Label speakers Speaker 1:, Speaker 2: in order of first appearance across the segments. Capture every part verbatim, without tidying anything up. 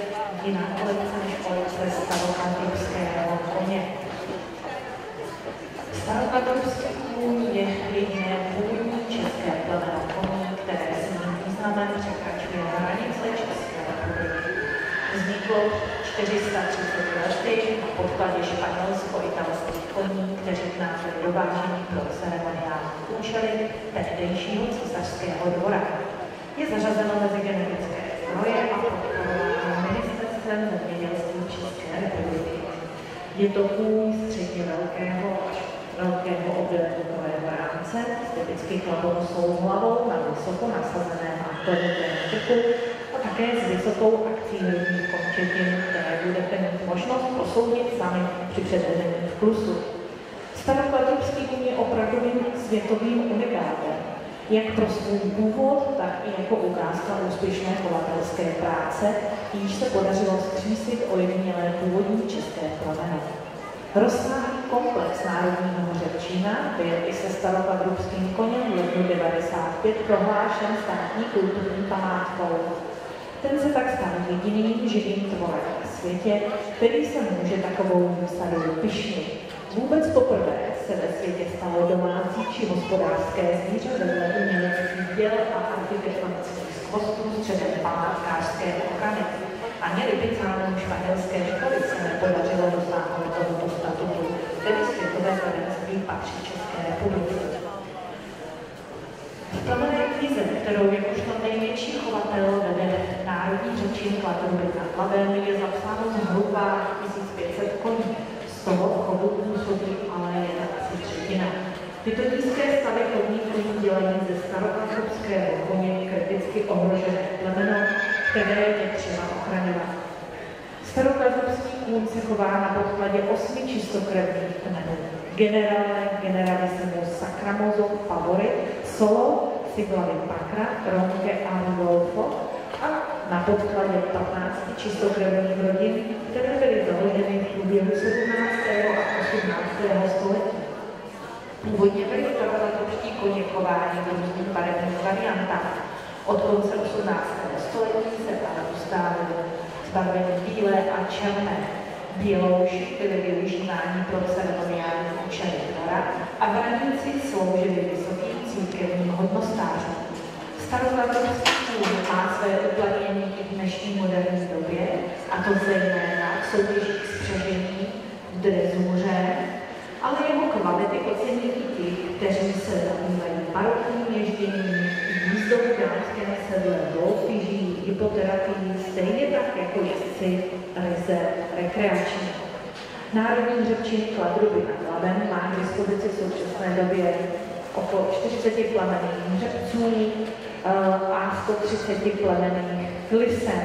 Speaker 1: jiná kolekce než kolekce starokladrubského koně. Starokladrubský kůň je jediné původní české plemeno koní, které svým významem překračuje hranice České republiky. Vzniklo čtyři sta třicet lety na podkladě španělsko-italských koní, kteří k nám byli dováženi pro ceremoniální účely tehdejšího císařského dvora. Je zařazeno mezi genetické zdroje a podporováno ministerstvem zemědělství České republiky. Je to kůň středně velkého až velkého obdélníkového rámce s typicky klabonosou hlavou na vysoko nasazeném a klenutém krku a také s vysokou akcí hrudních končetin, které budete mít možnost posoudit sami při předvedení v klusu. Starokladrubský kůň je opravdovým světovým unikátem, jak pro svůj původ, tak i jako ukázka úspěšné chovatelské práce, jíž se podařilo skřísit ojedinělé původní české plemeno. Rozsáhlý komplex Národního hřebčína byl i se starokladrubským koněm v lednu devadesát pět prohlášen státní kulturní památkou. Ten se tak stal jediným živým tvorem na světě, který se může takovou výsadou pyšnit. Vůbec poprvé se ve světě stalo domácí či hospodářské zvíře vedle uměleckých děl a architektonických skvostů středem památkářské ochrany. Ani Lipicánům španělské školy se nepodařilo dosáhnout tohoto statutu, který světové vedenství patří České republice. V plamené knize, kterou jakožto největší chovatel vede Národní hřebčín Kladruby nad Labem, je zapsáno zhruba tisíc pět set koní. Z toho chovu působí ale jen asi třetina. Tyto nízké stavy chodních koní dělají ze starokladrubského koně kriticky ohrožené plemeno, které je třeba ochraňovat. Starokladrubský kůň se chová na podkladě osmi čistokrevných kmenů. Generale, generalissimus Sacramoso, Favorit, Solo, Siglavin Pakra, Ronke a Rudolfo a na podkladě patnácti čistokrevných rodin, které byly založeny v průběhu sedmnáctého a osmnáctého století. Původně byly starokladrubští koně chováni v různých barevných variantách. Od konce osmnáctého století se ale dostávalo zbarvení bílé a černé. Bělouši byly využíváni pro ceremoniální účely dvora a vraníci sloužili vysokým církevním hodnostářům. Starokladrubský kůň má své uplatnění i v dnešní moderní době, a to zejména v soutěžích spřežení v drezuře, ale jeho kvality ocení i ti, kteří se zabývají barokním ježděním, jízdou v dámském sedle, volfiží, hypoterapii, stejně tak jako jezdci ryze rekreační. Národní hřebčín Kladruby nad Labem má k dispozici v současné době okolo čtyřicet plemenných hřebců a sto třicet plemenných lisen.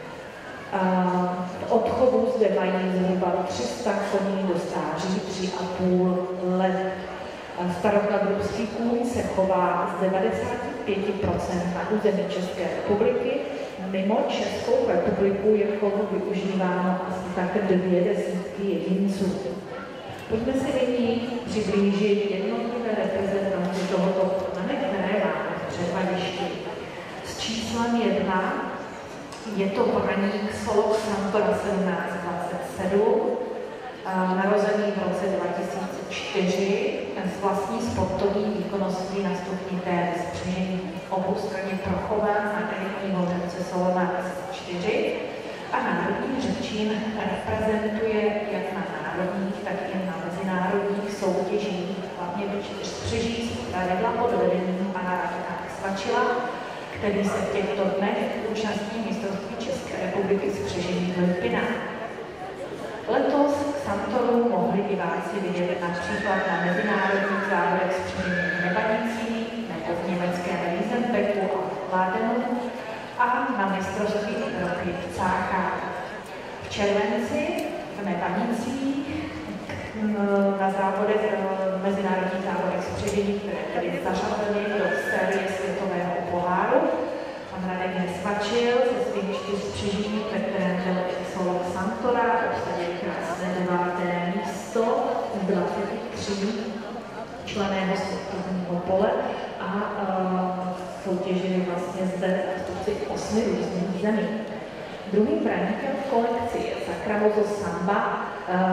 Speaker 1: V odchovu zde mají zhruba tři sta koní do stáří tři a půl let. Starokladrubský kůň se chová z devadesát pět procent na území České republiky. Mimo Českou republiku je chovu využíváno asi tak dvě desítky jedinců. Pojďme si nyní přiblížit jednotlivé reprezentanty tohoto plemene, které máme v předvadišti. S číslem jedna je to braník Solo Xanthora sedmnáct dvacet sedm, narozený v roce dva tisíce čtyři, s vlastní sportovní výkonností na stupni té spřežení oboustranně prochován na elitního hřebce Solo čtyři a Národní hřebčín reprezentuje jak na národních, tak i na mezinárodních soutěžích, hlavně do čtyřspřeží zpravidla pod vedením pana Radka Svačila, který se v těchto dnech účastní mistrovství České republiky spřežení v Lipinách. Letos Xanthoru mohli diváci vidět například na mezinárodních závodech spřežení v Nebanicích nebo v německém Riesenbecku a v Ladenu a na mistrovství Evropy v Cáchách. V červenci v Nebanicích na závodech, mezinárodních závodech spřežení, které byly zařazeny do série světového poháru. Pan Radek Nesvačil se svým čtyřspřežením, ve kterém byl i Solo Xanthora, obsadil krásné deváté místo z dvaceti tří členného sportovního pole a uh, soutěžili vlastně zde zástupci osmi různých zemí. Druhým braníkem v kolekci je Sacramoso Samba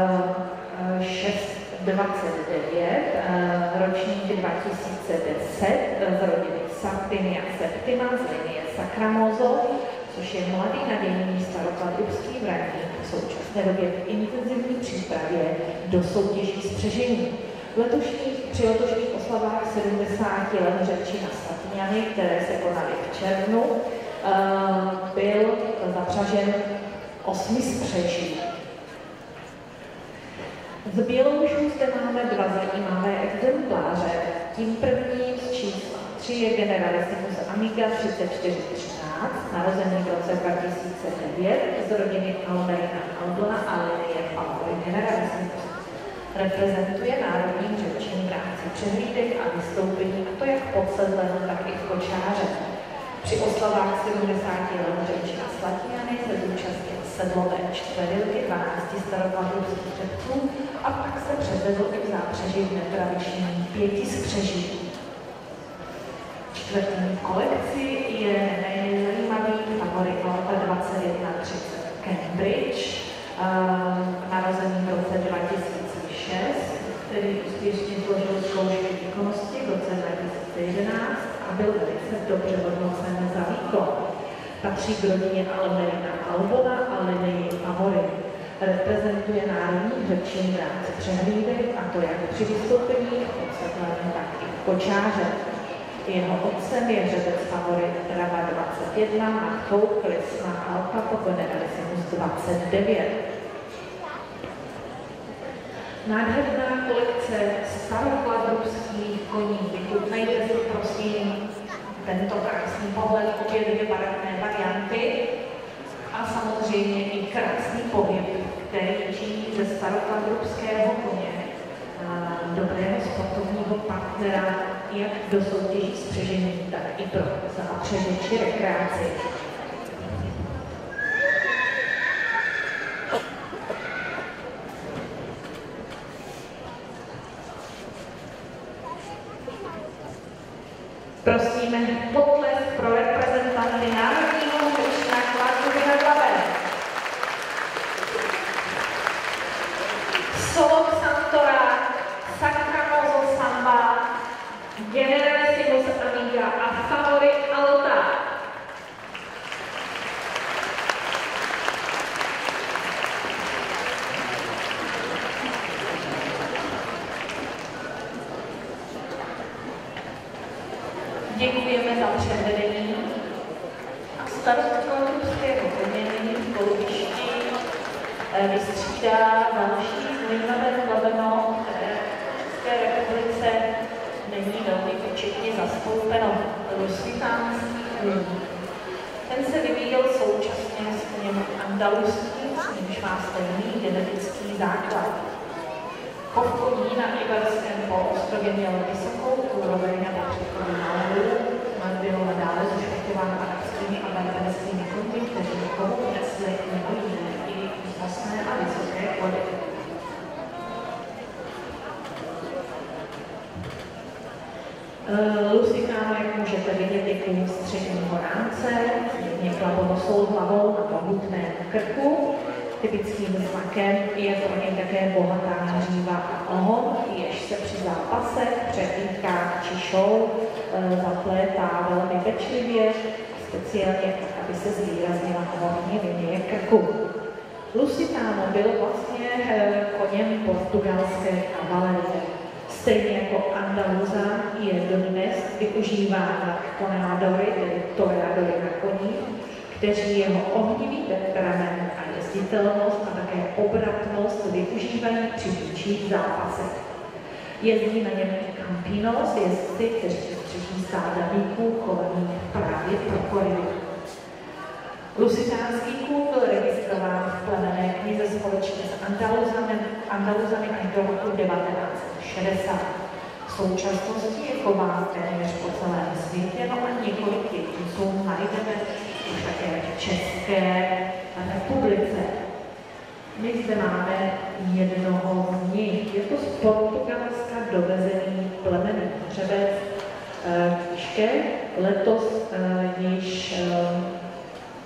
Speaker 1: šest dvacet devět, ročník dva tisíce deset, z rodiny Sardinia Septima z linie Sacramoso, což je mladý nadějný starokladrubský braník v současné době v intenzivní přípravě do soutěží spřežení. Letošních, při letošních oslavách sedmdesáti let řeči na Slatiniany, které se konaly v červnu, byl zapřažen osmi spřeží. Z běloušů zde máme dva zajímavé exempláře. Tím prvním z čísla tři je Generalissimus Amiga třicet čtyři třináct, narozený v roce dva tisíce devět, z rodiny Almeida Albona a linie Favori Generalissimus. Reprezentuje národní řečení v rámci přehlídek a vystoupení, a to jak pod sedlem, tak i v kočáře. Při oslavách sedmdesáti let řeči na Slatiniany se zúčastnil sedlové čtverilky dvanácti starokladrubských řepců a pak se předvedl i v zápřeži v netradičním pěti spřeží. Čtvrtým v kolekci je nejzajímavý favorit Alta dvacet jedna třicet Cambridge, uh, narozený v roce dva tisíce šest, který úspěšně složil zkoušky výkonnosti v roce dva tisíce jedenáct a byl velice dobře hodnocen za výkon. Patří k rodině Almeida Albona a linii Favori. Reprezentuje národní řečení v rámci přehlídek, a to jak při vystoupení, pod sedlem, tak i v kočáře. Jeho otcem je řebec Favori Rava dvacet jedna, matkou Klisma Alta po Generalissimus dvacet devět. Nádherná kolekce starokladrubských koní. Vychutnejte si prosím tento krásný pohled, obě dvě barevné varianty a samozřejmě i krásný pohyb, který činí ze starokladrubského koně dobrého sportovního partnera jak do soutěží spřežení, tak i pro zápřeže či rekreaci. Prosíme potlesk pro reprezentanty národního řečna Kladruby nad Labem. Solo Santora, Sacramoso Samba, Generalissimus Amiga a Favori Alta. Děkujeme za předvedení a starokladrubského koně nyní v kolbišti vystřídá další zajímavé plebeno, které v České republice není velmi početně zastoupeno. Lusitánský kůň. Ten se vyvíjel současně s koněm andaluským, s nímž má stejný genetický základ. Chov koní na Iberském poloostrově měl vysokou úroveň na přechodu náhodou, byl nadále zušlechťován arabskými a berberskými koňmi, kteří chovu nesli mimo jiné i výnosné a vysoké plody. Lusitano, jak můžete vidět, je kůň středního rámce, jedně klabonosou hlavou na mohutném krku. Typickým znakem je pro něj také bohatá hříva a ohon, jež se při zápasech, přehlídkách či show zaplétá velmi pečlivě, speciálně tak, aby se zvýraznila horní linie krku. Lusitano byl vlastně koněm portugalské kavalerie. Stejně jako Andaluza je dodnes využívána konádory, tedy toreadory na koních, kteří jeho ohnivý temperament a jezditelnost a také obratnost využívají při větších zápasech. Jezdí na něm i Campinos, jezdci, kteří střeží stáda bíků chovaných právě pro koryvy. Lusitánský kůň byl registrován v plemenné knize společně s Andaluzami, Andaluzami až do roku devatenáct set šedesát. V současnosti je chován téměř po celém světě, no a několik jedinců najdeme už také v České republice. My zde máme jednoho z nich. Je to z Portugalska dovezený plemenný hřebec Kýške. Letos již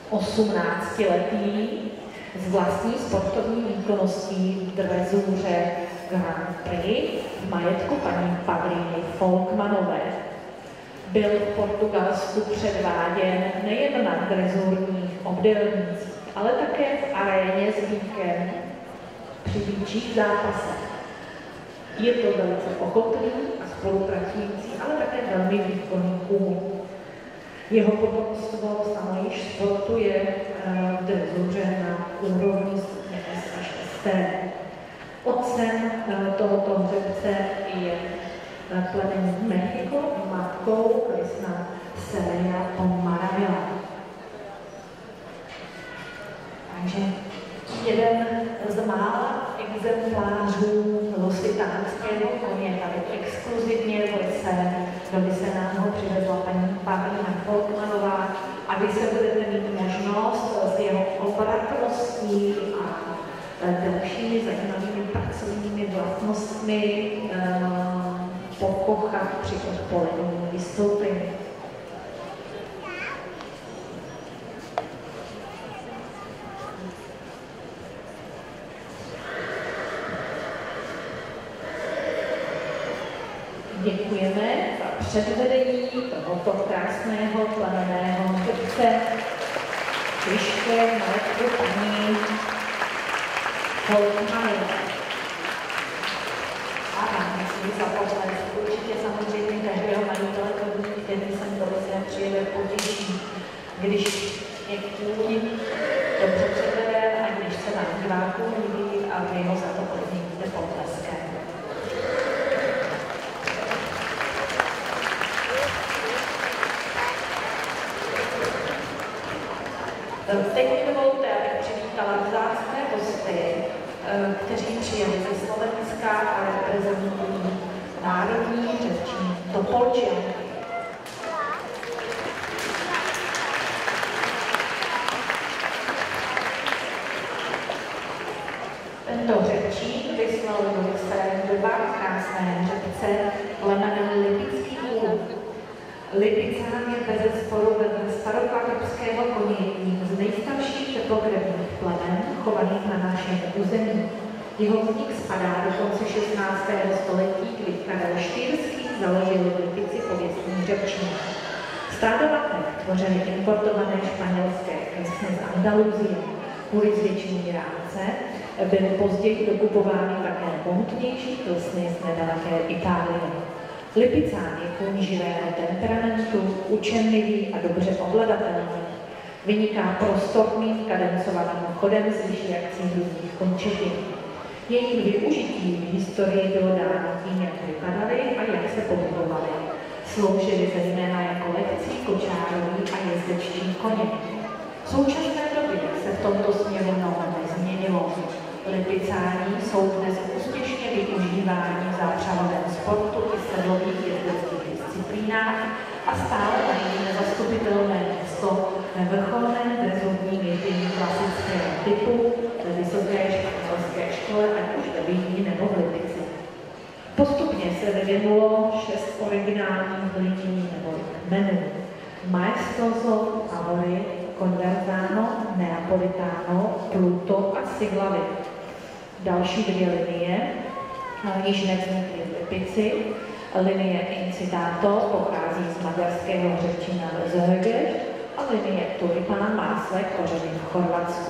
Speaker 1: osmnáctiletý s vlastní sportovní výkonností v drezuře Grand Prix v majetku paní Pavlíny Folkmanové. Byl v Portugalsku předváděn nejen na drezurních obdélnících, ale také v aréně s víkem při býčích zápasech. Je to velice ochotný a spolupracující, ale také velmi výkonný kůň. Jeho potomstvo samo již sportuje v drezuře na úrovni stupně S až S T. Otcem tohoto hřebce je plemen z Mexiko, matkou Kristna Celia Pomaravila. Takže jeden z mála exemplářů lositánského koně, tady exkluzivně v lese, kdo by se nám ho přivezla paní Pavlína Folkmanová, a vy se budete mít možnost s jeho obratností a dalšími zajímavými pracovními vlastnostmi pokochat při odpoledním vystoupení. Děkujeme za předvedení tohoto krásného plemenného hřebce Kryške majetku paní Folkmanové. A myslím, za potlesk určitě samozřejmě každého majitele koní, který sem do Lysé přijede, potěší, když je kůň dobře předveden a když se na diváků líbí a vy ho za to podmíníte potleskem. Teď mi dovolte, abych přivítala vzácné hosty, kteří přijeli ze Slovenska a reprezentují národní řečí Topolčan. Tento řečík vyslal do Lysé dva krásné hřebce plemenem Lipický kůň. Lipicán je bezesporu vedle staropatrského koně jedním z nejstarších teplokrevných plemen chovaných na našem území. Jeho vznik spadá do konce šestnáctého století, kdy Karel Štýrský založil v Lipici pověstný hřebčík. Stádomatek tvořily importované španělské kresny z Andaluzie. Kvůli zvětšení rámce byly později dokupovány také mohutnější klesny z nedaleké Itálie. Lipicán je kůň živého temperamentu, učenlivý a dobře ovladatelný. Vyniká prostorným kadencovaným chodem s vyšší akcí hrudních končetin. Jejich využití v historii bylo dáno tím, jak vypadaly a jak se pohybovaly. Sloužily zejména jako lekcí, kočároví a jezdečtí koně. V současné době se v tomto směru mnoho nezměnilo. Lipicáni jsou dnes úspěšně využíváni v zápřahovém sportu i sedlových jezdeckých disciplínách a stále mají nezastupitelné místo ve vrcholném drezurním ježdění klasického typu ve vysoké španělské škole, ať už ve Vídni nebo v Lipici. Postupně se vyvinulo šest originálních liní nebo kmenů: Maestoso, Avory, Conversano, Neapolitano, Pluto a Siglavy. Další dvě linie již nevznikly v Lipici. Linie Incitato pochází z maďarského hřebčína Zöhögös a linie Tulipán má své kořeny v Chorvatsku.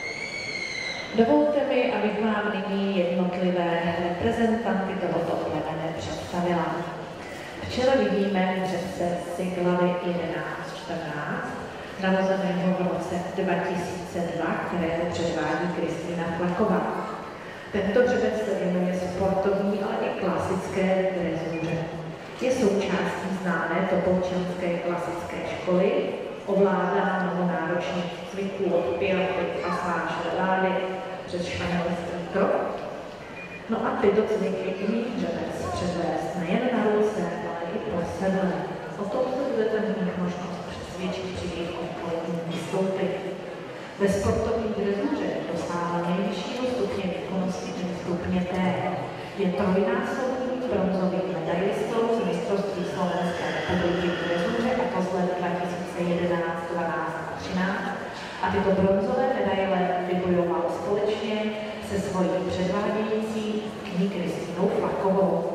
Speaker 1: Dovolte mi, abych vám nyní jednotlivé reprezentanty tohoto plemene představila. V čele vidíme hřebce Siglavy jedenáct čtrnáct, narozeného v roce dva tisíce dva, kterého předvádí Kristýna Flaková. Tento hřebec se věnuje sportovní, ale i klasické drezuře. Je součástí známé topolčanské klasické školy, ovládá mnoho náročných cviků od piafy, pasáž, relády přes španělský krok. No a tyto cviky umí hřebec předvést nejen na Lysé, ale i po sedle. O tom se budete mít možnost přesvědčit při jejich odpoledním vystoupení. Ve sportovní drezuře dosáhla nejvyššího stupně výkonnosti ten stupně T. Je trojnásobný bronzový medailistou z mistrovství Slovenské republiky v drezuře, a to z let dva tisíce jedenáct, dvanáct a třináct, A tyto bronzové medaile vybojoval společně se svojí předvádějící kní Kristýnou Flakovou.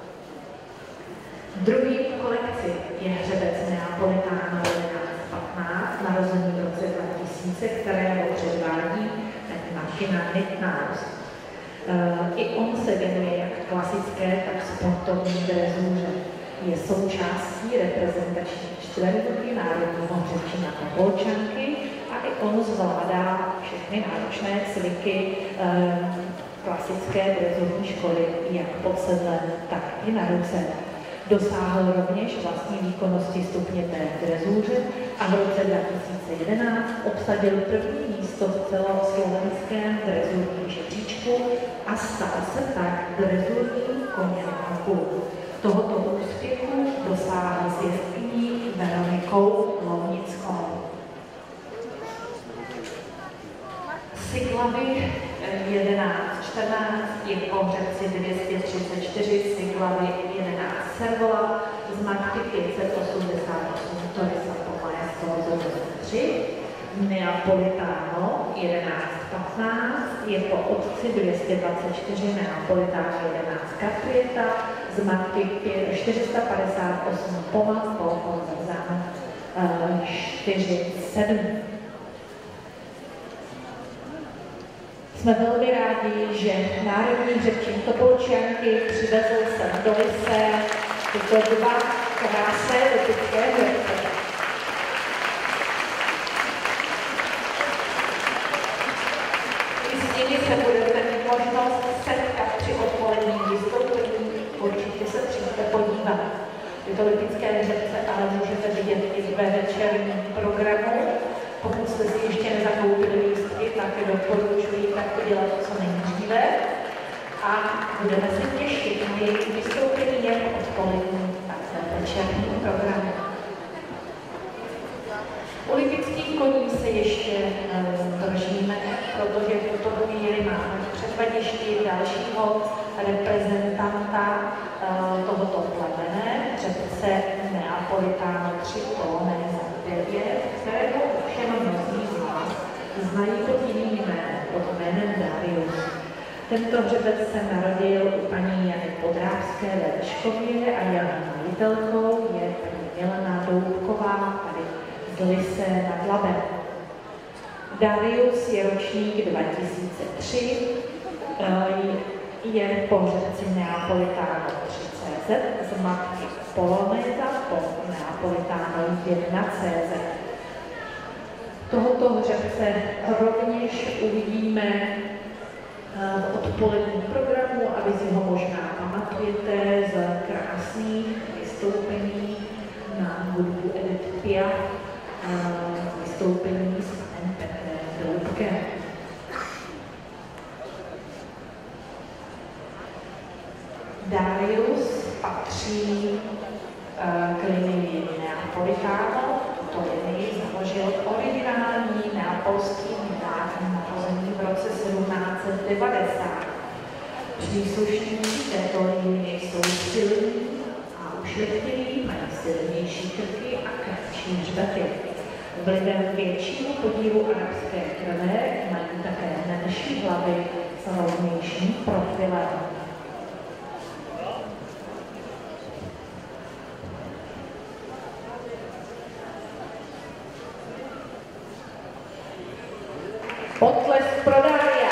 Speaker 1: Druhý v kolekci je hřebec Neapolitano jedenáct patnáct, narozený v roce dva tisíce, kterého předvádí Martina Nitnář. I on se věnuje jak klasické, tak sportovní drezuře. Je součástí reprezentační čtverky národního hřebčína Topolčanky a i on zvládá všechny náročné cviky eh, klasické drezurní školy, jak pod sedlem, tak i na ruce. Dosáhl rovněž vlastní výkonnosti stupně té drezuře a v roce dva tisíce jedenáct obsadil první místo v celoslovenském drezurním žebříčku a stal se tak drezurním koněm roku. Tohoto úspěchu dosáhl s jezdkyní Veronikou Lovnickou. Siglavy jedenáct čtrnáct je po hřebci dvě stě třicet čtyři, Siglavy jedenáct Servola z matky pět set osmdesát osm Torisa Pomaestro tři, Neapolitano jedenáct patnáct je po otci dvě stě dvacet čtyři, Neapolitano jedenáct Caprieta z matky čtyři sta padesát osm Poma Polko Zrzán čtyři sedm. Jsme velmi rádi, že Národní hřebčín Topolčanky přivezl sem do Lysé tyto dva krásné gotické hřebce. I s nimi se budete mít možnost setkat při odpoledním vystoupení, určitě se přijďte podívat. Tyto gotické hřebce ale můžete vidět i ve večerním programu. Pokud jste si ještě nezakoupili lístky, tak doporučuji tak udělat co nejdříve. A budeme se těšit na jejich vystoupení jak odpolední, tak ve večerním programu. U lipických koní se ještě um, držíme, protože v tuto chvíli máme v předvadišti dalšího reprezentanta uh, tohoto plemene, hřebce Neapolitano tři Poloneza devět, kterého ovšem mnozí z vás znají pod jiným jménem, pod jménem Darius. Tento hřebec se narodil u paní Jany Podrábské ve Vyškově a jeho majitelkou je paní Milena Doubková tady z Lysé nad Labem. Darius je ročník dva tisíce tři, je po hřebci Neapolitano tři C Z z matky Poloneza po Neapolitano jedna C Z. Tohoto hřebce rovněž uvidíme v odpoledním programu a vy si ho možná pamatujete z krásných vystoupení na hudbu Edith Piaf, vystoupení s panem Petrem Doubkem. Darius patří k linii Neapolitano. Tuto linii založil originální neapolský mudák narozený v roce sedmnáct set devadesát. Příslušníci této linie jsou silní a ušlechtilí, mají silnější krky a kratší hřbety. Vlivem většího podílu arabské krve mají také menší hlavy s rovnějším profilem. Potlesk pro Daria.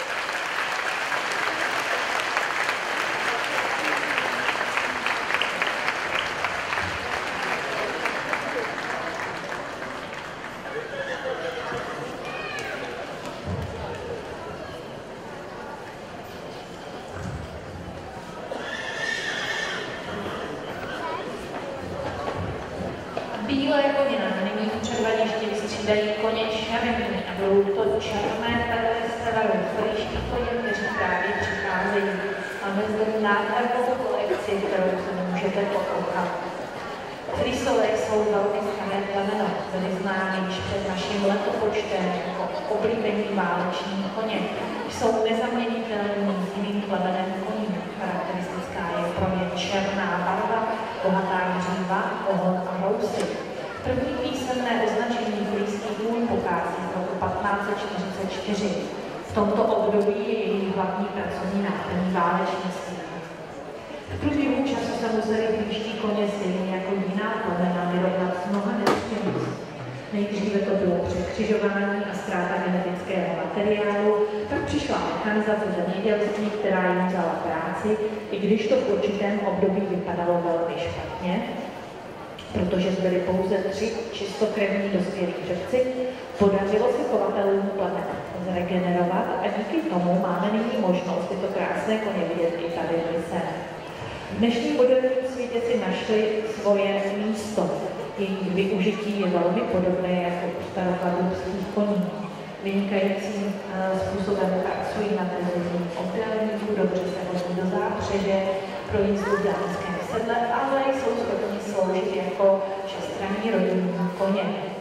Speaker 1: Bílé koně na nyní v předvadišti vystřídají koně červené a budou to černé perly severu, frýští koně, kteří právě přicházejí. Máme zde nádhernou kolekci, kterou se můžete pokoukat. Frýsové jsou velmi staré plemeno, byli známi již před naším letopočtem jako oblíbení váleční koně. Jsou nezaměnitelní s jiným plemenem koní. Charakteristická je pro ně černá barva, bohatá hříva, ohon a housy. První písemné označení blízký kůň pochází z roku patnáct set čtyřicet čtyři. V tomto období je její hlavní pracovní náplní válečnictví. V průběhu času se museli blížší koně stejně jako jiná plemena vyrovnat s mnoha neúspěchností. Nejdříve to bylo překřižování a ztráta genetického materiálu, pak přišla mechanizace zemědělství, která jim vzala práci, i když to v určitém období vypadalo velmi špatně, protože zbyly pouze tři čistokrevní dospělí řepci, podařilo se chovatelům plemen zregenerovat a díky tomu máme nyní možnost tyto krásné koně vidět i tady v lise. V dnešním moderním světě si našli svoje místo. Jejich využití je velmi podobné jako u starokladrubských koní. Vynikajícím způsobem pracují na trezorním obdélníku, dobře se hodí do zápřeže, pro jízdu v dánském sedle, ale jsou schopni sloužit jako šestranní rodinní koně.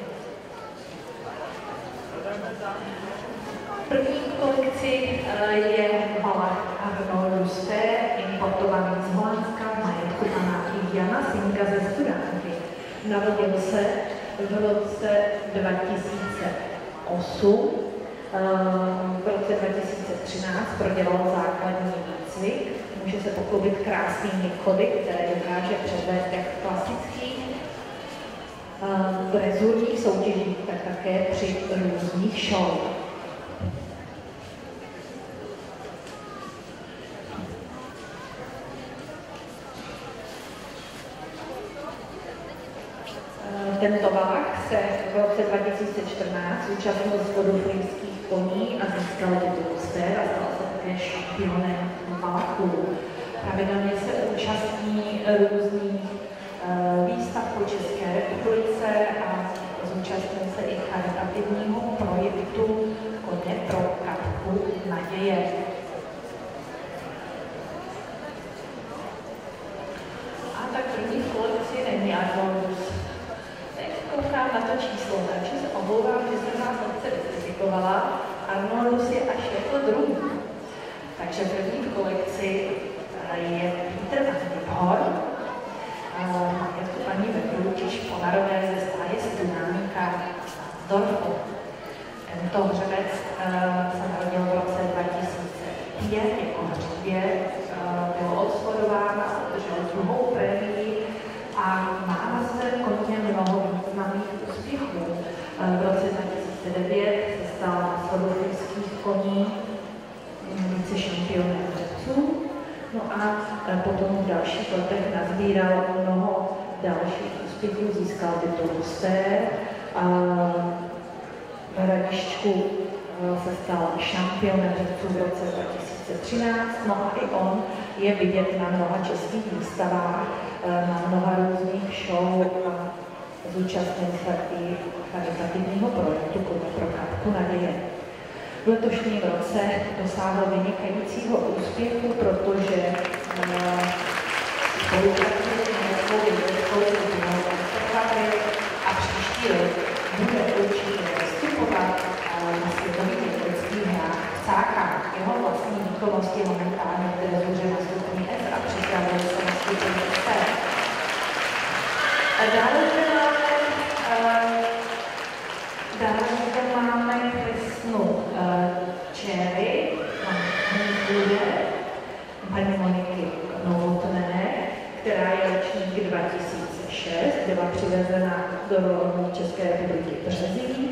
Speaker 1: První kolekci je Valach Arno Lusté, importovaný z Holandska v majetku pana Jana Singa ze Studánky. Narodil se v roce dva tisíce osm. V roce dva tisíce třináct prodělal základní výcvik. Může se pochlubit krásnými chody, které dokáže předvést jak v klasických drezurních soutěžích, tak také při různých show. Tento Valach se v roce dva tisíce čtrnáct zúčastnil zvodu frýských koní a získal titul stér a stal se také šampionem Valachů. Pravidelně se účastní různých uh, výstav po České republice a zúčastnil se i charitativního projektu Koně pro kapku naděje. A tak první v kolekci není Arnoldus. Koukám na to číslo, takže se omlouvám, že jsem vás necertifikovala. Arnoldus je až jako druhý. Takže první v kolekci je Peter Van je to paní Vedručiš Ponarové ze stáje Studáníka z Dorfu. Tento hřebec se narodil v roce dva tisíce pět jako hřbět, byl odsledován a udržel druhou prémii a má na svém kontě mnoho významných úspěchů. V roce dva tisíce devět se stal na shodu frýských koní více šampionem hřebců. No a potom v dalších letech nazbíral mnoho dalších úspěchů, získal titul stér. V Hradišťku se stal šampionem hřebců v roce dva tisíce třináct. No a i on je vidět na mnoha českých výstavách, na mnoha různých show a zúčastnil se i charitativního projektu Koně pro kapku naděje. V letošním roce dosáhl vynikajícího úspěchu, protože spolupracuje s německou vědeckou skupinou a příští rok bude určitě vystupovat na světových vědeckých hrách v Cáchách. Jeho vlastní výkonnosti momentálně v drezuře na stupni S a připravuje se na stupni C. Dále zde máme, dále zde máme Kristnu Čery, bude paní Moniky Novotné, která je ročník dva tisíce šest, byla přivezena do České republiky Březí.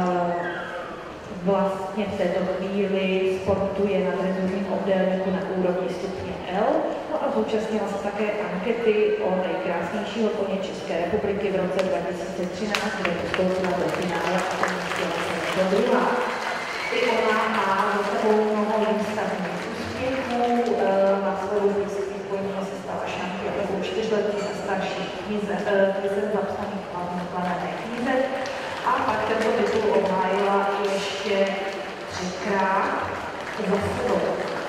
Speaker 1: Vlastně v této chvíli sportuje na drezurním obdélníku na úrovni stupně L, no a zúčastnila se také ankety o nejkrásnějšího koně České republiky v roce dva tisíce třináct, kde postoupila do finále a umístila se do druhá. I ona má za sebou mnoho výstavních úspěchů, na svou blízkých koní se stala šampionem čtyřletých a starších kníze zapsaných v plané knize. A pak tento titul obhájila ještě třikrát za sebou.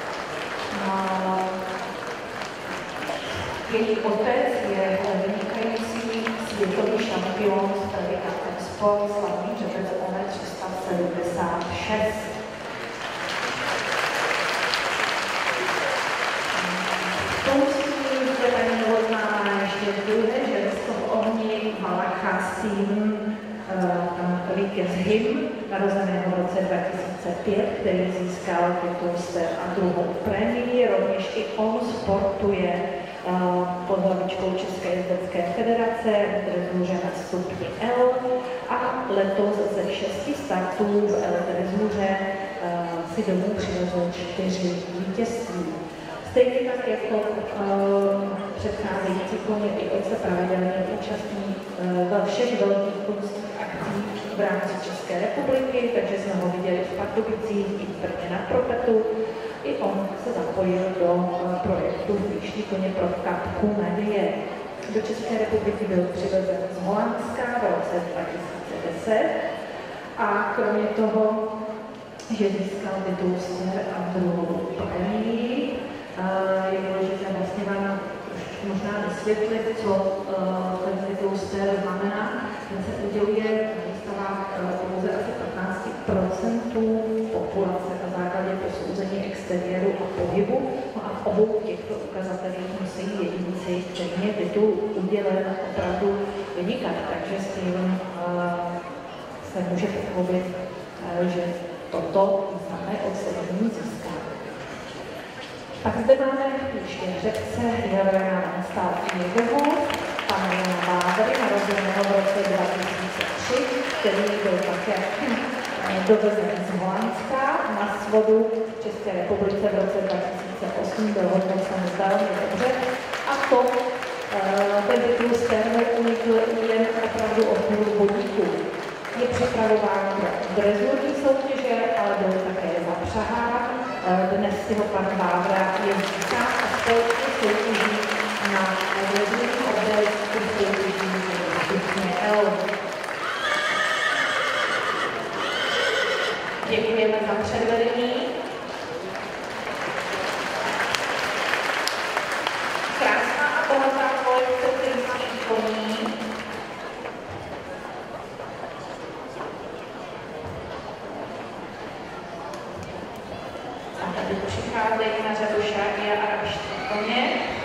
Speaker 1: Její otec je vynikající světový šampion s predikátem sport, slavný řebec O M tři sta sedmdesát šest. Spoustu zde paní Novotná ještě druhé ženstvo v ohni Valacha Sín vítěz hymn, narozeného v roce dva tisíce pět, který získal titul a druhou prémii. Rovněž i on sportuje uh, pod hlavičkou České jezdecké federace v drezuře na stupni L a letos ze šesti startů v L drezuře uh, si domů přivezl čtyři vítězství. Stejně tak jako uh, předcházející koně i on se pravidelně účastní uh, ve všech velkých koňských akcí v rámci České republiky, takže jsme ho viděli v Pardubicích i v Brně na Propetu. I on se zapojil do uh, projektu Výšní koně pro kapku naděje. Do České republiky byl přivezen z Holandska v roce dva tisíce deset a kromě toho, že získal titul a druhou prémii, je důležité vlastně vám trošičku možná vysvětlit, co uh, ten titul znamená. Ten se uděluje na výstavách pouze asi patnáct procent populace na základě posouzení exteriéru a pohybu. No a v obou těchto ukazatelích musí jedinci, kterým je titul udělen, opravdu vynikat. Takže s tím uh, se může pochopit, uh, že toto známé ocenění získá. Pak zde máme ještě hřebce Jana Státního, pana Jana Bávery, narozeného v roce dva tisíce tři, který byl také dovezen z Holandska na svodu v České republice v roce dva tisíce osm, byl hodnocen velmi dobře a to ten titul Sterner unikl jen opravdu od půl bodíku. Je připravován pro drezurní soutěže, ale byl také zapřahán. Dnes si ho pan Bávra jezdí sám a společně soutěží na drezurní obdélku soutěží stupně L. Děkujeme za předvedení. Krásná a bohatá kolekce krásných koní. Přicházejí na řadu šáky a arabští koně.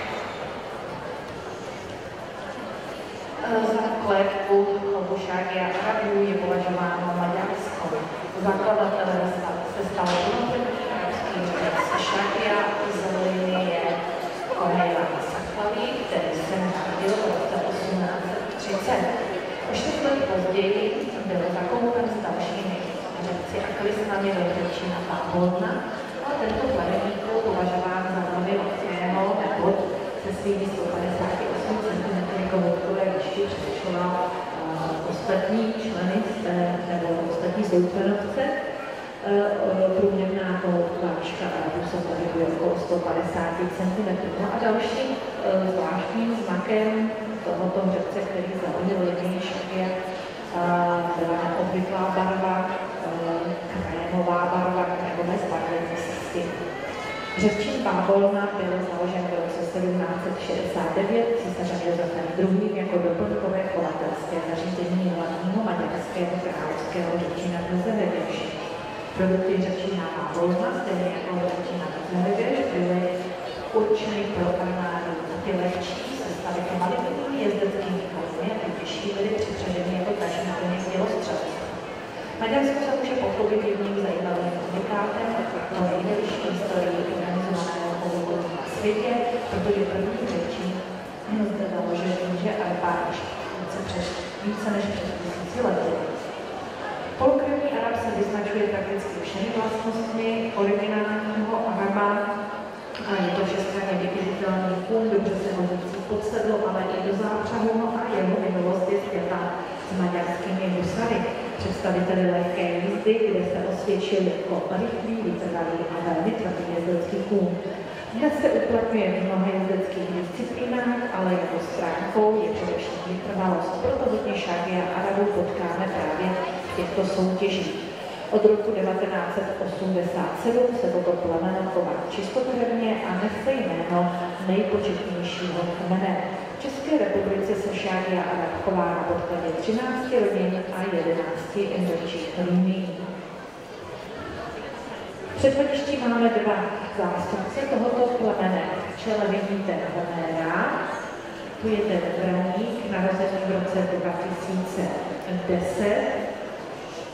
Speaker 1: Za kolektu chovu šáky a arabů je považováno Maďarsko. Zakladatelem se stal plnokrevný arabský řadec Šákia z linie Korejla Saklaví, který se narodil v roce osmnáct set třicet. O čtyři let později byl zakoupen s dalšími řadci a klisnami do Řečína Táborna. Tento plemeník byl považován za velmi lehkého, neboť se svými sto padesáti osmi centimetry kolotkové výšky přesvědčoval uh, ostatní členy nebo ostatní součlenovce. Uh, průměrná kolotková výška Arabů se pohybuje okolo sto padesát centimetrů. No a dalším uh, zvláštním znakem tohoto hřebce, který zaujil linii šakia, uh, byla neobvyklá barva, uh, krémová barva, krémové zbarvení. Hřebčín Bábolna byl založen v roce sedmnáct set šedesát devět císařem Josefem druhým. jako doplňkové chovatelské zařízení hlavního maďarského královského hřebčína v Zemědělši. Produkty hřebčína Bábolna, stejně jako hřebčína v Zemědělši, byly určeny pro armádu ty lehčí sestavy kvalitní jezdeckými koňmi a těžší byly připředeny jako tažní koně dělostřelci. Maďarsko se může pochopit jedním zajímavým unikátem, pro nejdelší historii organizovaného povodu na světě, protože první řečí zde založil kníže Arpáš přes více než přes tisíci lety. Polokrevní Arab se vyznačuje prakticky všemi vlastnostmi originálního Araba, a je to všestranně vytěžitelný kůň, dobře se hodící pod sedlo, ale i do zápřahu, no a jeho minulost je zpětá s maďarskými husary, představiteli lehké jízdy, kde se osvědčil jako rychlý, vytrvalý a velmi tvrdý jezdecký kůň. Dnes se uplatňuje v mnoha jezdeckých disciplínách, ale jeho stránkou je především vytrvalost. Proto hodně šáky a Arabů potkáme právě v těchto soutěžích. Od roku devatenáct set osmdesát sedm se toto plemeno chová čistokrevně a nese jméno nejpočetnějšího kmene. V České republice se šáky a Arab chová na podkladě třinácti rodin a jedenácti hřebčích linií. V předvodišti máme dva zástupce tohoto plemene. V čele vidíte Homéra, tu je ten vraník, narozený v roce dva tisíce deset.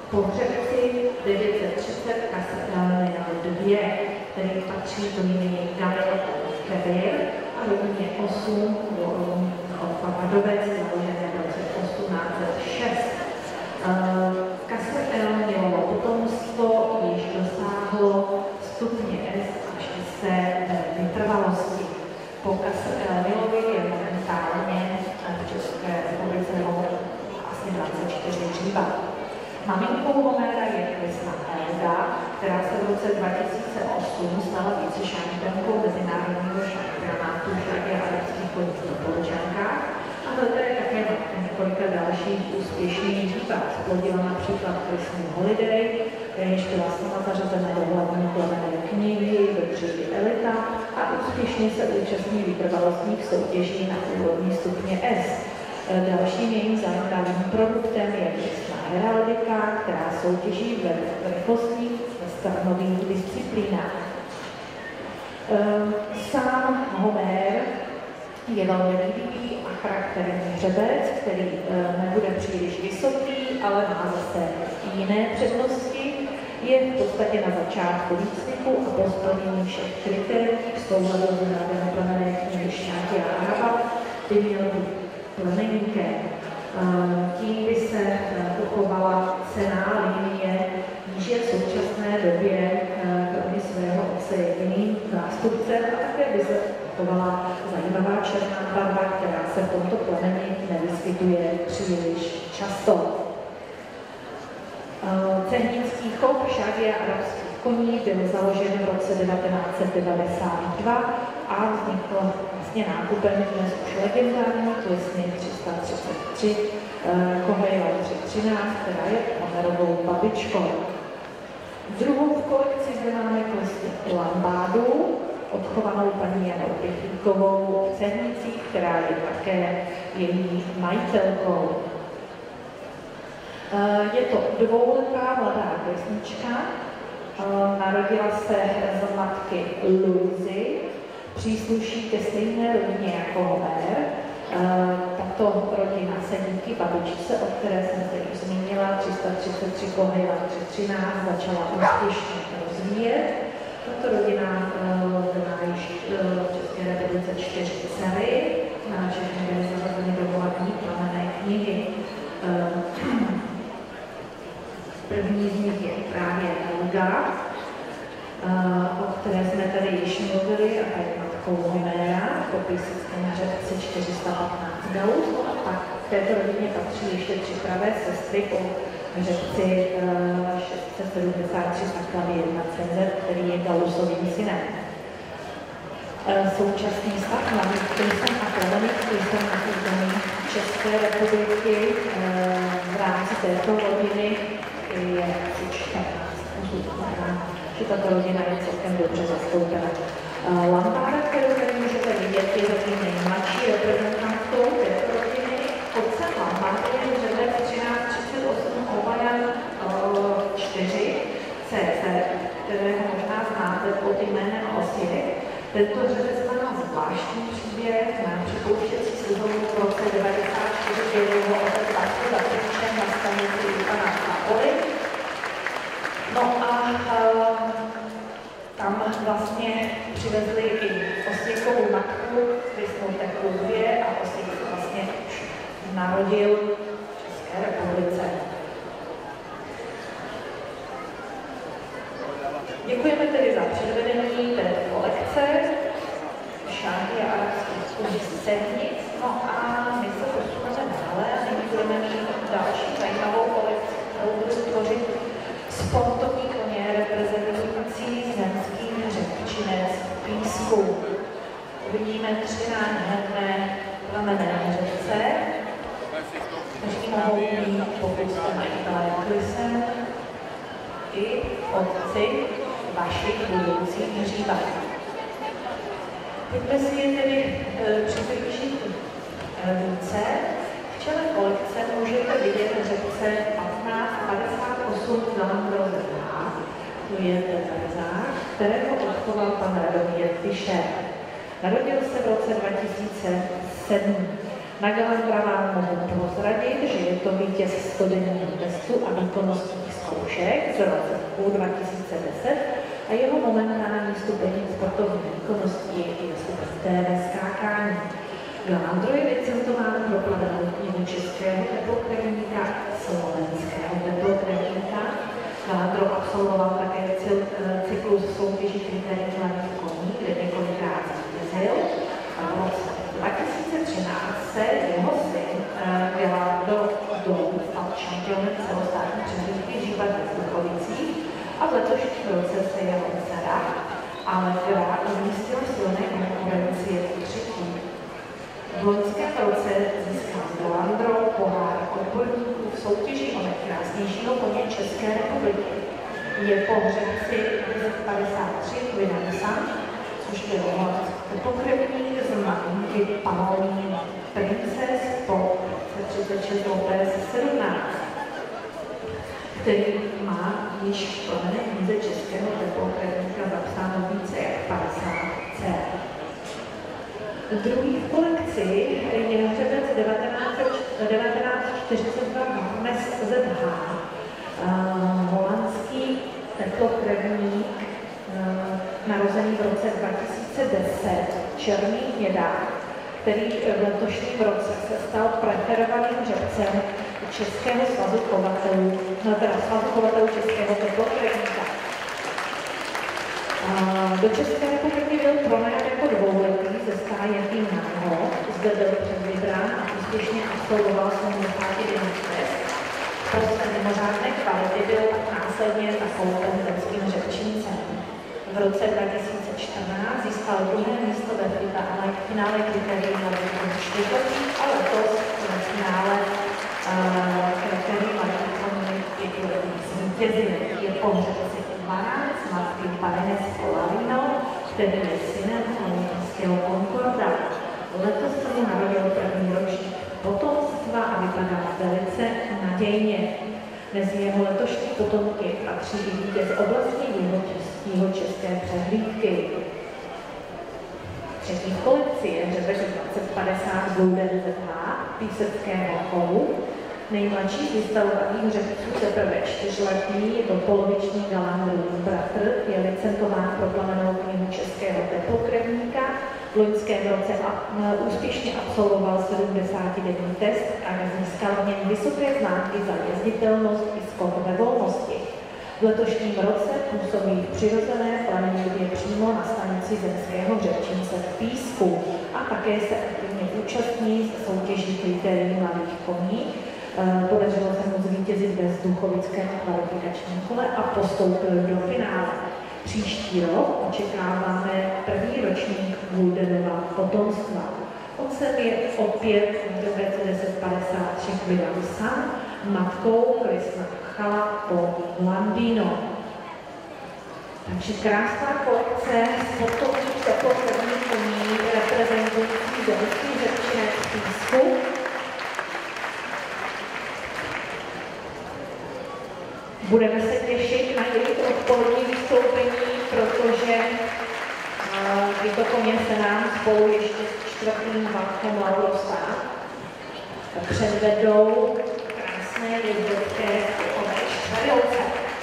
Speaker 1: Po hřebci devět set třicet Castle El dva, který patří do jmény Gabriel Kevir a rodině osm Papadovec, založené v roce osmnáct set šest. Castle El mělo potomstvo, již dosáhlo stupně S až se vytrvalosti. Po Castle Emilovi je momentálně v České republice asi dvacet čtyři dříva. Maminkou Homéra je Kristna Helga, která se v roce dva tisíce osm stala vicešampionkou mezinárodního šampionátu šaky a arabských koní v Doporučankách a Helga je také několika dalších úspěšných výprav. Splodila například Kristnu Holiday, jež byla sama zařazena do hlavní plemenné knihy do třídy Elita a úspěšně se účastní vytrvalostních soutěží na úrovni stupně S. Dalším jejím zajímavým produktem je Kristna Heraldika, která soutěží ve rychlostních starnových disciplínách. Sám Homér je velmi líbivý a charakterní hřebec, který nebude příliš vysoký, ale má zase jiné přednosti. Je v podstatě na začátku výcviku a po splnění všech kritérií v souladu s řádem plemenné knihy Šáky a Araba by měl být plemenníkem. Tím by se uchovala cenná linie, již je v současné době kromě svého otce jediným zástupcem a také by se uchovala zajímavá černá barva, která se v tomto plemeni nevyskytuje příliš často. Cehnický chov šáky a arabských koní byl založen v roce devatenáct set devadesát dva a vznikl vlastně nákupem dnes už legendární Klesny tři sta třicet tři Kohejla tři sta třináct, která je Homerovou babičkou. Druhou v kolekci zde máme Klesny Lambádu, odchovanou paní Janou Rychlíkovou v Cehnicích, která je také její majitelkou. Je to dvouletá mladá klesnička, narodila se z matky Luizy, přísluší ke stejné rodině jako Homér. Tato rodina se díky babičce, o které jsem se již zmínila, tři sta třicet tři Kohejla tři sta třináct, začala úspěšně rozvíjet. Tato rodina má již v České republice čtyři dcery, všechny byly zařazeny do hlavní plemenné knihy. První z nich je právě Helga, o které jsme tady již mluvili, a je matkou Homéra, po píseckém hřebci čtyři sta patnáct Gauss. A pak v této rodině patří ještě tři pravé sestry po hřebci šest set sedmdesát tři Saklavy jedna C Z, který je Gaussovým synem. Současný stav mladých klisen a plemenných klisen na území České republiky v rámci této rodiny je čtrnáct kusů, že tato rodina je celkem dobře zastoupena. Lambáda, kterou tady můžete vidět, je zatím nejmladší reprezentantkou této rodiny. Otcem Lambáda je hřebec třináct třicet osm Ovajan čtyři C C, kterého možná znáte pod jménem Osirek. Tento hřebec má zvláštní příběh, na připouštěcí sezónu v roce devadesát čtyři, kdy jeho otec Vašku zatečen na stanici Jukana v Napoli. No a uh, tam vlastně přivezli i Osirkovu matku, Kristnu Teklu dvě, a Osirk se vlastně už narodil v České republice. Děkujeme tedy za předvedení této kolekce šáky a arabských koní z Cehnic. No a my se posuneme dále a nyní budeme mít další zajímavou kolekci, kterou budu tvořit sportovní koně reprezentující zemský hřebčinec v písku. Uvidíme tři nádherné plamenné hřebce, kteří mohou mít, pokud jste majitelé klisen, i otci vašich budoucích hříbek. Pojďme si je tedy e, přiblížit více. V čele kolekce můžete vidět hřebce patnáct padesát osm Zalambroze H, to je ten Tarzán, kterého odchoval pan Radomír Fischer. Narodil se v roce dva tisíce sedm. Na Galandra vám mohu prozradit, že je to vítěz stodenního testu a výkonnostních zkoušek z roku dva tisíce deset a jeho momentální stupeň sportovní výkonnosti je stupeň D ve skákání. Galandro je licentován pro plavenou knihu českého teplokrevníka a slovenského teplokrevníka. Galandro absolvoval také cyklus soutěží kritérií mladých koní, kde několikrát zvítězil. A v roce dva tisíce třináct se jeho syn Galandro stal šampionem celostátní přehlídky Žíbat ve Zdechovicích a v letošním roce se jeho dcera Allegra umístila silné konkurenci jako třetí. V loňském roce získal Galandro pohár odborníků v soutěži o nejkrásnějšího koně České republiky. Je po hřebci deset padesát tři Queen, což byl teplokrevník z maminky Pavlíny Princess po třicet šest Lopez sedmnáct, který má již v plavené knize českého teplokrevníka zapsáno více jak padesát dcer. Druhý v kolekci je hřebec devatenáct čtyřicet dva Hermes Z H, uh, holandský teplokrevník, uh, narozený v roce dva tisíce deset, černý hnědák, který v letošním roce se stal preferovaným hřebcem Českého svazu chovatelů, no teda Svazu chovatelů Českého teplokrevníka. Do České republiky byl pronajat jako dvouletý ze stájetým náho, zde byl předvybrán a úspěšně absolvoval sedmdesátidevní test. Po své mimořádné kvality byl tak následně zakoupen zemským hřebčincem. V roce dva tisíce čtrnáct získal druhé místo ve finále kritérií mladých koní čtyřletých a letos ve finále kritérií mladých koní pětiletých zvítězil. Je po hřebci dvanáct matky Parenes Polarino, který je synem olympického Concorda. Letos se mu narodil první ročník potomstva a vypadá velice nadějně. Mezi jeho letošní potomky patří i vítěz oblastní jihočeské přehlídky. Třetí v kolekci je hřebec dvacet padesát Golden Z H píseckého chovu. Nejmladší z vystalovaných hřebců teprve čtyřletý, je to poloviční Galandrův bratr, je licentován pro plamenou knihu českého teplokrevníka. V loňském roce a, úspěšně absolvoval sedmdesátidevní test a získal v něm vysoké známky za jezditelnost i skok ve volnosti. V letošním roce působí v přirozené planetě přímo na stanici zemského hřebčince v Písku a také se aktivně účastní soutěží kritérií mladých koní. Podařilo se mu zvítězit ve Zduchovickém kvalifikačním kole a postoupil do finále. Příští rok očekáváme první ročník Goldenova potomstva. Otcem je opět hřebec deset padesát tři William Sun, matkou Krishna Chala po Landino. Takže krásná kolekce sportovních teplokrevných koní reprezentující zemský hřebčinec v Písku. Budeme se těšit na jejich odpolední vystoupení, protože uh, tyto koně se nám spolu ještě s čtvrtým Vátkem Laurovská předvedou krásné jezdecké skokové čtverilce.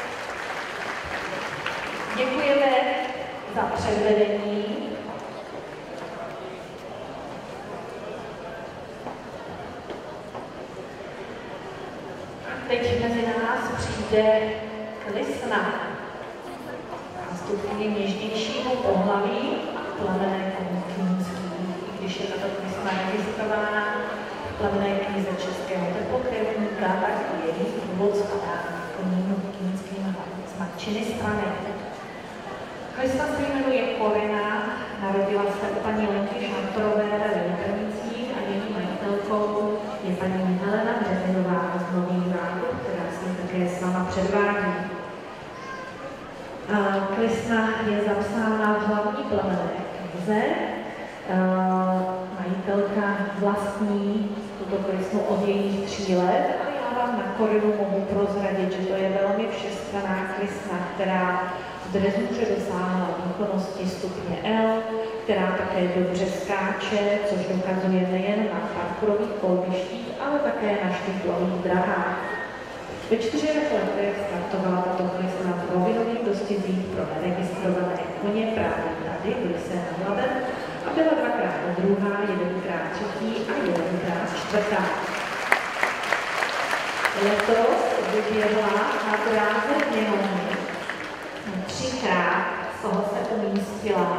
Speaker 1: Děkujeme za předvedení. Teď mezi nás přijde Klisna, nástupkyně něžnějšího pohlaví a plamené koníkínský. I když je tato Klisna registrována v plamené knize českého teplokrevníka, tak i její původ spadá koníkínským z matčiny strany. Klisna se jmenuje Korina, narodila se u paní Lenky Šantorové ve Velitrnicích a její majitelkou je paní Helena Březinová z Nových Zákop, která se také s váma předvádí. Klisna je zapsána v hlavní plamené knize. Majitelka vlastní tuto Klisnu od jejich tří let a já vám na Korinu mohu prozradit, že to je velmi všestranná Klisna, která V drezuře dosáhla výkonnosti stupně L, která také dobře skáče, což dokazuje nejen na parkourových kolbištích, ale také na štýplových drahách. Ve čtyřech letech startovala tato chvíle v rovinových dostizích pro neregistrované koně právě tady v Lise nad Labem a byla dvakrát druhá, jedenkrát třetí a jedenkrát čtvrtá. Letos vyběhla na dráze Měhony. Třikrát z toho se umístila.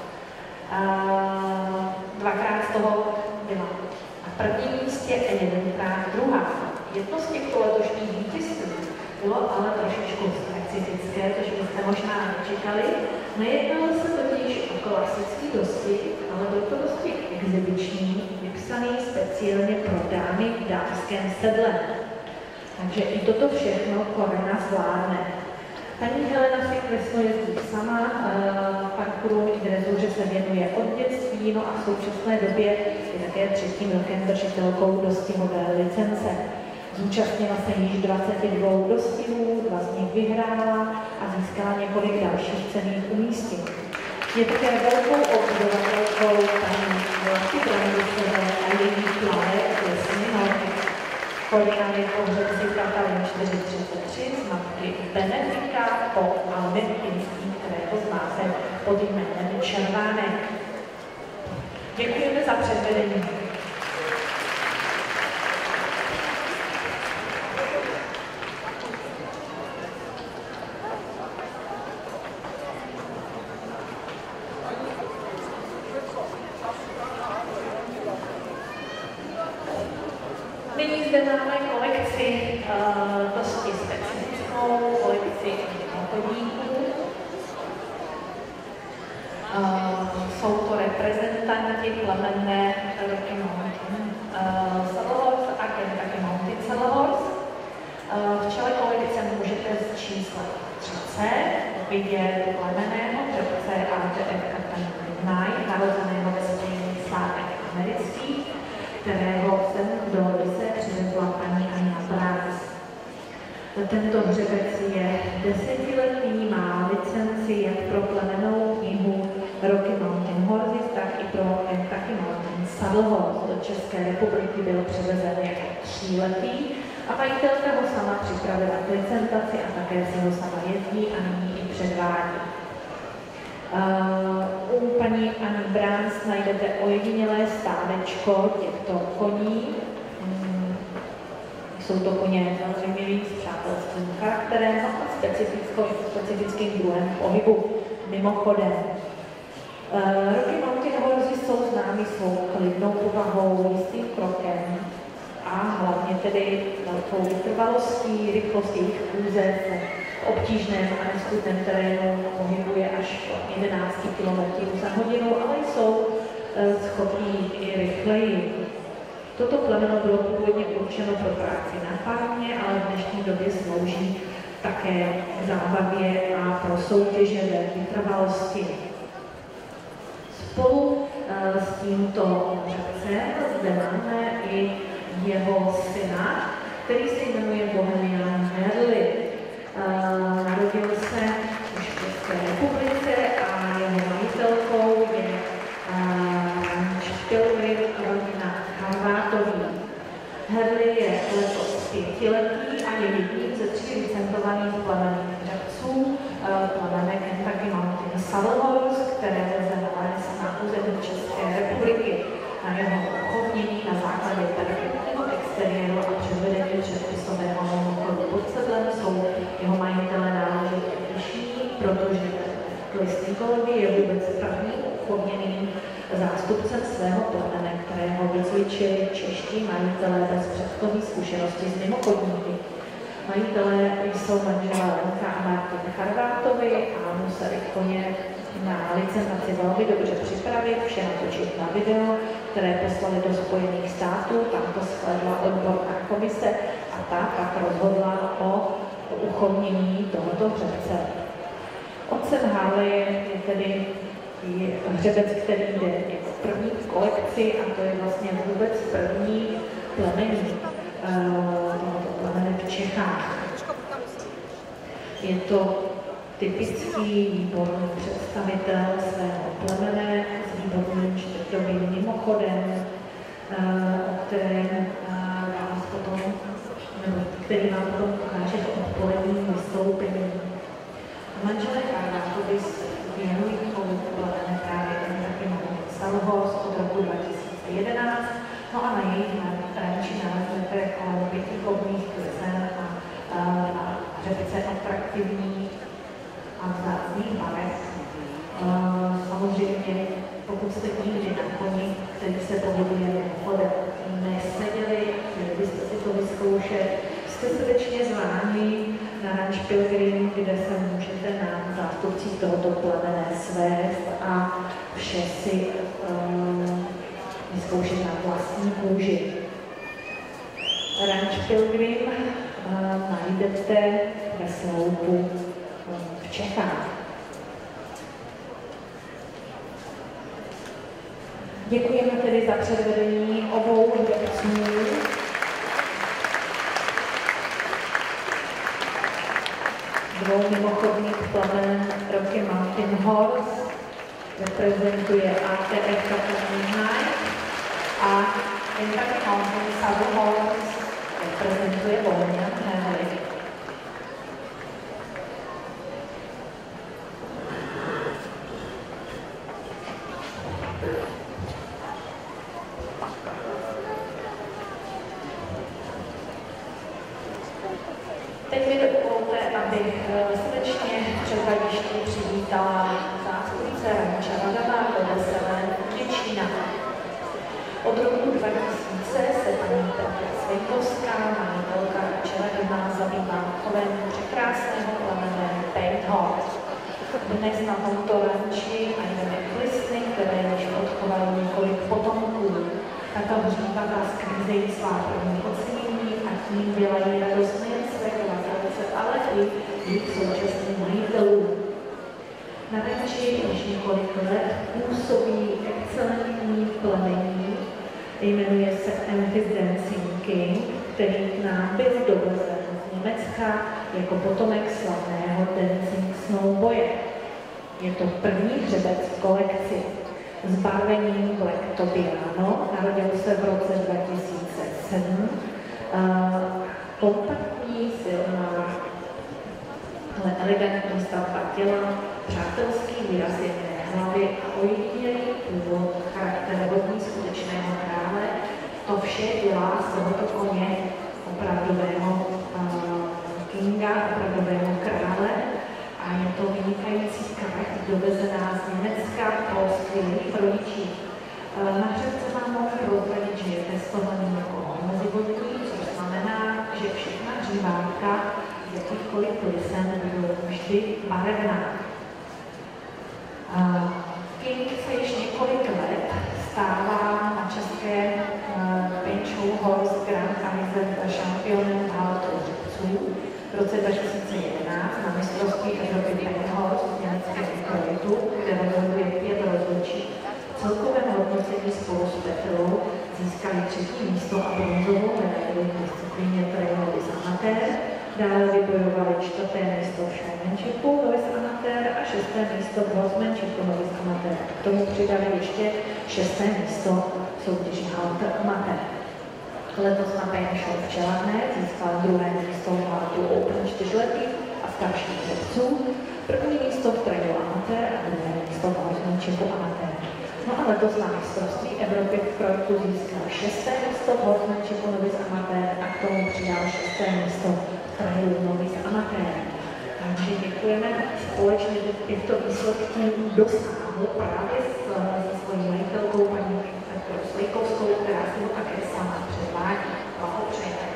Speaker 1: Dvakrát z toho byla na prvním místě a jedenkrát druhá. Jedno z těchto letošních vítězství bylo ale trošičku specifické, což byste možná nečekali. Nejednalo se totiž o klasický dostih, ale byl to dostih exibiční, vypsaný speciálně pro dámy v dámském sedle. Takže i toto všechno Corena zvládne. Paní Helena si kresno jezdí sama, parkouru i drezuře se věnuje od dětství, no a v současné době je také třetím rokem držitelkou dostihové licence. Zúčastnila se již dvaceti dvou dostihů, dva z nich vyhrála a získala několik dalších cenných umístění. Je také velkou obdivovatelkou paní Vlasky Brandusové a její pláne Lesny Norky. Kolína je pohřebci Katalin čtyři třicet tři z matky Benefika po Albertinský, kterého znáte pod jménem Červánek. Děkujeme za předvedení. Nyní zde máme kolekci uh, dosti specifickou, kolekci chodníků. Uh, jsou to reprezentanti plemenné Rocky Mountain uh, Saddlehorse a Kentucky Mountain Saddlehorse. Uh, v čele kolekce můžete s číslem třicet vidět plemenného hřebce R T F Captain Midnight, narozeného ve Spojených státech amerických, kterého jsem do Lise přivezla paní Anja Brás. Tento hřebec je desetiletý, má licenci jak pro plemennou knihu Rocky Mountain Horses, tak i pro Kentucky Mountain Saddlehorse. Do České republiky byl přivezen jako tříletý a majitelka ho sama připravila k licentaci a také si ho sama jezdí a nyní i předvádí. Uh, u paní Anny Brans najdete ojedinělé stádečko těchto koní. Um, jsou to koně samozřejmě s přátelským charakterem a specifickým druhem pohybu. Mimochodem, uh, Rocky Mountain Horses jsou známy svou klidnou povahou, jistým krokem a hlavně tedy velkou vytrvalostí, rychlostí jejich chůze v obtížném a neskutném terénu pohybuje až jedenáct kilometrů za hodinu, ale jsou schopní i rychleji. Toto plemeno bylo původně určeno pro práci na farmě, ale v dnešní době slouží také k zábavě a pro soutěže ve vytrvalosti. Spolu s tímto hřebcem zde máme i jeho syna, který se jmenuje Bohemian Merli. Uh, narodil se už v České republice a jeho majitelkou je Štělvy rodina Harvátový. Herli je letos pětiletý a je jedním ze tří licentovaných plemenných hřebců uh, plemene Kentucky Mountain Saddlehorse, které lze nalézt na území České republiky. Na jeho uchovnění na základě perfektního exteriéru a předvedení předpisového monochodu pod sedlem jsou jeho majitele náležitě vyšší, protože Klistníkovi je vůbec prvním uchovněným zástupcem svého plemene, kterého vycvičili čeští majitelé bez předchozí zkušenosti s mimochodníky. Majitelé jsou manželé Lenka a Martin Charvátovi a museli koně na licentaci velmi dobře připravit, vše natočit na video, které poslali do Spojených států, tam to shlédla odborná komise a ta pak rozhodla o uchovnění tohoto hřebce. Otcem Harley je tedy hřebec, který jde jako první v kolekci a to je vlastně vůbec první plemení tohoto plemene v Čechách. Je to typický výborný představitel svého plemene s výborným čtvrtovým mimochodem, o kterém vás potom, nebo který vám potom ukáže v odpoledním vystoupení. Manželé Karlátovi se věnují chovu plemene právě Enterprise Salhorst od roku dva tisíce jedenáct, no a na jejich ranči naleznete kolem pěti chovných klizen a řepice atraktivních a vzácných barev. Samozřejmě, pokud jste nikdy na koni, který se pohybuje mimochodem, neseděli, měli byste si to vyzkoušet, jste srdečně zváni na ranč Pilgrim, kde se můžete na zástupcích tohoto plemene svést a vše si um, vyzkoušet na vlastní kůži. Ranč Pilgrim uh, najdete ve Sloupu um, v Čechách. Děkujeme tedy za předvedení obou herců. Dvou mimochodných plemen Rocky Mountain Horse reprezentuje A T F Katarínaj a Kentucky Mountain Saddle Horse reprezentuje Bohemian Henry. Teď mi dovolte, abych srdečně před hledištěm přivítala zástupce ranče Radana do Veselé Děčína. Od roku dva tisíce se paní Petra Svejkovská, majitelka ranče Radana, zabývá chovem překrásného plemene Paint Horse. Dnes na tomto ranči najdeme klisny, které již odchovaly několik potomků. Tato hříbata sklízejí svá první ocenění a tím dělají radost nejen své klavatelce, ale i jejich současným majitelům. Na ranči již několik let působí excelentní plemení, jmenuje se Memphis Dancing King, který k nám byl dovezen z Německa jako potomek slavného dancing snowboje. Je to první hřebec v kolekci. S barvením Black Tobiano, narodil se v roce dva tisíce sedm. Kompaktní, silná, ale elegantní stavba těla, přátelský výraz jedné hlavy a ojedinělý původ, charakter hodný skutečného krále, to vše dělá z tohoto koně opravdového uh, kinga, opravdového krále. A je to vynikající kraj, dovezená z Německa po skvělých rodičích. Na hřebce vám mohu prozradit, že je testovaný jako homozygotní, což znamená, že všechna hřívátka z jakýchkoliv lisen budou vždy barevná. King se již několik let stává na české Paint Show Horse Grand Prix šampionem války hřebců. V roce dva tisíce jedenáct na mistrovství Evropy Paint Horse v německém Detroitu, kde rozhoduje pět rozhodčí. V celkovém hodnocení spolu s Petrou získali třetí místo a bronzovou medaili v disciplíně Trail Amateur. Dále vybojovali čtvrté místo v Showmanshipu Novice Amateur a šesté místo v Horsemanshipu Novice Amateur. K tomu přidali ještě šesté místo v soutěži Halter Amateur. Letos na Paint Show v Čelárné získal druhé místo v Haltu Open čtyřletých a starších hřebců, první místo v Trail Amateur a druhé místo v Horsemanshipu Amateur. No a letos na mistrovství Evropy v projektu získal šesté místo v Horsemanshipu Novice Amateur a k tomu přidal šesté místo v Trailu Novice Amateur. Takže děkujeme, společně těchto výsledků dosáhl právě se svojí majitelkou paní Petrou Svejkovskou, která si ho také sama předvádí. Blahopřejeme.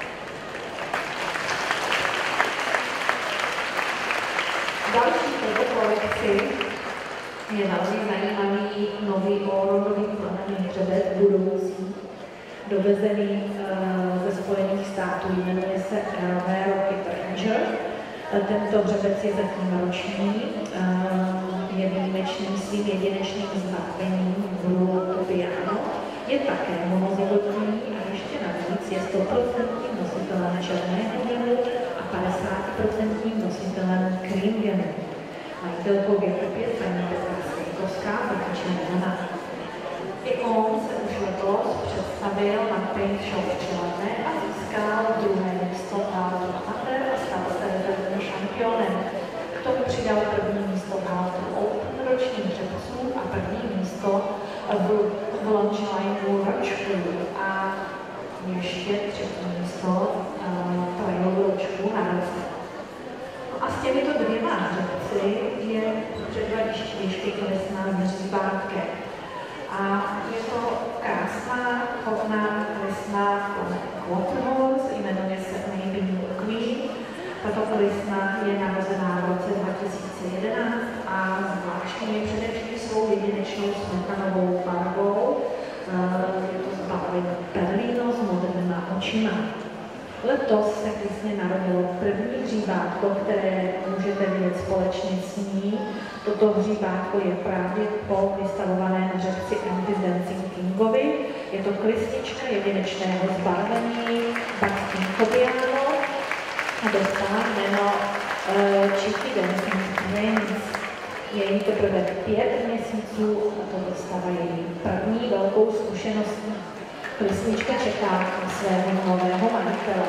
Speaker 1: Další této kolekci je velmi zajímavý nový allroundový plemenný hřebec budoucí, dovezený uh, ze Spojených států, jmenuje se Rare Rocky Ranger. Tento hřebec je zatím roční, uh, je výjimečným svým jedinečným zbarvením Blue Tobiano, je také homozygotní a ještě navíc je sto procent nositelem černého hněvu a padesát procent nositelem Cream genu. Majitelkou je opět paní Petra Stejkovská, zakončená Jana. I on se už letos představil na Paint Shop v Čeladné a získal druhé místo v Haltu Amateur a stal se rezervním šampionem. K tomu přidal první místo v Haltu Open ročním hřebců a první místo v, v Launchlineu ročku a ještě třetí místo uh, Trial ročku na roce. A s těmito dvěma hřebci je předvadiště ještě klesná zřívátke. A je to krásná, chodná, lesná Waterhorse, jmenuje se Maybelline Queen. Tato klisna je narozená v roce dva tisíce jedenáct a zvláštní je především svou jedinečnou smetanovou barvou. Je to zbarvení Berlino s modrýma očima. Letos se klisně narodilo první hřívátko, které můžete vidět společně s ní. Toto hřívátko je právě po vystavovaném hřebci Andy's Dancing Kingovi. Je to klisnička jedinečného zbarvení Baskin Fabiano a dostala jméno uh, Chicky Dancing Twins. Je jí teprve pět měsíců a to dostává její první velkou zkušeností. Klisnička čeká na svého nového majitele.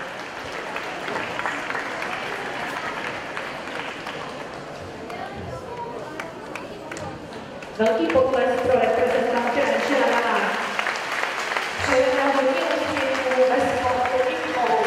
Speaker 1: Velký potlesk pro reprezentantky Renče Rana. Přejeme hodně úspěchů ve sportovních školu.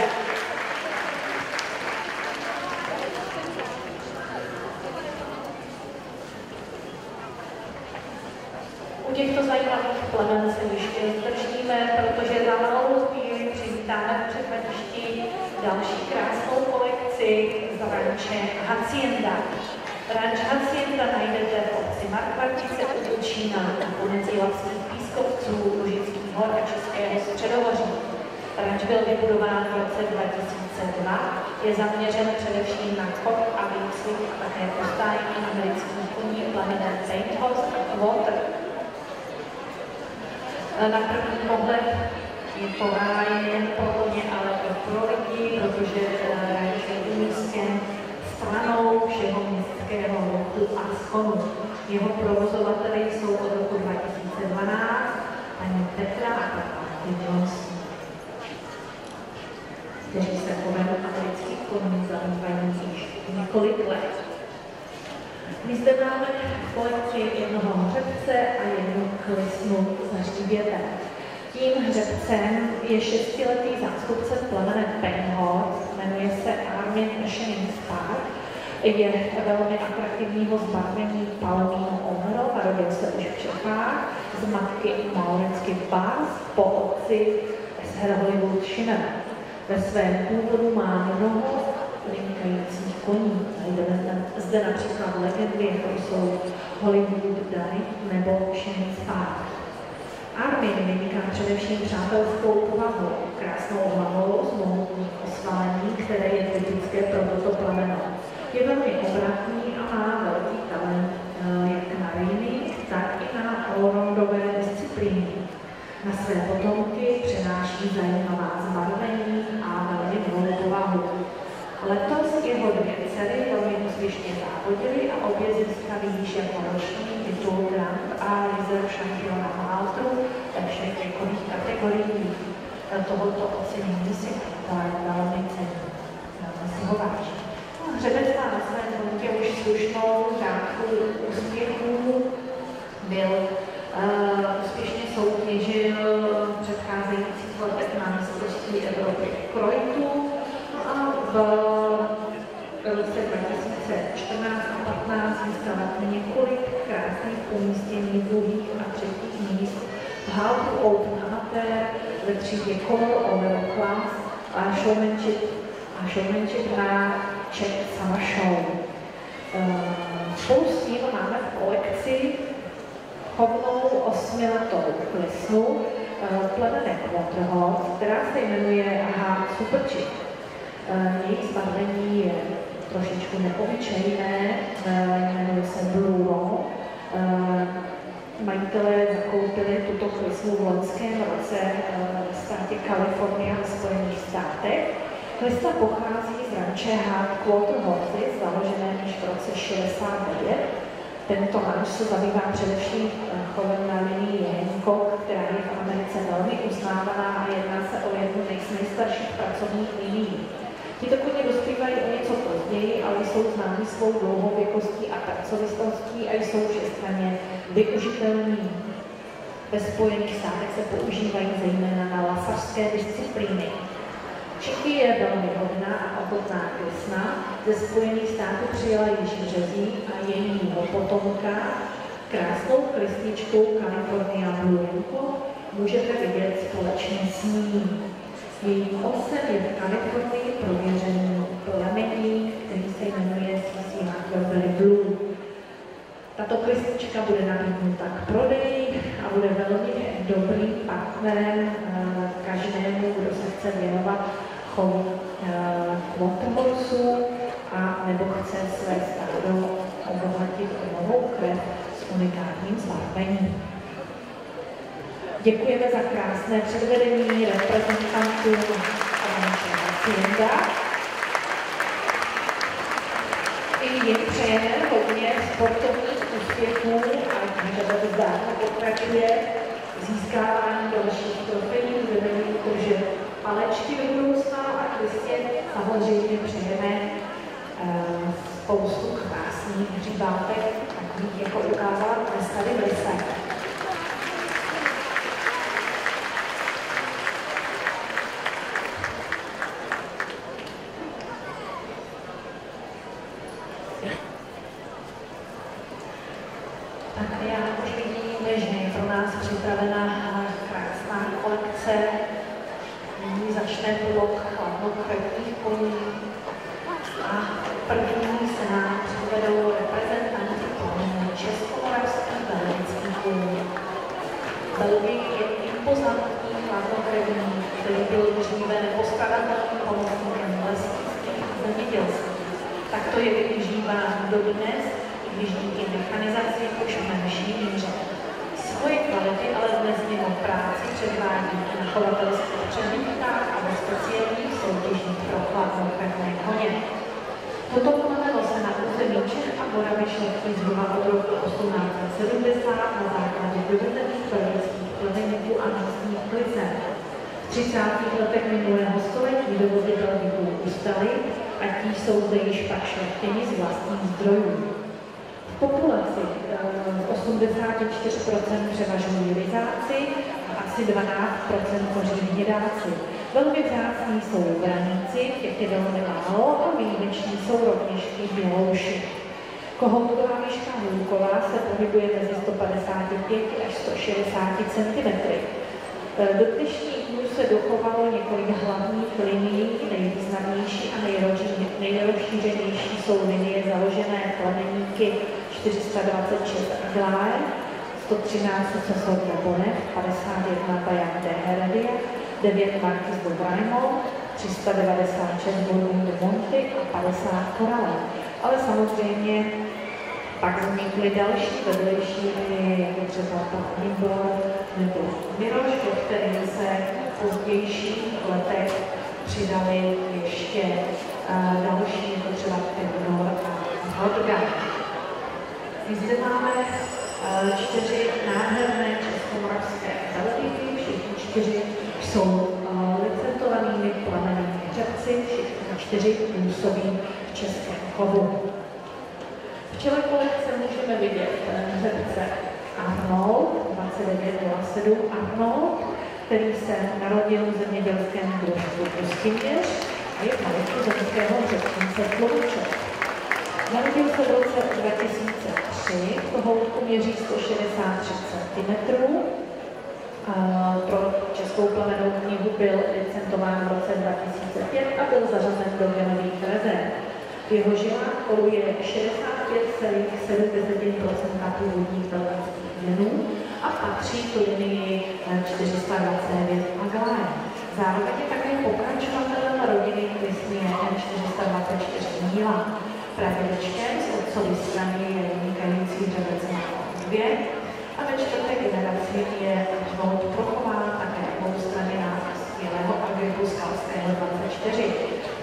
Speaker 1: U těchto zajímavých plemen se ještě zdržíme, protože za malou chvíli přivítáme v předvadišti další krásnou kolekci z ranče Hacienda. Ranč Hacienda najdete v obci Markvartice u Děčína na pomezí Lapských pískovců, Lužických hor a Českého středohoří. Ranč byl vybudován v roce dva tisíce dva, je zaměřen především na chov a výcvik a také postájení amerických koní plemenem Paint Horse a Quarter. Na první pohled je to ráj jen pro koně, ale i pro lidi, protože ranč je umístěn stranou všeho městského ruchu a schonu. Jeho provozovateli jsou od roku dva tisíce dvanáct paní Petra a paní Johnson, kteří se chovem amerických koní zabývají již několik let. My zde máme v kolekci jednoho hřebce a jednu klisnu za hřbětem. Tím hřebcem je šestiletý zástupce plemene Paint Horse, jmenuje se Armin Shining Star. Je velmi atraktivního zbarvení Palomino Omero, narodil se už v Čechách, z matky Mauritsky Bass po otci z her Hollywood Shiner. Ve svém původu má mnoho vynikajících koní. Najdeme zde například legendy, jako jsou Hollywood Danny nebo Shining Star. Armin vyniká především přátelskou povahou, krásnou hlavou s mohutným osvalení, které je typické pro toto plemeno. Je velmi obratný a má velký talent jak na reining, tak i na allroundové disciplíny. Na své potomky přenáší zajímavá zbarvení a velmi novou povahu. Letos jeho dvě dcery velmi úspěšně závodily a obě získaly již jako roční titul Grand a Reserve šampiona Maltu ve všech věkových kategoriích. Tohoto ocenění si velmi cení. Velmi si ho váží. Hřebec má na svém kontě už slušnou řádku úspěchů. Byl uh, úspěšně soutěžil předcházející letech na mistrovství Evropy v Kroitu a v roce dva tisíce čtrnáct a patnáct získal několik krásných umístění druhých a třetích míst v Haltu Open Amateur ve třídě Color Over Class a Showmanship a Showmanship na Czech Summer Show. Spolu s tím máme v kolekci chovnou osmiletou klisnu plemene Waterhorse, která se jmenuje Hard Super Chick. Její zbarvení je trošičku neobyčejné, jmenuje se Blue Roll. Majitelé zakoupili tuto klisnu v loňském roce ve státě Kalifornie a Spojených státech. Lista pochází z ranče Hardquarter Horses, založené již v roce šedesát devět. Tento ranč se zabývá především chovem na linii Hancock, která je v Americe velmi uznávaná a jedná se o jednu z nejstarších pracovních linií. Tito koně dospívají o něco později, ale jsou známi svou dlouhověkostí a pracovitostí a jsou všestranně využitelní. Ve Spojených státech se používají zejména na lasařské disciplíny. Čiky je velmi hodná a ochotná kvěsna. Ze Spojených států přijela již březí a jejího potomka, krásnou krysničkou California Blue Hancock, můžete vidět společně s ní. Její otcem je v Kalifornii prověřený plemení, který se jmenuje C C Hardquarter Blue. Tato krysnička bude nabídnuta k prodeji a bude velmi dobrým partnerem každému, kdo se chce věnovat chovu quarterhorsů a nebo chce své stádo obohatit o novou krev s unikátním zbarvením. Děkujeme za krásné předvedení reprezentantů Ranče Hacienda. I jim přejeme hodně sportovních úspěchů a když zdárně pokračuje získávání dalších trofejí, budeme jim držet palečky do budoucna a Kristě samozřejmě přejeme uh, spoustu krásných hřibátek, takových jako ukázala dnes tady v lise. Tak já už vidím, že je pro nás připravená krásná kolekce. Nyní začne blok chladnokrevných koní a první se nám přivedou reprezentanti českomoravských belgických koní. Belgii je impozantní chladnokrevný, který byl dříve nepostradatelným pomocníkem lesnictví a zemědělství. Tak to je využíván dodnes, když díky mechanizaci už v menší míře. Svoje kvality ale dnes mimo práci předvádí na chovatelských přehlídkách a ve speciálních soutěžích pro chladnokrevné koně. Toto plemeno se na území Čech a Moravy šlechtí zhruba od roku osmnáct set sedmdesát na základě dovedených belgických plemeníků a místních klizen. V třicátých letech minulého století dovozy Belgiků ustaly a tí jsou zde již pak šlechtěni z vlastních zdrojů. V populaci osmdesát čtyři procent převažují ryzáci a asi dvanáct procent tvoří hnědáci. Velmi vzácní jsou vraníci, těch je velmi málo a výjimeční jsou rovněž i bělouši. Kohoutová výška hůlková se pohybuje mezi sto padesát pět až sto šedesát centimetry. Do dnešních dnů se dochovalo několik hlavních linií, nejvýznamnější a nejrozšířenější jsou linie založené plemeníky čtyři sta dvacet šest Aglaé, sto třináct Successor de Bonnet, padesát jedna Bayard de Heredia, devět Marquis de Braimont, tři sta devadesát šest Bourbon de Monty a padesát Corale. Ale samozřejmě pak vznikly další vedlejší linie, jako třeba Nibor nebo Miroš, do kterých se v pozdějších letech přidali ještě uh, další, jako třeba Theodor a Hodga. My zde máme uh, čtyři nádherné českomoravské velryby, všichni čtyři jsou uh, licentovanými plemennými hřebci, všichni čtyři působí v českém chovu. V čele kolekce můžeme vidět hřebce Arnold, dvacet devět nula sedm Arnold, který se narodil v zemědělském družstvu Puskyměř a je majitku zemského hřebčince Tlouček. Narodil se v roce dva tisíce tři, kohoutku měří sto šedesát tři centimetrů. Pro Českou plemennou knihu byl licentován v roce dva tisíce pět a byl zařazen do genových rezerv. V jeho žilách koluje šedesát pět celá sedm procent původních belgických genů a patří k linii čtyři sta dvacet devět Aglaé. Zároveň je také pokračovatelem rodiny Kristnie čtyři sta dvacet čtyři Míla. Pradědečkem z otcovy strany je vynikající hřebec dvě a ve čtvrté generaci je Arnold prochován také obou strany skvělého Agribu Skalského dvacet čtyři.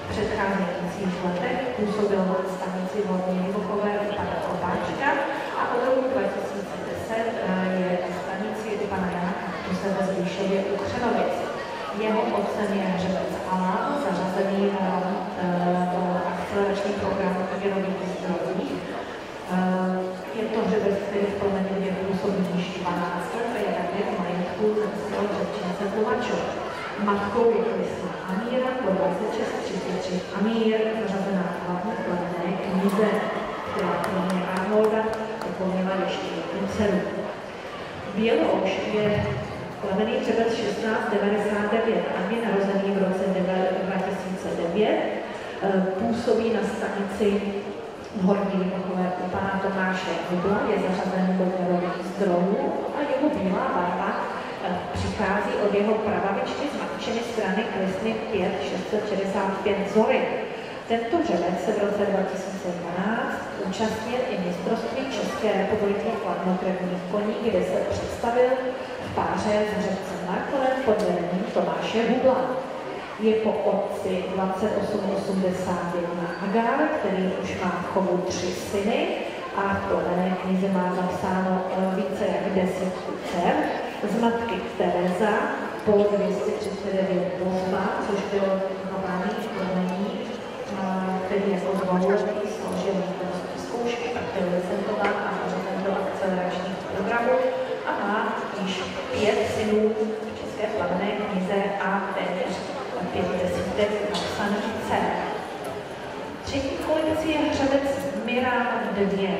Speaker 1: vrstvy v Plemenivě působí již dvanáct let a je také v majetku zemského řečence Tlumačov. Matkou je Kristna Amíra, po dvacet šest třicet tři Amír, zařazená v hlavní plemenné knize, která kromě Arnolda doplnila ještě jednu dceru. Bělouš je plemenný třebec šestnáct devadesát devět a je narozený v roce dva tisíce devět. Působí na stanici v Horní Libochové u pana Tomáše Hubla, je zařazen do měrových zdrojů a jeho bílá barva přichází od jeho prababičky z matčiny strany Kristny pět šest set šedesát pět Zory. Tento řebec se v roce dva tisíce dvanáct účastnil i mistrovství České republiky chladnokrevných koní, kde se představil v páře s řepcem Markolem pod vedením Tomáše Hubla. Je po otci dvacet osm osmdesát jedna Agar, který už má v chovu tři syny a v plemenné knize má zapsáno více jak deset dcer. Z matky Tereza po dvě stě třicet devět Bozba, což byl novaný plemení, který jako dvouletý složil mistrovské zkoušky, pak byl licentován a zařazen do akceleračních programů a má již pět synů v České plemenné knize a téměř pět desítek napsaných dcer. Třetí kolekci je hřebec Miran dvě.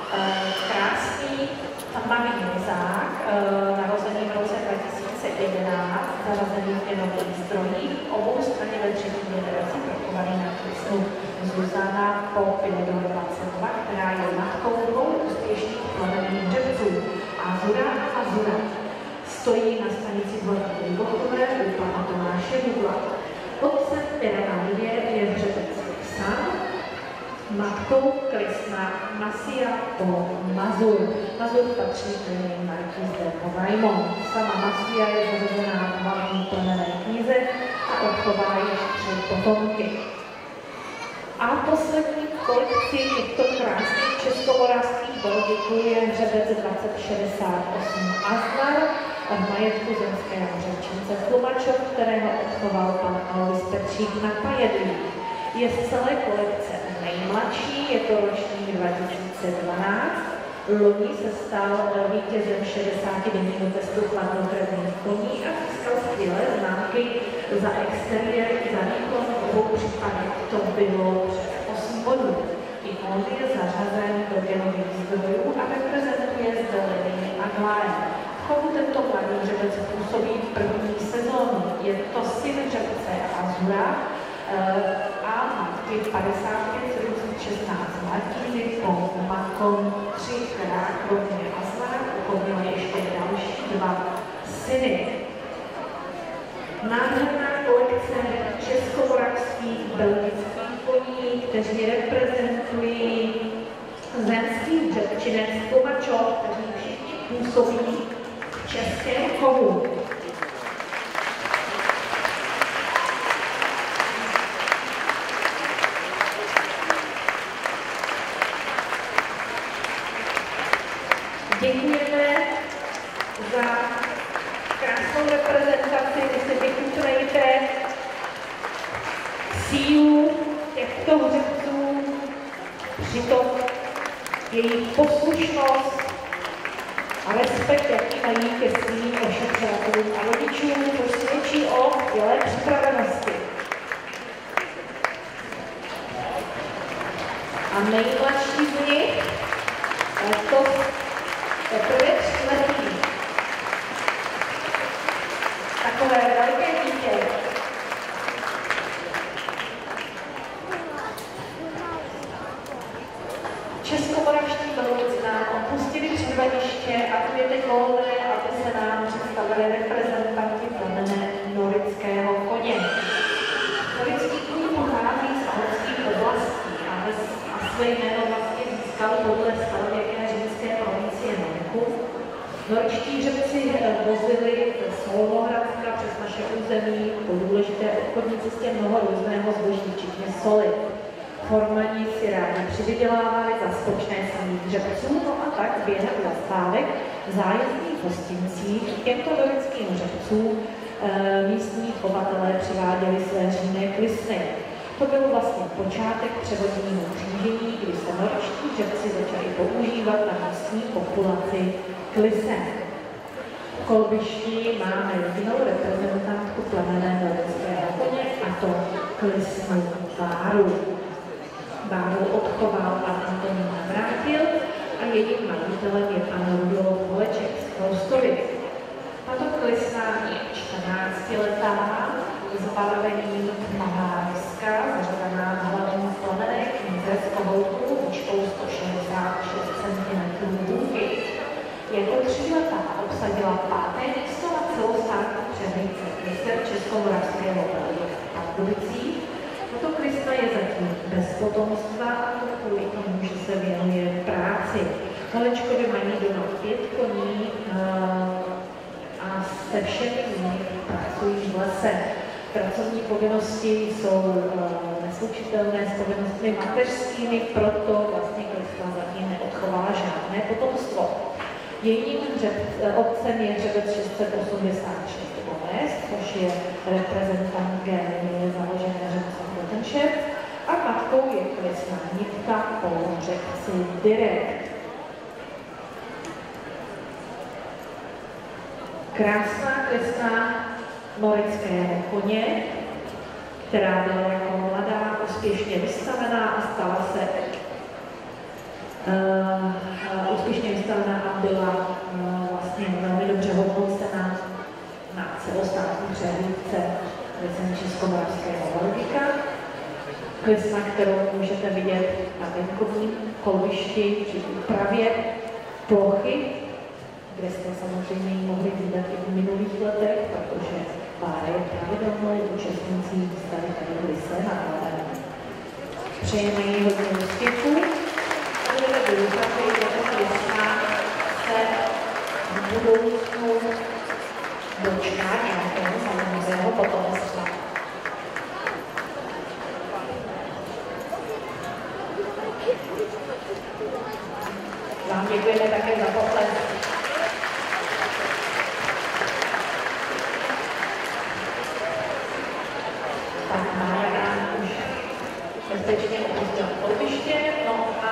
Speaker 1: Krásný tmavý mizák, narozený v roce dva tisíce jedenáct, zařazený v měnových zdrojích, obou straně ve třetí generaci prokovaný na Kristnu Zuzana po Pilodor-Vaclava, která je matkou dvou úspěšných plemenných hřebců Azura a Azura. Stojí na stanici Horní Libochové u pana Tomáše Hubla. Otcem Piramalivě je hřebec San, matkou Kristna Masia po Mazur. Mazur patří k markýze Hovajmon. Sama Masia je zařazená v hlavní plemenné knize a odchová již tři potomky. A poslední kolekci těchto krásných českomoravských bolděků je hřebec dvacet šedesát osm Aznar v majetku zemského řečence Tlumačov, kterého odchoval pan Alois Petřík na Pajedlí. Je z celé kolekce nejmladší, je to ročník dva tisíce dvanáct. Loni se stal vítězem šedesátidenního testu chladnokrevných koní a získal skvělé známky za exteriér i za výkon v obou případech. To bylo přes osm bodů. I on je zařazen do dělových zdrojů a reprezentuje zde Leviny a Gláje. V chovu tento mladý hřebec působí v první sezónu. Je to syn hřebce Azura a matky padesát pět sedm set šestnáct Markýzy po Makon tři, která kromě Azura uchodila ještě další dva syny. Nádherná kolekce českomoravských belgických koní, kteří reprezentují zemský řepčinec Tlumačov, kteří všichni působí v českém chovu. Děkujeme za krásnou reprezentaci, vy se vykutrejte sílu těchto hřebců, přitom jejich poslušnost a respekt, jaký mají ke svým ošetřovatelům a rodičům, což svědčí o skvělé připravenosti. A nejmladší z nich, to teprve tříletý. Takové velké dítě. Českomoravští velmoci nám opustili předvadiště a tu je teď volné, aby se nám představili reprezentanti plemenné norického koně. Norický kůň pochází z alpských oblastí a, a své jméno vlastně získal podle starověké římské provincie Norku. Norčtí hřebci vozili ze Solnohradska přes naše území po důležité obchodní cestě mnoho různého zboží, včetně soli. Formani si rádi přivydělávali za skočné samých hřebců, no a tak během zastávek v zájezdných hostincích těmto norickým hřebcům e, místní chovatelé přiváděli své římné klisny. To byl vlastně počátek převodního křížení, kdy se norští řepci začali používat na místní populaci klisen. V kolbišti máme jedinou reprezentantku plemenné norského koně, a to klisnu Báru. Báru odchoval a Antonín Navrátil a jejím majitelem je pan Rudolf Holeček z Chloustovic. Tato klisna je čtrnáctiletá, s barvením tmavá-ryska, zařazená na hlavní plamené knize s kohoutkou výškou sto šedesát šest centimetrů hůlky. Jako tříletá obsadila páté místo na celostátní přehlídce mister Českomoravského velděka v Pardubicích. Tato klisna je zatím bez potomstva a to kvůli tomu, že se věnuje práci. Holečkovi mají doma pět koní a se všemi z nich pracují v lese. Pracovní povinnosti jsou neslučitelné s povinnostmi mateřskými, proto vlastně klisna zatím neodchová žádné potomstvo. Jejím otcem je hřebec šest set osmdesát šest Gomez, což je reprezentant génie založené hřebcem Rotenšev, a matkou je klisna Nitka po hřebci Direkt. Krásná klisna norického koně, která byla jako mladá úspěšně vystavená a stala se uh, úspěšně vystavená a byla uh, vlastně velmi dobře hodnocena na celostátní přehlídce Českomoravského velděka. Klisna, kterou můžete vidět na venkovním kolbišti při úpravě plochy, kde jste samozřejmě ji mohli vidět i v minulých letech, protože Bára je pravidelnou účastnící výstavy tady v Lise na Hlavě. Přejeme jí hodně úspěchů a budeme doufat, že tato klisna se v budoucnu dočká nějakého zajímavého potomstva. Vám děkujeme také za potlesk. Tak Mája nám už bezpečně opustila kolbiště, no a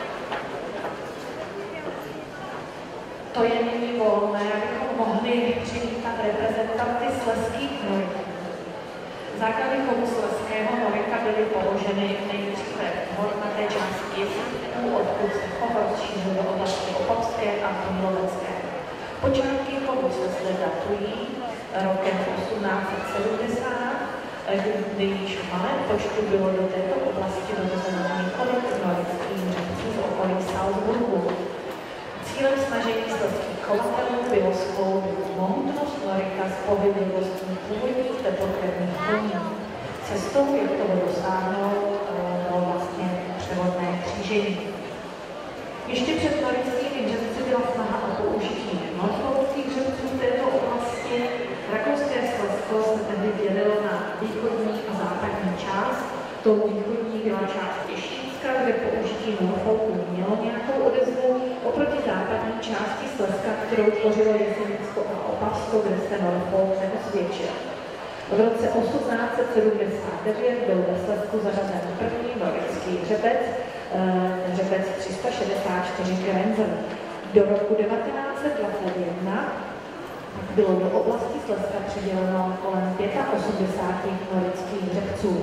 Speaker 1: to je nyní volné, abychom mohli přivítat reprezentanty slezských norik. Základy chovu slezského norika byly položeny nejdříve v hornaté části Jeseníků, odkud se chov rozšířil do oblasti Opavské a Chmílovecké. Počátky chovu se zde datují rokem osmnáct set sedmdesát, kdy již v malém počtu bylo do této oblasti dovozeno několik norických řepců z okolí Salzburgu. Cílem snažení slezských chovatelů bylo skloubit mohutnost norika s pohyblivostí původních teplokrevných koní. Cestou, jak toho dosáhnout, bylo vlastně převodné křížení. Ještě před norickými řepci byla snaha o použití norfolských řepců v této oblasti. Rakouské Slezsko se tehdy dělilo na východní a západní část. Tou východní byla část Těšínska, kde použití Norfolku mělo nějakou odezvu, oproti západní části Slezska, kterou tvořilo Jesenicko a Opavsko, kde se Norfolk neosvědčil. V roce osmnáct set sedmdesát devět byl ve Slezsku zařazen první norický hřebec, hřebec tři sta šedesát čtyři Grenzel. Do roku devatenáct set dvacet jedna bylo do oblasti Slezska přiděleno kolem osmdesát pět norických hřebců.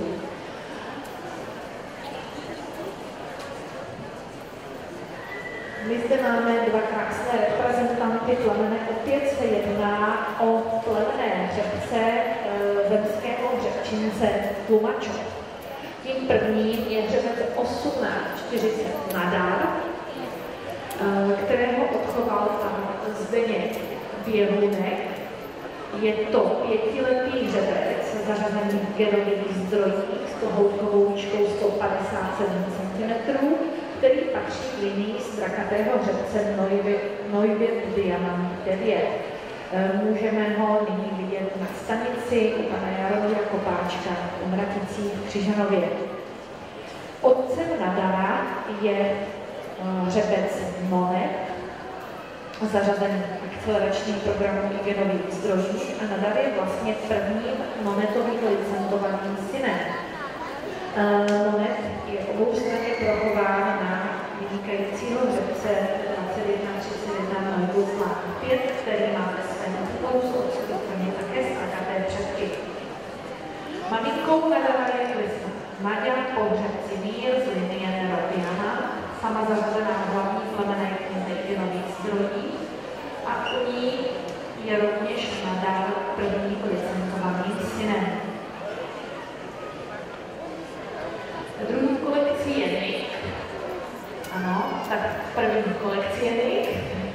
Speaker 1: My zde máme dva krásné reprezentanty plemené. Opět se jedná o plemené hřebce zemského hřebčince Tlumačov. Tím prvním je hřebec osmnáct set čtyřicet Nadar, kterého odchoval pan Zdeněk Běhounek. Je to pětiletý hřebec zařazený v genových zdrojích s kohoutkovou výškou sto padesát sedm centimetrů, který patří k linii strakatého hřebce Neuwirth Diamant devět. Můžeme ho nyní vidět na stanici u pana Jaromíra Kopáčka v Mraticích v Křižanově. Otcem Nadara je hřebec Monet, zařazený akceleračním programem genových zdrojích, a Nadar je vlastně prvním Monetovým licentovaným synem. Monet je oboustranně prochován na vynikajícího hřebce dvacet jedna třicet jedna Neuburg pět, který má ve svém úkolu z otcovy strany také zakaté předky. Maminkou Karla je Krista, Maďar po hřebci Mír z linie Neropiana, sama zařazená v hlavní plamené knize Nových zdrojů, a u ní je rovněž nadál první licencovaným synem. Druhou kolekcí je Nick. Ano, tak první kolekci je Nick,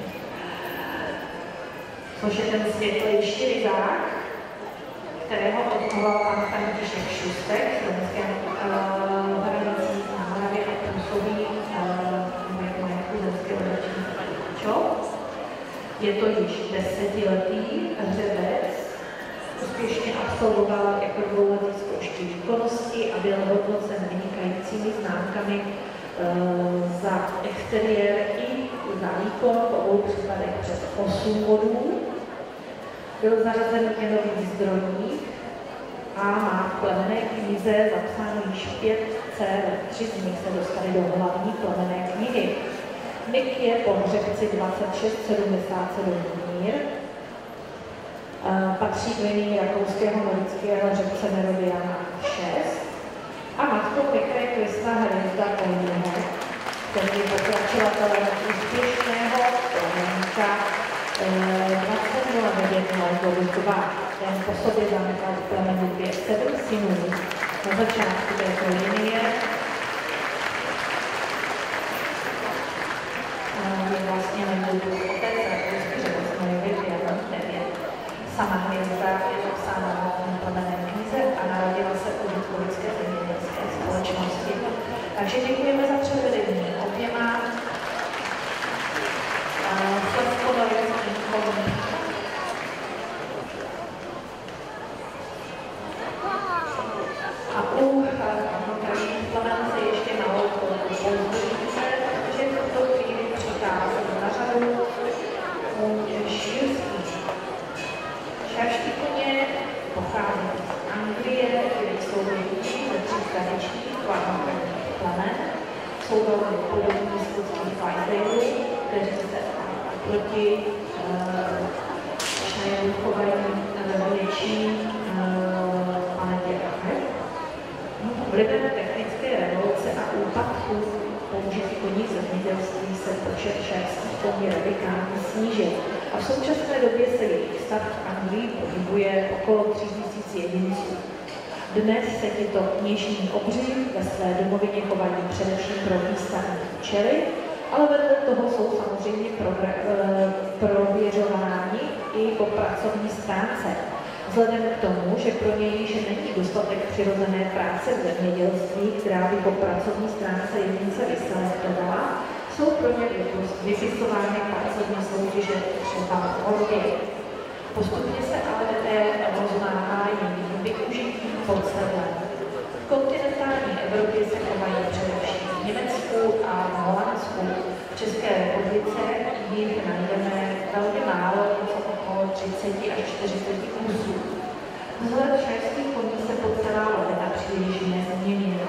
Speaker 1: což je ten světlejší rybák, kterého odchoval pan František Šustek z Zemském hranicích na Moravě a působí v majetku Zemského hranicích. Je to již desetiletý hřebec, úspěšně absolvoval jako dvouletý zkoušky výkonnosti a byl hodnocen vynikajícími známkami e, za exteriér i za výkon v obou případech přes osm bodů. Byl zařazen v Nových zdrojích a má v plemenné knize zapsáno již pět dcer, tři z nich se dostaly do hlavní plemenné knihy. Nick je po hřebci dvacet šest sedmdesát sedm Mír, patří k linii rakouského norického hřebce Nerodiana šest a matkou Nicka je Krista Hvězda Kolího, který je pokračovatelem úspěšného plemenníka dvacet nula devět Neuburg dva. Ten po sobě zanechal v plemenu dvě sedm synů. Na začátku této linie je vlastně Neuburg otec a hřebec Neuburg devět. Sama hvězda je zapsána v plemenné knize a narodila se u Lidkovické zemědělské společnosti. Takže děkujeme za převedení oběma slezsko-norickým kolem. A u plamence ještě malou kolegu pouzdujíce, protože v tuto chvíli přichází na řadu šírský. Šerští koně pochází z Anglie, kde jsou větší ze tří tradičních kladnokrevných plemen. Jsou velmi podobní skutky Clydesdalů, kteří se proti Shireu chovají ve větší planetě Afriky. Vlivem technické revoluce a úpadku použití koní v zemědělství se počet šerstích koní radikálně snížil. A v současné době se jejich stav v Anglii pohybuje okolo tři tisíce jedinců. Dnes se tito kněžní obři ve své domovině chovají především pro výstavní účely, ale vedle toho jsou samozřejmě prověřováni i po pracovní stránce. Vzhledem k tomu, že pro něj již není dostatek přirozené práce v zemědělství, která by po pracovní stránce jedince vyselektovala, jsou pro ně vypisovány pracovní soutěže třeba volby. Postupně se ale roznává jejich využití po celém. V kontinentální Evropě se chovají především v Německu a v Holandsku. V České republice jich najdeme velmi málo, něco okolo třicet až čtyřicet kusů. Vzhled šerstých koní se po celá léta příliš nezměnil.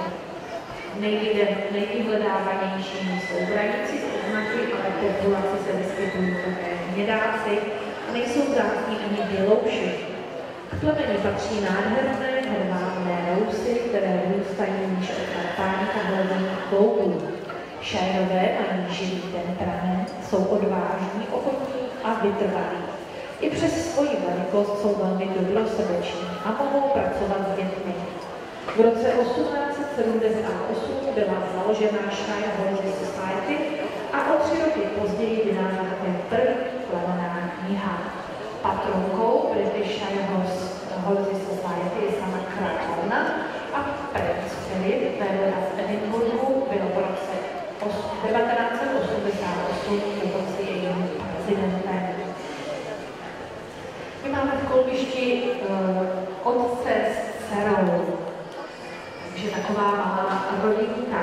Speaker 1: Nejvyhledávanějšími jsou hrající z oznaky, ale populaci se vyskytují také hnědáci a nejsou vzácní ani bělouši. K plemeni patří nádherné hedvábné rousy, které vyrůstají níž od karpáních a hledaných kloubů. Shirové mají živý temperament, jsou odvážní, ochotní a vytrvalí. I přes svoji velikost jsou velmi dobrosrdeční a mohou pracovat s dětmi. V roce osmnáct set sedmdesát osm byla založena Shire Horse Society a o tři roky později vydána také první plemenná kniha. Patronkou British Shire Horse Society je sama královna a princ Philip, vévoda z Edinburghu, byl v roce devatenáct set osmdesát osm dokonce jejím prezidentem. My máme v kolbišti uh, otce s dcerou, takže taková malá rodinka.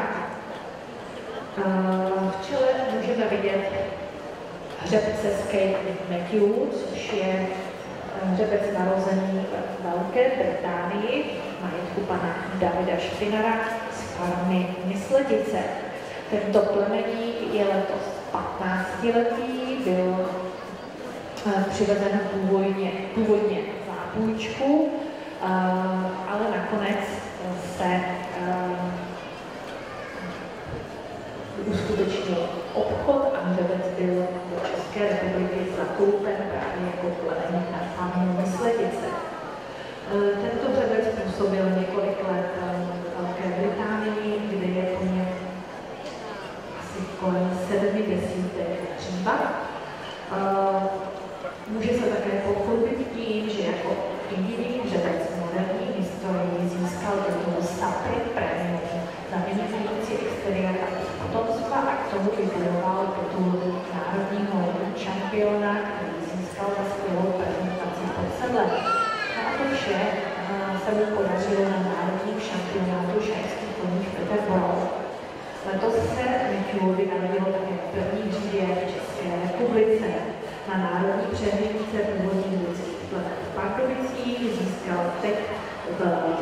Speaker 1: Uh, v čele můžeme vidět hřebce z Kate Matthew, což je hřebec narozený v Velké Británii. majetku pana Davida Špinara z farmy Mysletice. Tento plemeník je letos patnáctiletý, byl přivezen původně, původně za půjčku, ale nakonec se uskutečnil obchod a hřebec byl do České republiky zakoupen právě jako plemeník na farmu Mysletice. Tento hřebec působil několik let v Velké Británii, kde je po něm asi kolem sedmi desítek dříva. Může se také pochlubit tím, že jako jediný hřebec v moderní historii získal titul Sapri Premium za vynikající exteriér a potomstva a k tomu vybojoval titul národního šampiona, který získal za skvělou prezentaci pod sedlem. A to vše se mu podařilo na národním šampionátu šachských koní v Peterborough. Letos se Matthewovi narodilo také v první třídě v České republice. Na národní přehlídce původních lidských plemen v Pardubicích získal teď, v,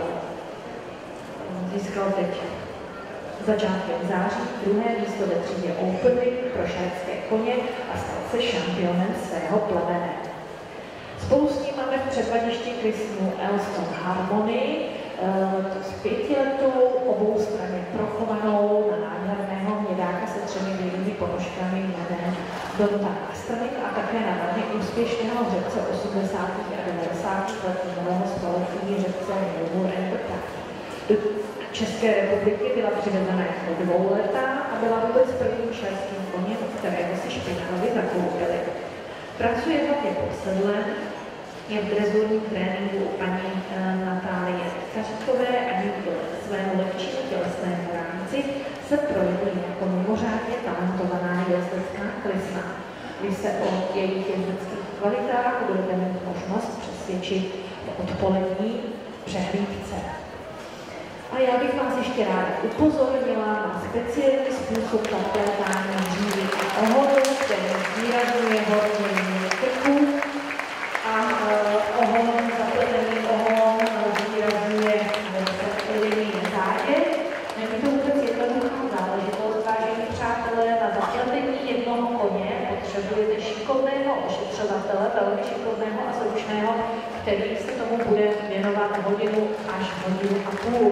Speaker 1: získal teď začátkem září druhé místo ve třídě Open pro švédské koně a stal se šampionem svého plemene. Spolu s ním máme v předvadišti Kristinu Elston Harmony, z pětiletou oboustranně prochovanou na nádherného hnědáka se třemi bílými ponožkami jménem Donta Astrnik a také na velmi úspěšného hřebce osmdesátých a devadesátých let minulého století hřebce Milburn Enterprise. Do České republiky byla přivezena jako dvouletá a byla vůbec prvním švédským koněm, kterého si Špinarovi zakoupili. Pracuje hlavně pod sedlem, je v drezurním tréninku u paní e, Natálie Kaříkové a díky svému lepšímu tělesnému rámci se projevuje jako mimořádně talentovaná jezdecká klisna. Když se o jejich jezdeckých kvalitách budete mít možnost přesvědčit v odpolední přehlídce. A já bych vás ještě ráda upozornila na speciální způsob zaplétání dříví a ohonu, který zvýrazňuje horní linii krku a uh, ohon, zapletený ohon zvýrazňuje linii zádě. Není to vůbec jednoduchá záležitost, vážení přátelé, na zapletení jednoho koně potřebujete šikovného ošetřovatele, velmi šikovného a zručného, který se tomu bude věnovat hodinu až hodinu a půl.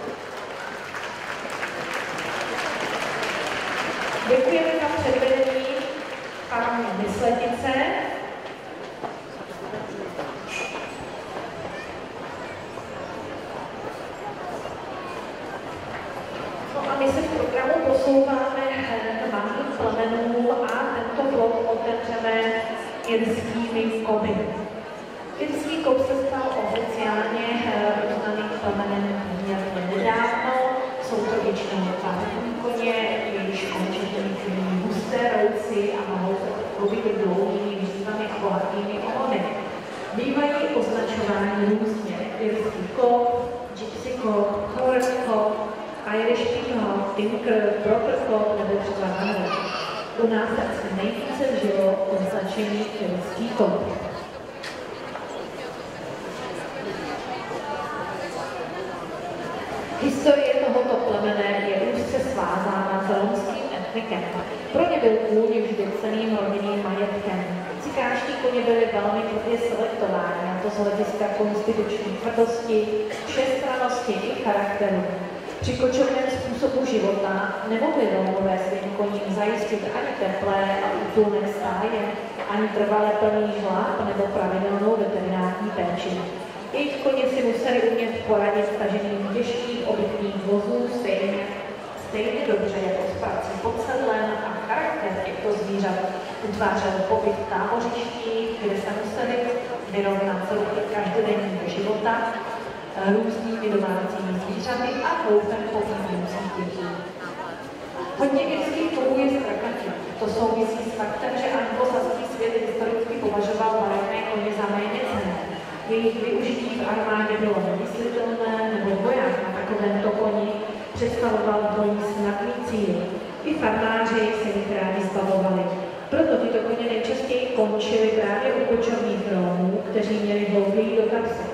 Speaker 1: Děkujeme za předvedení farmy Mysletice. No a my se v programu posouváme k malým plemenům a tento blok otevřeme irskými kovy. Irský kov se stal oficiálně uznaným plemenem poměrně nedávno. Jsou to většinou pární koně, jejichž končetiny chybí husté rouci a mohou se chlubit dlouhými výzvami a bohatými ohony. Bývají označováni různě irský kov, gypsy kov, horse kov, Irish Pig, Tinker, Broker kov nebo třeba Hannover. U nás se asi nejvíce vžilo označení irský kov. Historie tohoto plemene je úzce svázána s romským etnikem. Pro ně byl kůň vždy ceným rodinným majetkem. Cikáští koně byly velmi tvrdě selektováni, a to z hlediska konstituční tvrdosti, všestrannosti i charakteru. Při kočovném způsobu života nemohli Romové svým koním zajistit ani teplé a útulné stáje, ani trvalé plný žláb nebo pravidelnou veterinární péči. Jejich koně si museli umět poradit s tažením těžkých obytných vozů stejně, stejně dobře jako s prací pod sedlem a charakter těchto zvířat utvářel pobyt v tábořištích, kde se museli vyrovnat s ruchy každodenního života, různými domácími zvířaty a houfem pohybujících dětí. Hodně irských kovů je strakatí. To souvisí s faktem, že anglosaský svět historicky považoval barevné koně za méně cenné. Jejich využití v armádě bylo nemyslitelné, nebo voják na takovémto koni představoval dvojí snadný cíl. I farmáři se jich rádi zbavovali. Proto tyto koně nejčastěji končily právě u kočovných Romů, kteří měli hlouběji do kapsy.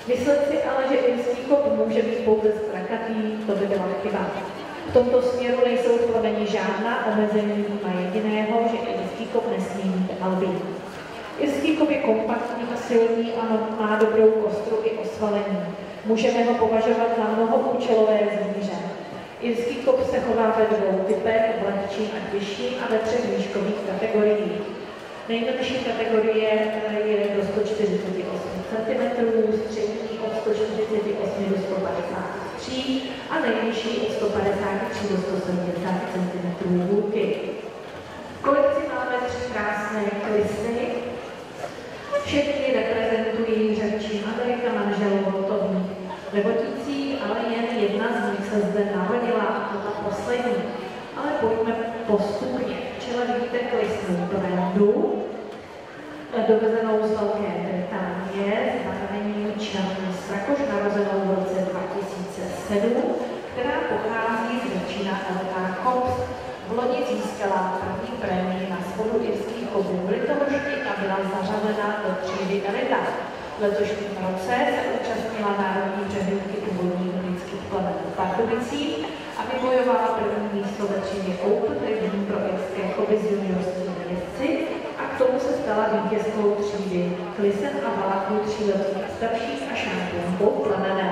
Speaker 1: Myslet si ale, že irský kop může být pouze strakatý, to by byla chyba. V tomto směru nejsou v plameni žádná omezení na jediného, že irský kop nesmí mít albín. Irský kop je kompaktní a silný a má dobrou kostru i osvalení. Můžeme ho považovat za mnohoúčelové zvíře. Irský kop se chová ve dvou typech, v lehčím a těžším a ve třech výškových kategoriích. Nejmenší kategorie je do sto čtyřicet osm centimetrů, střední od sto čtyřicet osm do sto padesát tři a nejvyšší od sto padesát tři do sto sedmdesát centimetrů hůlky. V kolekci máme tři krásné klisny. Všechny reprezentují řečí Amerika, manžel Voltovní levotící, ale jen jedna z nich se zde narodila, a to ta poslední. Ale pojďme postupně. V čele vidíte klisnu Brandu, dovezenou z Velké Británie, s barvením černý srakoš, narozenou v roce dva tisíce sedm, která pochází z Řečína L K Kops. V loni získala první prémii na shodu irských kovů v Litomošti a byla zařazena do třídy Elita. V letošním roce se účastnila národní přehlídky původních britských plemen v Pardubicích a vybojovala první místo ve třídě Open, region pro irské kovy s juniorskými jezdci, a k tomu se stala vítězkou třídy Klisen a Valaků tříletých starších a šampionkou plemené.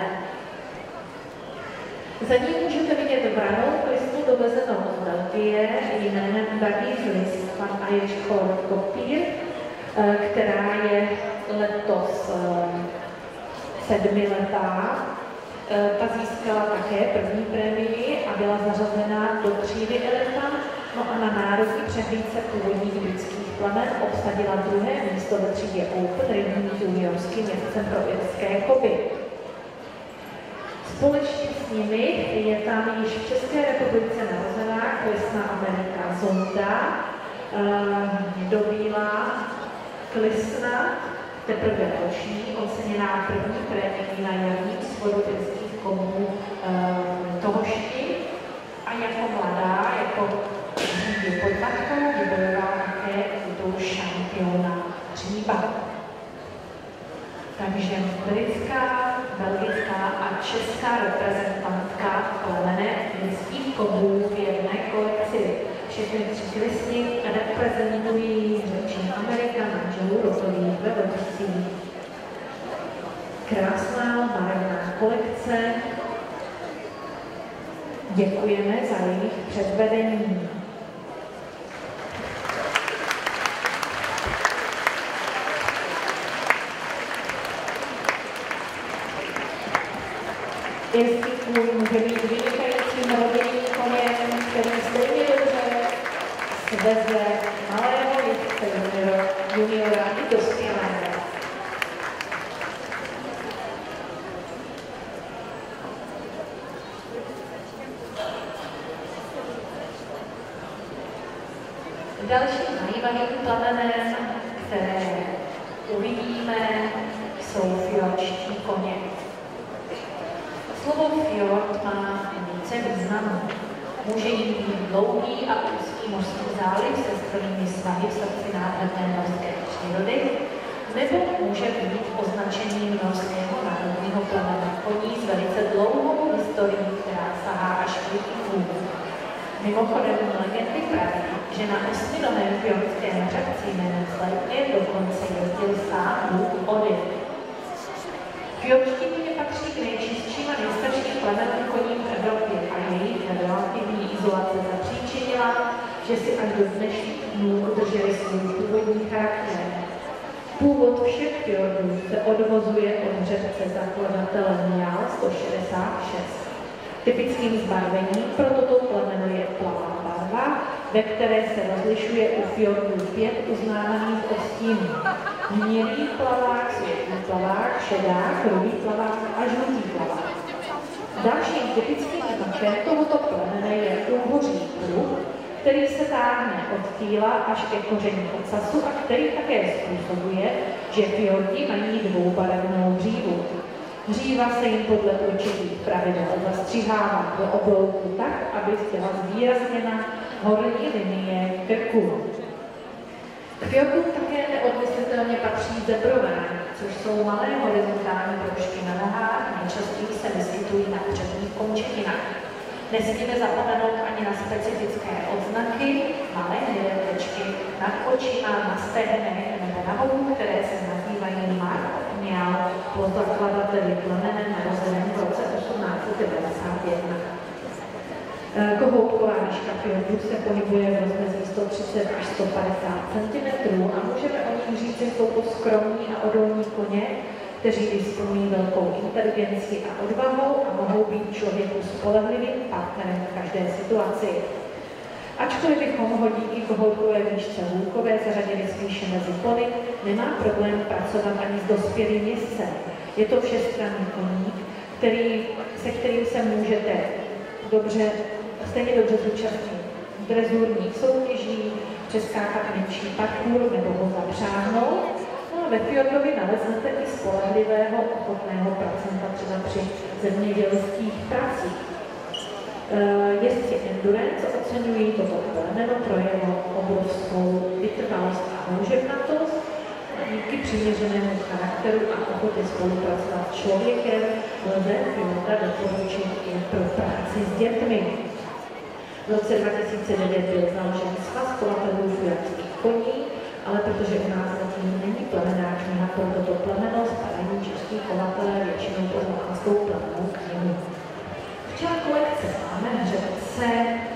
Speaker 1: Za ní můžete vidět vranou klisnu dovezenou z Belgie jménem Daggy's List van Ayerschool Kopír, která je letos sedmiletá. Ta získala také první prémii a byla zařazena do třídy Elita, no a na národní přehlídce původních britských plemen obsadila druhé místo ve třídě Open, region s juniorským jezdcem pro irské kovy. Společně s nimi je tam již v České republice narozená klisna Amerika Zonda, dobílá klisna, teprve roční, oceněná první prémií na jarní svodu irských kovů Tohošti, a jako mladá, jako dítě pod matkou, vybojovala také titul šampiona Hříba. Takže britská, belgická a česká reprezentantka plemene irských kovů v jedné kolekci. Všechny tři klisny reprezentují Řečín Amerika, manželů Rotových ve Vodicích. Krásná barevná kolekce. Děkujeme za jejich předvedení. Irský kůň může být vynikajícím rodinným koněm, který stejně dobře sveze malého jezdce juniora i dospělého. Dalším zajímavým plemenem, které uvidíme, jsou fjordští koně. Slovo fjord má více významů. Může jít být dlouhý a úzký mořský záliv se skvělými svahy v srdci nádherné norské přírody, nebo může být označením norského národního plemene koní s velice dlouhou historií, která sahá až k vikingům. Mimochodem legendy praví, že na osminohém fjordském hřebci jménem Sleipnir dokonce jezdil sám Bůh Odin. Fjordští koně patří k nejčistším a nejstarším plemenům koní v Evropě a jejich relativní izolace zapříčinila, že si až do dnešních dnů udrželi svůj původní charakter. Původ všech fjordů se odvozuje od hřebce zakladatele Njál sto šedesát šest. Typickým zbarvením pro toto plemeno je plavá barva, ve které se rozlišuje u fjordů pět uznávaných odstínů. Hnědý plavák, světlý plavák, šedák, rudý plavák a žlutý plavák. Dalším typickým znakem tohoto plemene je úhoří pruh, který se táhne od týla až ke koření ocasu a který také způsobuje, že fjordi mají dvoubarevnou hřívu. Hříva se jim podle určitých pravidel zastřihává do oblouku tak, aby byla zvýrazněna horní linie krku. K fjordům také neodmyslitelně patří zebrování. což jsou malé horizontální proužky na nohách, nejčastěji se vyskytují na předních končetinách. Nesmíme zapomenout ani na specifické odznaky, malé hnědé tečky nad očima, na stehnech nebo na boku, které se nazývají Mark Mial, po zakladateli plemene narozeném v roce osmnáct set devadesát jedna. Kohoutková výška fjordu se pohybuje v rozmezí sto třicet až sto padesát centimetrů a můžeme o nich říct, že jsou to skromní a odolní koně, kteří disponují velkou inteligenci a odvahou a mohou být člověku spolehlivým partnerem v každé situaci. Ačkoliv bychom ho díky kohoutkové výšce hůlkové zařadili spíše mezi pony, nemá problém pracovat ani s dospělým jezdcem. Je to všestranný koník, který, se kterým se můžete dobře, stejně dobře zúčastnit drezurních soutěží, přeskákat menší parkour nebo ho zapřáhnout. No a ve fjordovi naleznete i spolehlivého, ochotného pracenta třeba při zemědělských pracích. Jezdci endurance oceňují toto plemeno pro jeho obrovskou vytrvalost a houževnatost. Díky přiměřenému charakteru a ochotě spolupracovat s člověkem lze fjorda doporučit i pro práci s dětmi. V roce dva tisíce devět byl založen svaz chovatelů fjordských koní, ale protože u nás zatím není plemená kniha pro toto plemeno, spadají čeští chovatelé většinou pod holandskou plemenou knihu. V čele kolekce máme hřebce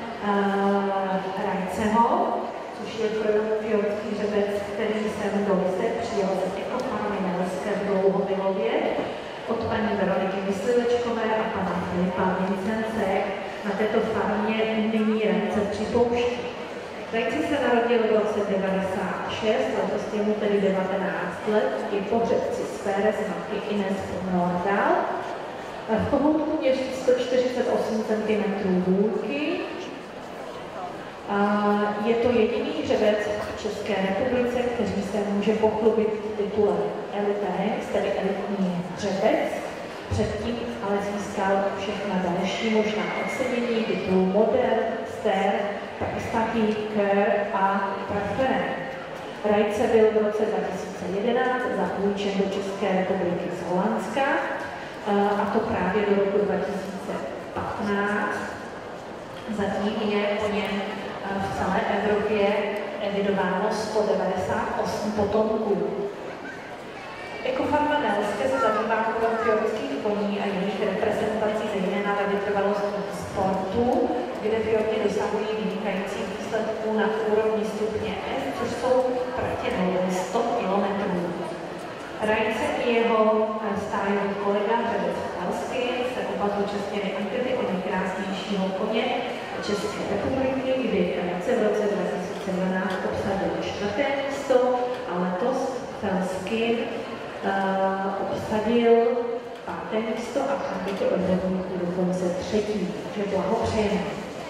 Speaker 1: uh, Rajceho, což je fjordský hřebec, který jsem do Lise přijel z ekofarmy Nelské v Dlouhomilově od paní Veroniky Myslivečkové a pana Filipa Vincence. Na této farmě nyní Rajce připouští. Rajce se narodil v roce devadesát šest, letos je mu tedy devatenáct let, je po hřebci sféry z matky Ines Nordal. V kohoutku měří sto čtyřicet osm centimetrů hůlky. Je to jediný hřebec v České republice, který se může pochlubit titulem Elite Hengst, tedy elitní hřebec. Předtím ale získal všechna další možná ocenění, titul Model, Ster, Takistaki, Ker a Preferent. Rajce byl v roce dva tisíce jedenáct zapůjčen do České republiky z Holandska, a to právě do roku dva tisíce patnáct. Zatím je o něm v celé Evropě evidováno sto devadesát osm potomků. Ekofarma Nelské se zabývá chovem fjordských koní a jejich reprezentací zejména ve vytrvalostním sportu, kde fjordy dosahují vynikajících výsledků na úrovni stupně S, což jsou tratě dlouhé sto kilometrů. Rajce i jeho stájový kolega Hřebec Kalsky se oba zúčastnili ankety o nejkrásnějšího koně České republiky, kdy Rajce v roce dva tisíce dvanáct obsadil čtvrté místo a letos Kalsky uh, obsadil páté místo a kandiky odborníků dokonce třetí, takže blahopřejeme.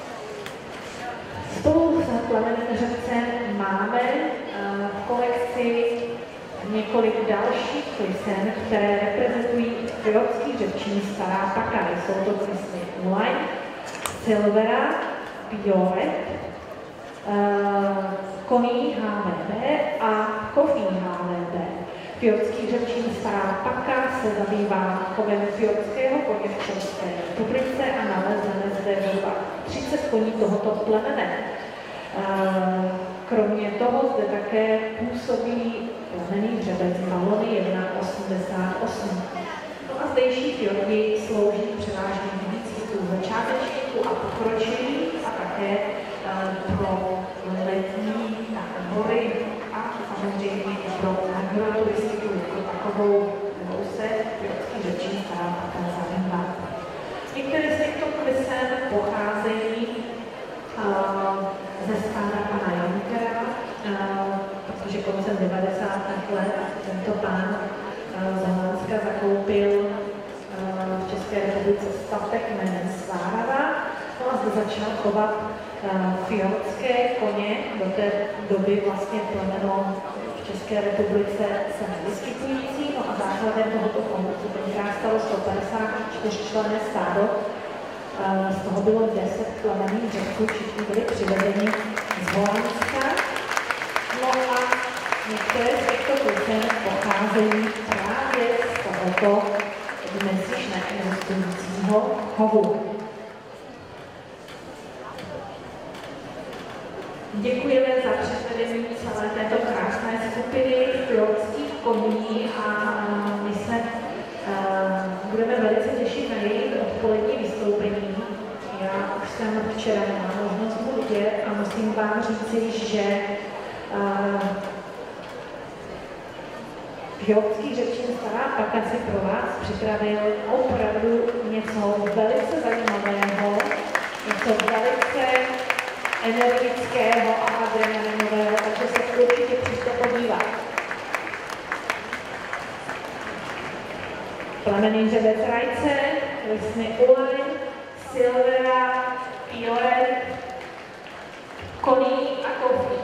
Speaker 1: Spolu s plemeným hřebcem máme uh, v kolekci několik dalších klisen, které reprezentují fjordský hřebčí stará paka. Jsou to klisny Ulaj, Silvera, Pioret, uh, Koní H V B a Kofí H V B. Fjordský hřebčí stará paka se zabývá chovem fjordského koně v České republice a nalezneme zde zhruba třicet koní tohoto plemene. Uh, kromě toho zde také působí plemenný hřebec Balony jedna osmdesát osm. No a zdejší fjordy slouží převážně výcviku začátečníků a pokročilých a také uh, pro letní hory a samozřejmě i pro agroturistiku jako takovou, nebo se fjordský hřebčí stará paka zabývá. Některé z těchto klisen pocházejí uh, ze stáda pana Junkera, uh, protože koncem devadesátých let tento pán uh, z Holandska zakoupil uh, v České republice statek jménem Svárava, no a zde začal chovat uh, fjordské koně. Do té doby vlastně plemeno v České republice se nevyskytující, no a základem tohoto fondu se tenkrát stalo sto padesát čtyři členné stádo. Z toho bylo deset plemenných hřebců, všichni byli přivedeni z Holandska. No a některé z těchto klisen pocházejí právě tohoto dnes již neexistujícího chovu. Děkujeme za předvedení celé této krásné skupiny pilotských koní a my se uh, budeme velice těšit na jejich odpolední vystoupení. Já už jsem včera měla možnost mu vidět a musím vám říci, že uh, Pilotský řečník Stará Paka si pro vás připravil opravdu něco velice zajímavého, něco velice energického a adrenalinového, takže se určitě přijďte podívat. Plamenný hřebec rajce, lesny ulej, silvera, pioret, koní a koufí.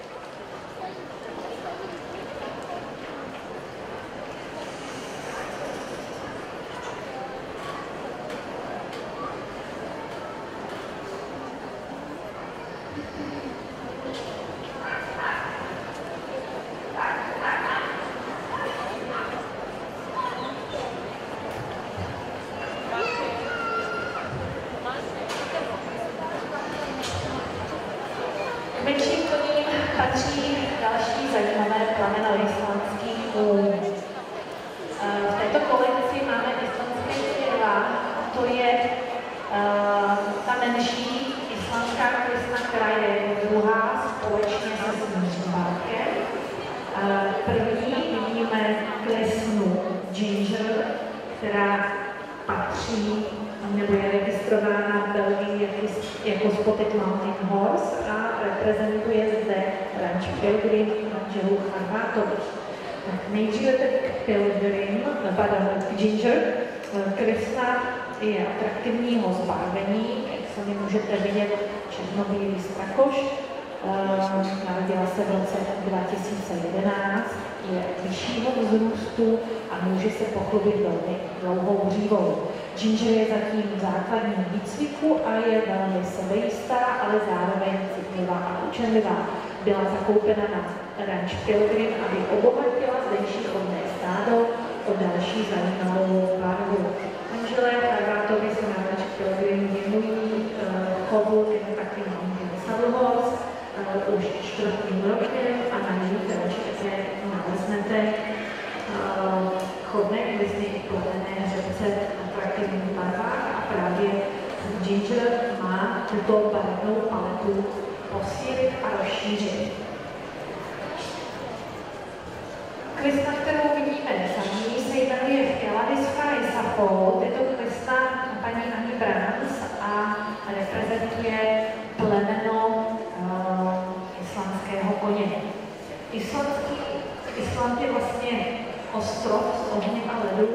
Speaker 1: Nejdříve tedy Pilgrim, pardon, Ginger. Krysna je atraktivního zbarvení, jak sami můžete vidět, černobílý strakoš. Narodila se v roce dva tisíce jedenáct, je vyššího vzrůstu a může se pochlubit velmi dlouhou hřívou. Ginger je zatím v základním výcviku a je velmi sebejistá, ale zároveň citlivá a učenlivá. Byla zakoupena na ranč Pilgrim, aby obohatila zdejší chodné stádo o další zajímavou barvu. Manželé Charvátovi se na ranč Pilgrim věnují uh, chovu takovým saddlehorse uh, už čtvrtým rokem a na jejich ranči také naleznete uh, chodné kvězdy pletené hřebce v atraktivních barvách a právě Ginger má tuto barevnou paletu posílit a rozšířit. Kvista, kterou vidíme sami, se jmenuje Keladis Sappho. Je to kvista paní Anny Brans a reprezentuje plemeno uh, islandského koně. Islandský, Island je vlastně ostrov z ohně a ledu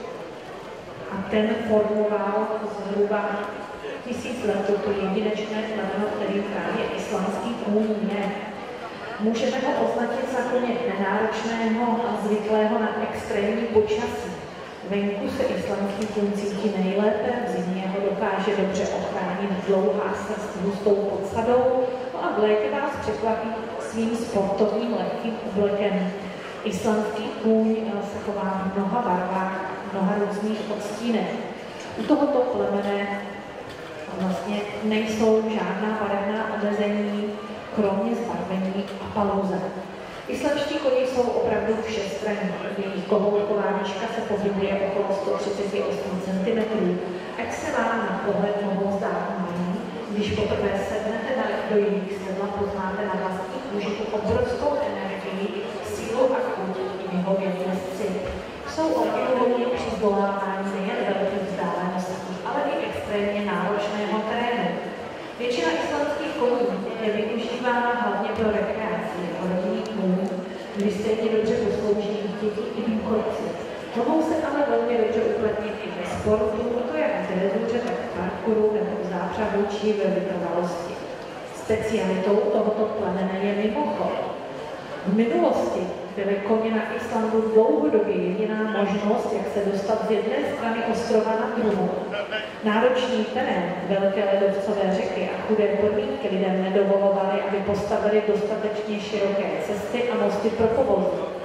Speaker 1: a ten formoval zhruba tisíc let toto jedinečné plemeno, který právě islandský kůň je. Můžeme ho označit za koně nenáročného a zvyklého na extrémní počasí. Venku se islandský kůň cítí nejlépe, v zimě ho dokáže dobře ochránit dlouhá srst hustou podsadou, no a v létě vás překvapí svým sportovním lehkým oblekem. Islandský kůň se chová v mnoha barvách, v mnoha různých odstínech. U tohoto plemene vlastně nejsou žádná barevná omezení, kromě zbarvení a paluze. Islandští koně jsou opravdu všestranní. Jejich kohoutková výška se pohybuje okolo sto třicet osm centimetrů. Ať se vám na pohled mohou zdát malý, když poprvé sednete do jejich sedla, poznáte na vlastní kůži tu obrovskou energii, sílu a chuť vyhovět jezdci. Jsou obdivuhodní při zdolávání nejen velkých vzdáleností, ale i extrémně náročného terénu. Většina islandských koní je využívána hlavně pro rekreaci, jako rodinný kůň, kdy stejně dobře poslouží děti i důchodci. Mohou se ale velmi dobře uplatnit i ve sportu, to jak v drezuře, tak v parkouru nebo v zápřahu či ve vytrvalosti. Specialitou tohoto plemene je mimochod. V minulosti byly koně na Islandu dlouhodobě jediná možnost, jak se dostat z jedné strany ostrova na druhou. Náročný terén, velké ledovcové řeky a chudé podmínky lidem nedovolovaly, aby postavili dostatečně široké cesty a mosty pro povozy.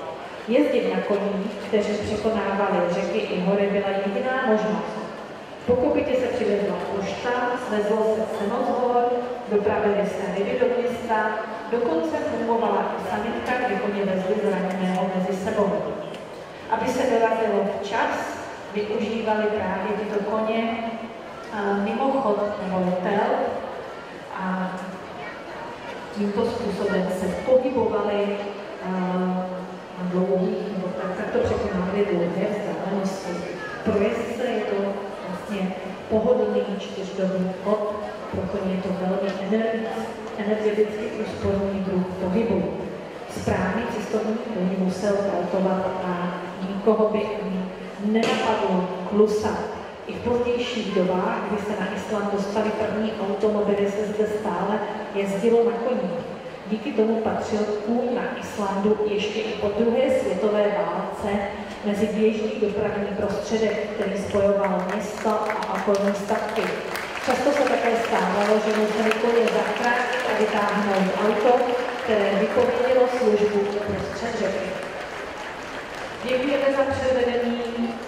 Speaker 1: Jezdit na koních, kteří překonávali řeky i hory, byla jediná možnost. Po kopytě se přivezla pošta, svezlo se seno z hor, dopravili se ryby do města, dokonce fungovala i sanitka, kdy koně vezli zraněného mezi sebou. Aby se dorazilo včas, využívali právě tyto koně mimo chod nebo hotel a tímto způsobem se pohybovali na dlouhých, nebo tak, tak to překonávali dlouhé vzdálenosti. Pro jezdce je to vlastně pohodlný čtyřdobý chod, pro koně je to velmi energeticky úsporný druh pohybu. Správný cestovní kůň musel startovat a nikoho by nenapadlo klusat. I v pozdějších dobách, kdy se na Island dostali první automobily, se zde stále jezdilo na koních. Díky tomu patřil kůň na Islandu ještě i po druhé světové válce mezi běžný dopravní prostředek, který spojoval město a okolní stavky. Často se také stávalo, že museli koně zachránit a vytáhnout auto, které vypovědělo službu prostřed řeky. Děkujeme za převedení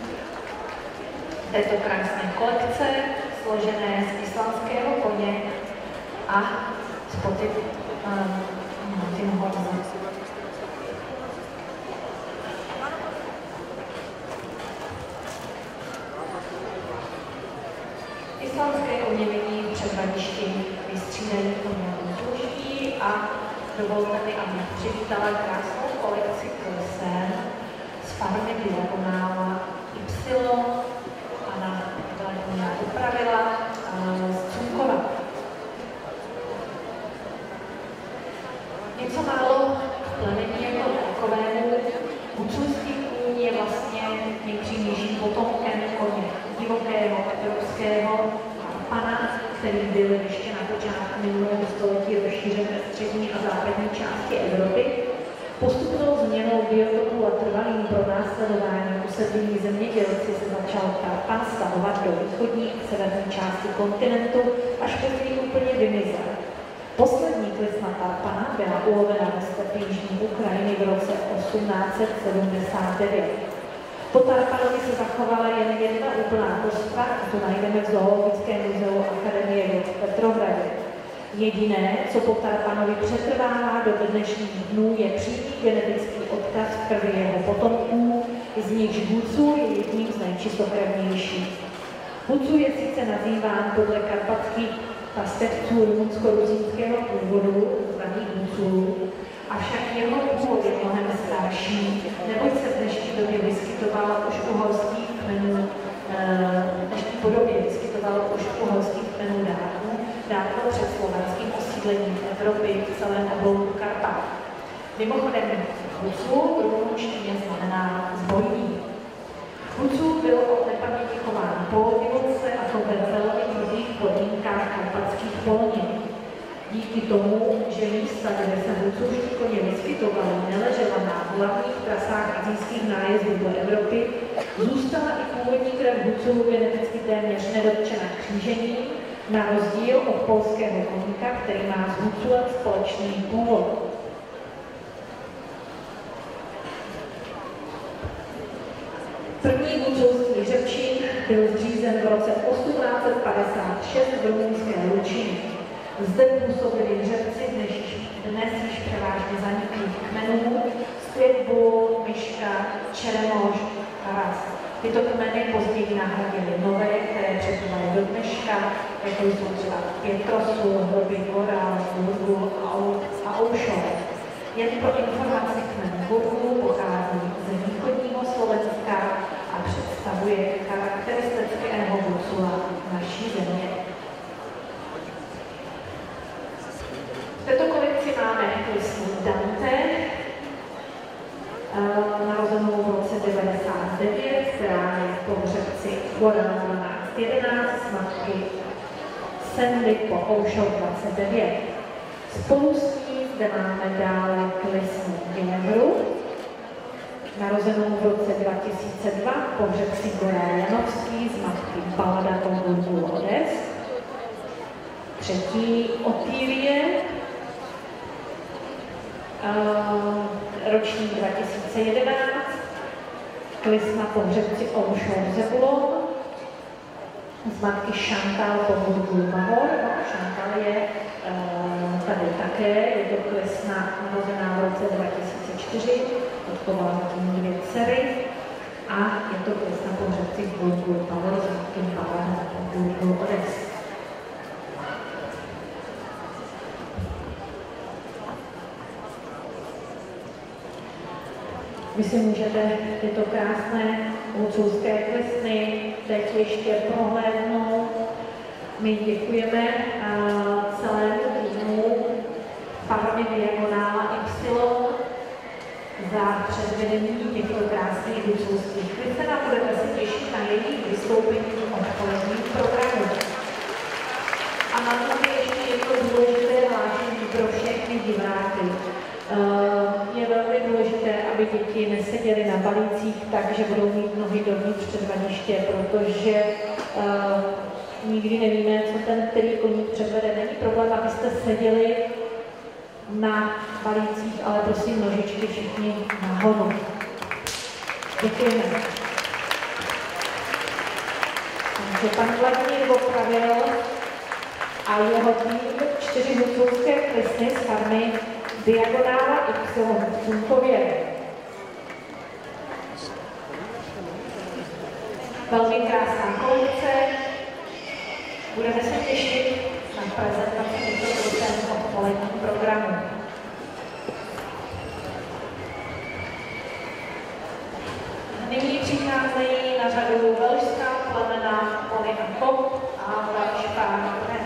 Speaker 1: této krásné kolekce, složené z islandského koně a spoty Martin Horza. Islandské koně vidí v předvadišti vystřídají koně služí a dovolte mi, abych přivítala krásnou kolekci klesen z farmy Diagonála Y. Ana Diagonála upravila z Cunkova. Něco málo k plemení jako takovému. Huculský kůň je vlastně nejpřímějším potomkem koně divokého evropského pana, který byl ještě na počátku minulého století rozšířen ve střední a západní části Evropy. Postupnou změnou biotopu a trvalým pronásledováním usedlými zemědělci se začal Karpan stahovat do východní a severní části kontinentu, až později úplně vymizel. Poslední klisna Karpana byla ulovena ve stepě jižní Ukrajiny v roce osmnáct set sedmdesát devět. Po Tarpanovi se zachovala jen jedna úplná kostva, a to najdeme v Zoologickém muzeu Akademie věd v Petrohradě. Jediné, co po Tarpanovi přetrvává do dnešních dnů, je přímý genetický odkaz v krvi jeho potomků, z nichž Hucul je jedním z nejčistokrevnějších. Hucul je sice nazýván podle karpatských pastevců rumunsko-rusínského původu, zvaných Huculů, avšak jeho původ je mnohem starší, neboť se v dnešní době vyskytovalo už u horských kmenů, v dnešní podobě vyskytovalo už u horských kmenů dávno, dávno před slovanským osídlením Evropy v celém oblouku Karpat. Mimochodem, Hucul v rumunštině znamená zbojník. Hucul byl od nepaměti chován polodivoce a to ve velmi tvrdých podmínkách karpatských polonin. Díky tomu, že místa, kde se huculští koně vyskytovali, neležela na hlavních trasách asijských nájezdů do Evropy, zůstala i původní krev Huculů geneticky téměř nedotčena křížením, na rozdíl od polského koníka, který má s Huculem společný původ. První huculský hřebčík byl zřízen v roce osmnáct set padesát šest v rumunské Lučíně. Zde působili hřebci dnes, dnes již převážně zaniklých kmenů, Světbu, Myška, Čeremoš, Karas. Tyto kmeny později nahradily nové, které přetrvaly do dneška, jako jsou třeba Pětrosu, Hroby, Korál, Burgu a Oušov. Jen pro informaci kmen Burgu pochází ze východního Slovenska a představuje charakteristického Hucula naší země. V této kolekci máme klisnu Dante, narozenou v roce devadesát devět, která je po hřebci Goran dvanáct jedenáct, z matky Sendy po Oušov dvacet devět. Spolu s ní zde máme dále klisnu Ginevru, narozenou v roce dva tisíce dva, po hřebci Goran Janovský, z matky Balada po Burgu Odes. Třetí Otýlie, Uh, ročník dva tisíce jedenáct, Klisna pohřebci Olšou Zebulon, z matky Chantal Pomůžku Bahor. No, Chantal je uh, tady také, je to Klisna narozená v roce dva tisíce čtyři, odchovala zatím dvě dcery a je to Klisna pohřebci Pomůžku Bahor z matky Pavla Pomůžku Odes. Vy si můžete tyto krásné huculské klisny teď ještě prohlédnout. My děkujeme celému týmu farmy Diagonála Y za předvedení těchto krásných huculských klisen a budete se těšit na jejich vystoupení v odpoledním programu. A na to ještě je to důležité hlášení pro všechny diváky. Je velmi důležité, aby děti neseděly na balících tak, že budou mít nohy dovnitř předvadiště, protože uh, nikdy nevíme, co ten který koník předvede. Není problém, abyste seděli na balících, ale prosím nožičky všichni nahoru. Děkujeme. Takže pan Vladimír opravil a jeho tým čtyři huculské klisny z farmy Diagonála Y v Cunkově. Velmi krásná kolekce. Budeme se těšit na prezentaci těchto klisen v odpoledním programu. Nyní přicházejí na řadu velšská plemena Pony a Kop a další pánové.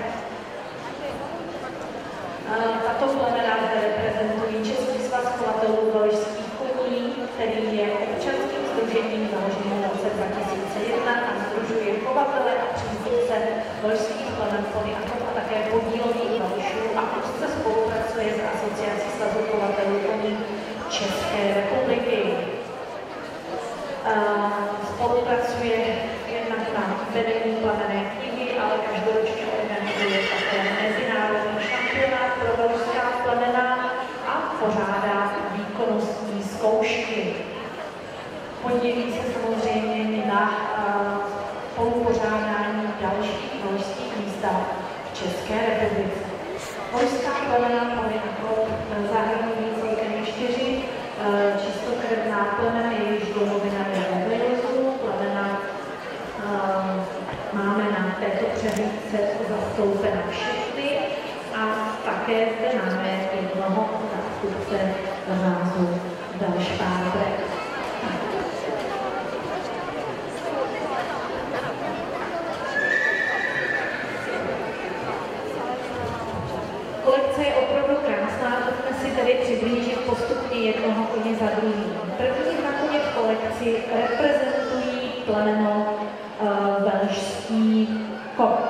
Speaker 1: Tato plemena zde reprezentují Český svaz chovatelů velšských koní, který je občanským sdružením založeným v roce dva tisíce jedna a sdružuje chovatele a příznivce velšských plemen Pony a Kop a také podílových velšů a úzce spolupracuje s Asociací svazu chovatelů koní České republiky. Spolupracuje jednak na vedení plemenné knihy, ale každoročně organizuje také mezinárodní šampionát pro velšská plemena a pořádá výkonnostní zkoušky. Podílí se samozřejmě na spolupořádání dalších velšských výstav v České republice. Velšská plemena Pony a Kop zahrnují celkem čtyři čistokrevná plemena, jejichž domovina je ve Walesu. Plemena máme na této přehlídce zastoupena všechny a také zde máme jednoho zástupce rázu Belšpábrek. Kolekce je opravdu krásná, pojďme si tedy přiblížit postupně jednoho koně za druhým. První dva koně v kolekci reprezentují plemeno uh, velšský kop.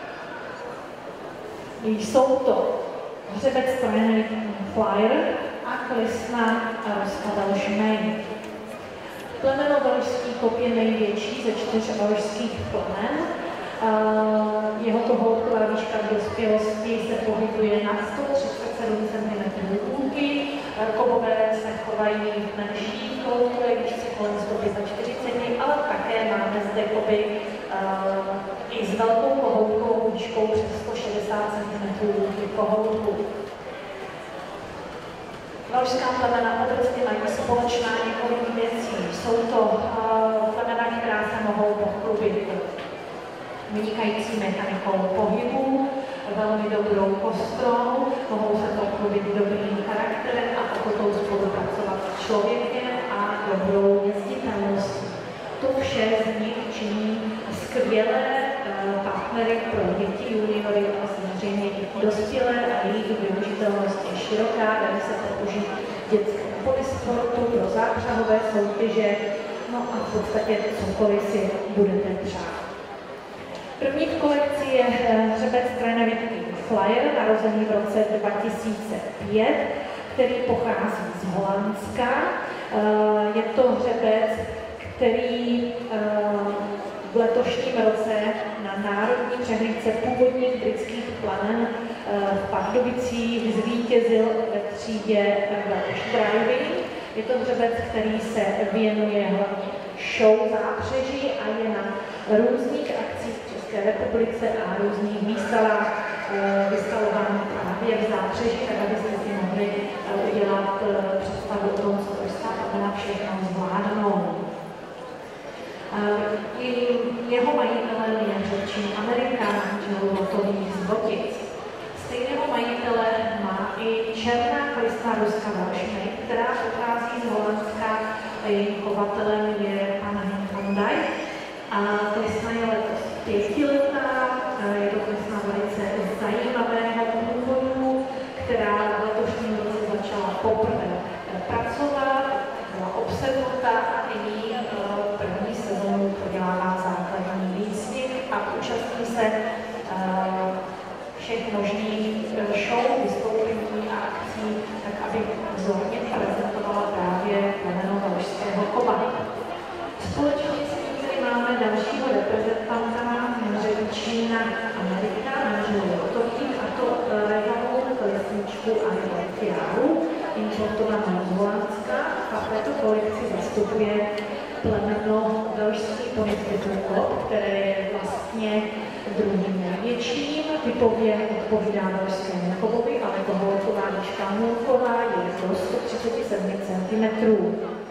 Speaker 1: Jsou to hřebec Trojný Flyer a klisna Ruska Velš Main. Plemeno velšský kop je největší ze čtyř velšských plemen. Uh, jeho kohoutková výška v dospělosti se pohybuje na sto třicet sedm centimetrů délky. Kopové se chovají v menší kohoutové výšce kolem sto čtyřicet pět, ale také máme zde kopy uh, i s velkou kohoutkovou výškou přes sto šedesát centimetrů délky kohoutku. Velšská plemena obecně mají společná několik věcí. Jsou to uh, plemena, která se mohou pochlubit vynikající mechanikou pohybu, velmi dobrou kostrou, mohou se pochlubit dobrým charakterem a ochotou spolupracovat s člověkem a dobrou jezditelností. To vše z nich činí skvělé uh, partnery pro děti, juniory a samozřejmě i dospělé a jejich využitelnost je široká, dají se použít v dětském polisportu, pro zápřahové soutěže, no a v podstatě cokoliv si budete přát. První v kolekci je hřebec Trojný Flyer, narozený v roce dva tisíce pět, který pochází z Holandska. Je to hřebec, který v letošním roce na národní přehlídce původních britských plemen v Pardubicích zvítězil ve třídě Welsh Driving. Je to hřebec, který se věnuje hlavně show zápřeží a je na různých akcích v České republice a různých výstavách vystavován právě v zápřeží, tak abyste si mohli udělat představu o tom, co to plemena všechno zvládnou. Jeho majitelem je řečí Amerikán Želulotových z Botic. Stejného majitele má i černá klistá ruská velšiny, která pochází z Holandska a jejím chovatelem je pan Hondaj. A klistna je letos pětiletá, je to klistna velice zajímavého původu, která v letošním roce začala poprvé pracovat, byla obsednutá a nyní první sezónu prodělává základní výcvik a účastní se všech možných show, vystoupení a akcí, tak aby vzorně prezentovala právě plemeno velšského chova. Společně s tím tady máme dalšího reprezentanta řečína Amerika, Manželů Rotových, a to rehavou lesničku Angeltiáru, importovanou z Holandska, a v této kolekci zastupuje plemeno velšský ponitky Kop, které je vlastně druhým největším. Typově odpovídá velšskému chovovi, ale koholková výška můlková je do sto třicet sedm centimetrů.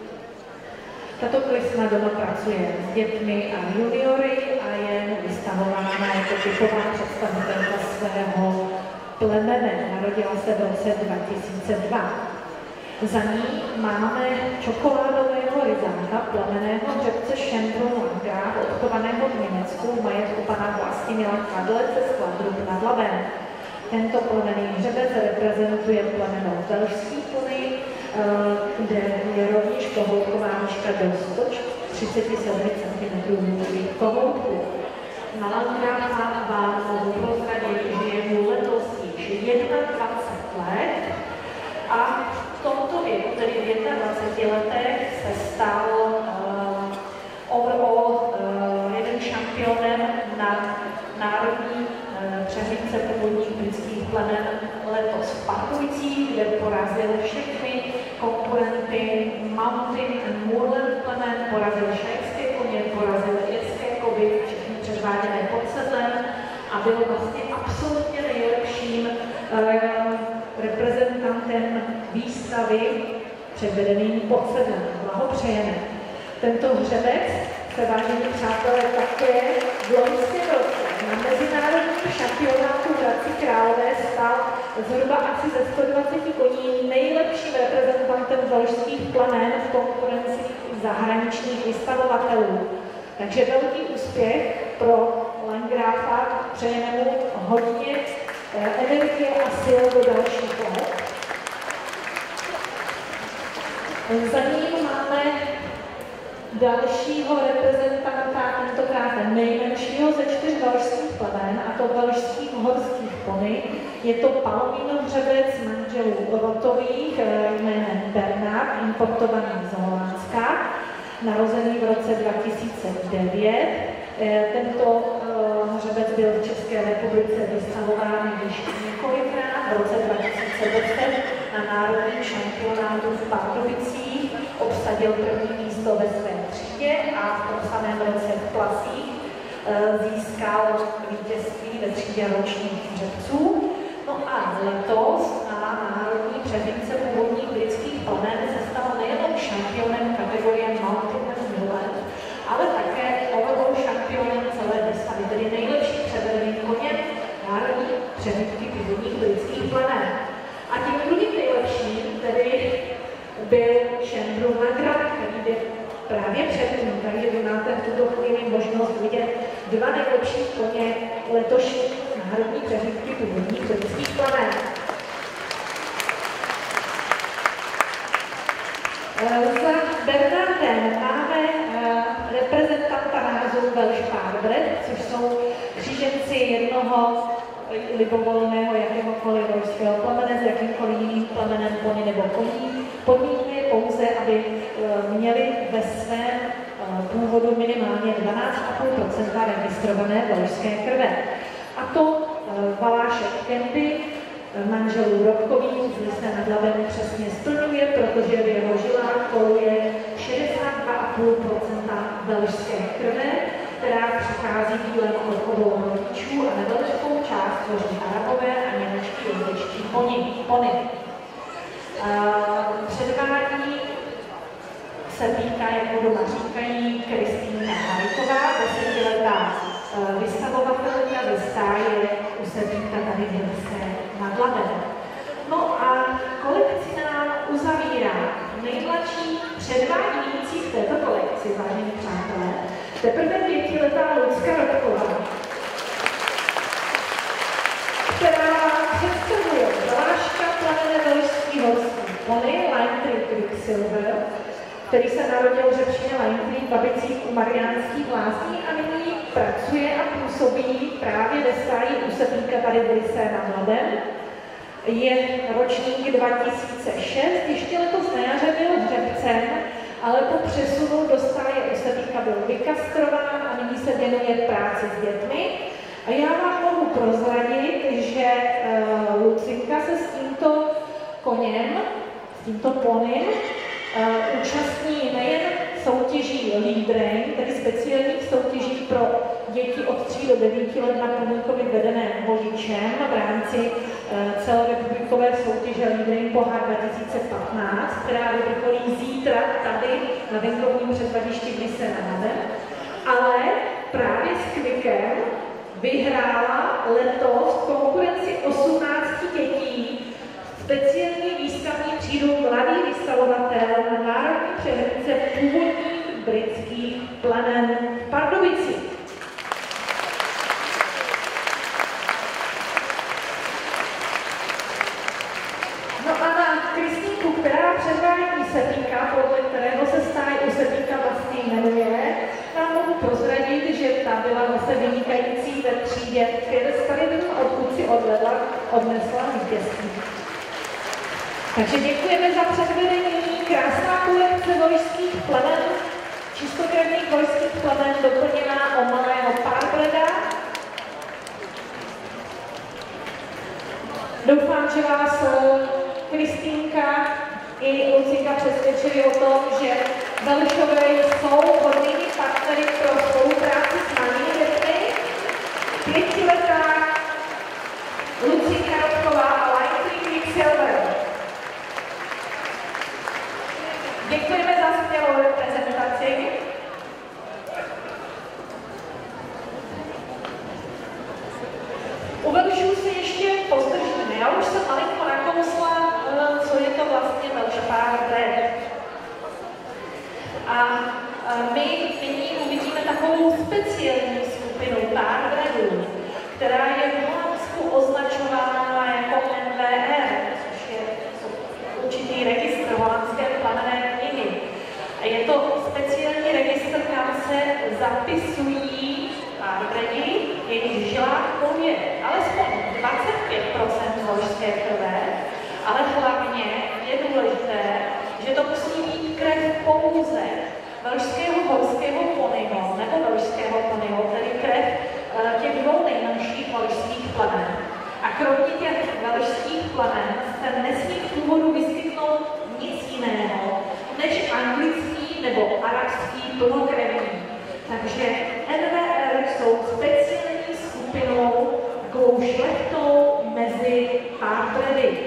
Speaker 1: Tato klistna doma pracuje s dětmi a juniory a je vystavována jako typová představitelka svého plemene. Narodila se v roce dva tisíce dva. Za ní máme čokoládového ryzánka, plemenného hřebce Šendron Landgraf, odchovaného v Německu, majetku pana Vlastimila Kadlece z Kladrub nad Labem. Tento plemenný hřebec reprezentuje plemeno velšský pony, kde je rovněž kohoutková výška do sto třicet sedm centimetrů kohoutku. Na Landgrafa vám mohu prozradit, že je mu letos již dvacet jedna let a v tomto věku, tedy v dvaceti jedna letech, se stal uh, overall uh, jeden šampionem na národní uh, přehlídce původních britských plemen letos v Pardubicích, kde porazil všechny konkurenty Mountain and Moorland plemen, porazil švédské koně, porazil irské kovy, všechny předváděné pod sedlem a byl vlastně absolutně nejlepším uh, reprezentantem výstavy předvedeným pod sedlem. Blahopřejeme. Tento hřebec se, vážení přátelé, také v loňském roce na mezinárodním šampionátu v Hradci Králové stal zhruba asi ze sto dvaceti koní nejlepším reprezentantem velšských plemen v konkurenci zahraničních vystavovatelů. Takže velký úspěch pro Landgrafa, přejeme mu hodně energie a sil do dalších let. Za ním máme dalšího reprezentanta, tentokrát nejmenšího ze čtyř velšských plemen, a to velšských horských pony. Je to Palomino hřebec manželů Rotových jménem Bernard, importovaný z Holandska, narozený v roce dva tisíce devět. Tento hřebec byl v České republice vystavován již několikrát. V roce dva tisíce deset na národním šampionátu v Pardubicích obsadil první místo ve své třídě a v tom samém roce v Plasích získal vítězství ve třídě ročních hřebců. No a letos na národní přehlídce původních britských plemen se stal nejenom šampionem kategorie Mountain and Moorland, ale také overall šampionem celé výstavy, tedy nejlepší převedený koně národní přehlídky původních britských plemen. A tím druhým nejlepším tedy byl Šendron Landgraf, který byl právě před ním, takže vy máte v tuto chvíli možnost vidět dva nejlepší koně letošní národní přehlídky původních britských plemen. Za Bernardem máme reprezentanta názoru Welsh Parbred, což jsou kříženci jednoho libovolného jakéhokoliv velšského plemene s jakýmkoliv jiným plemenem koně nebo koní. Podmínka je pouze, aby měli ve svém původu minimálně dvanáct celá pět procenta registrované velšské krve. A to Valášek Candy, manželů Robkových z Lysé nad Labem přesně splňuje, protože v jeho žilách koluje šedesát dva celá pět procenta velšské krve, která přichází dílem od obou rodičů a nevelškou část tvoří Arabové a němečtí jazyčtí pony. Předvádí se týká, jako doma říkají, Kristýna Hajková, desetiletá vystavovatelka ze stáje u Sebínka tady v Lysé nad Labem. No a kolekci nám uzavírá nejmladší předvádějící v této kolekci, vážení přátelé, teprve pětiletá Lucka Robková, která představuje zvlášťka plavené velšský horský pony Lime Tree Quicksilver, který se narodil v Řepšině Lime Tree v Babicích u Mariánských Lázní a nyní pracuje a působí právě ve stáji u Sebínka tady v Lysé nad Labem. Je ročník dva tisíce šest, ještě letos na jaře byl hřebcem, ale po přesunu do stáje u Sebínka byl vykastrován a nyní se věnuje práci s dětmi. A já vám mohu prozradit, že uh, Lucinka se s tímto koněm, s tímto ponym, Uh, účastní nejen soutěží Lead Rein, tedy speciálních soutěží pro děti od tří do devíti let na Pomůjkovi vedeném voličem v rámci uh, celorepublikové soutěže Lead Rein Pohár dva tisíce patnáct, která vyvrcholí zítra tady na venkovním předvadišti v Lysé nad Labem. Ale právě s Quickem vyhrála letos konkurenci osmnácti dětí speciální výstavní třídu Mladý vystavovatel na národní přehranice původních britských plamen v Pardubicích. No a na Kristýnku, která předvádí Sebínka, podle kterého se stáj u Sebínka vlastně jmenuje, vám mohu prozradit, že ta byla zase vynikající ve třídě, které se tady odkud si odvedla, odnesla vítězství. Takže děkujeme za předvedení. Krásná kolekce vojských plemen, čistokrevných vojských plemen, doplněná o malého párbreda. Doufám, že vás Kristýnka i Lucinka přesvědčili o tom, že Velšové jsou hodnými partnery pro spolupráci s malými dětmi. Pětiletá Lucinka Robková a Lime Tree Quicksilver. Děkujeme za skvělou reprezentaci. U Velšů se ještě pozdržíme. Já už jsem malinko nakousla, co je to vlastně Welsh Pardred. A my nyní uvidíme takovou speciální skupinu Pardredů, která je v Holandsku označována jako N V R, což je určitý registr holandské plamenné knihy. Je to speciální registr, kam se zapisují pardredi, jejich žilách koluje alespoň dvacet pět procent velšské krve, ale hlavně je důležité, že to musí být krev pouze velšského horského ponyho nebo velšského ponyho, tedy krev těch dvou nejmenších velšských plamen. A kromě těch velšských plamen se nesmí v původu vyskytnout nic jiného než anglický nebo arabský plnokrevný. Takže N V R jsou speciální skupinou, takovou šlechtou mezi pardredy.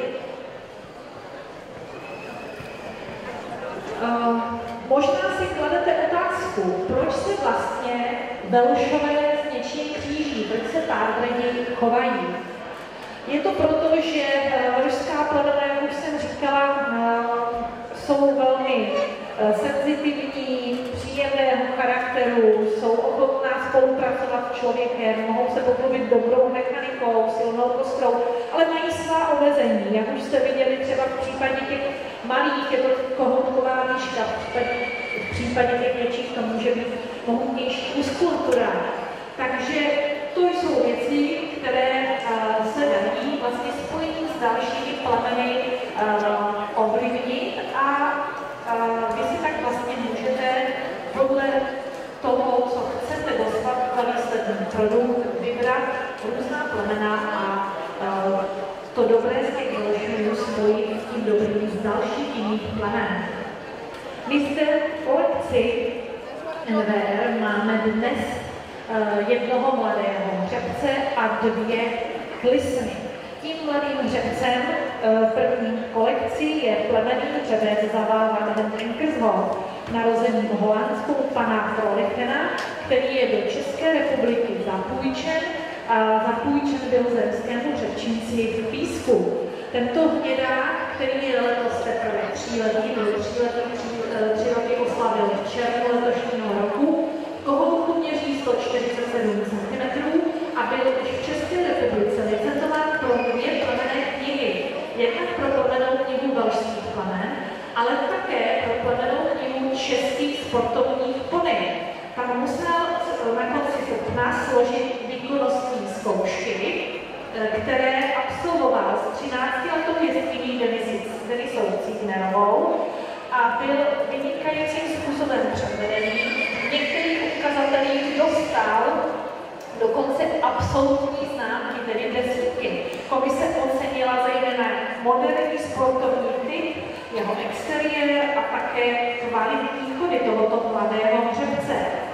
Speaker 1: Uh, možná si kladete otázku, proč se vlastně Velšové s něčím kříží, proč se pardredi chovají. Je to proto, že velšská plemena, jak už jsem říkala, jsou velmi senzitivní, příjemného charakteru, jsou ochotná spolupracovat s člověkem, mohou se pochlubit dobrou mechanikou, silnou kostrou, ale mají svá omezení. Jak už jste viděli třeba v případě těch malých, je to kohoutková výška, v případě, v případě těch větších to může být mohutnější muskultura. Takže to jsou věci, které uh, se dají vlastně spojení s dalšími plemeny uh, ovlivnit a uh, vy si tak vlastně můžete podle toho, co chcete dostat za výsledný produkt, vybrat různá plemena a uh, to dobré z těch delfinů spojí s tím dobrým z dalších jiných plemen. My zde v kolekci N V R máme dnes uh, jednoho mladého hřebce a dvě klisny. Tím mladým hřebcem uh, první kolekci je plemenný hřebec Zaval van den Enkersholt, narozený v Holandsku pana Frolichena, který je do České republiky zapůjčen a zapůjčen byl zemskému řečníci v Písku. Tento hnědák, který je letos teprve tříletý, byl tříletý, tři, tři roky oslavil v červnu letošního roku, kohoutu měří sto čtyřicet sedm centimetrů a byl už v České republice licencován pro dvě plemenné knihy. Jednak pro plemennou knihu velšských plemen, ale také pro plemennou knihu českých sportovních pony. Tam musel na konci srpna složit výkonnostní zkoušky, které absolvoval s třináctiletou jezdkyní Denisou Cignerovou a byl vynikajícím způsobem předvedený. V některých ukazatelích dostal dokonce absolutní známky, tedy desítky. Komise ocenila zejména moderní sportovní typ, jeho exteriér a také kvalitní chody tohoto mladého hřebce.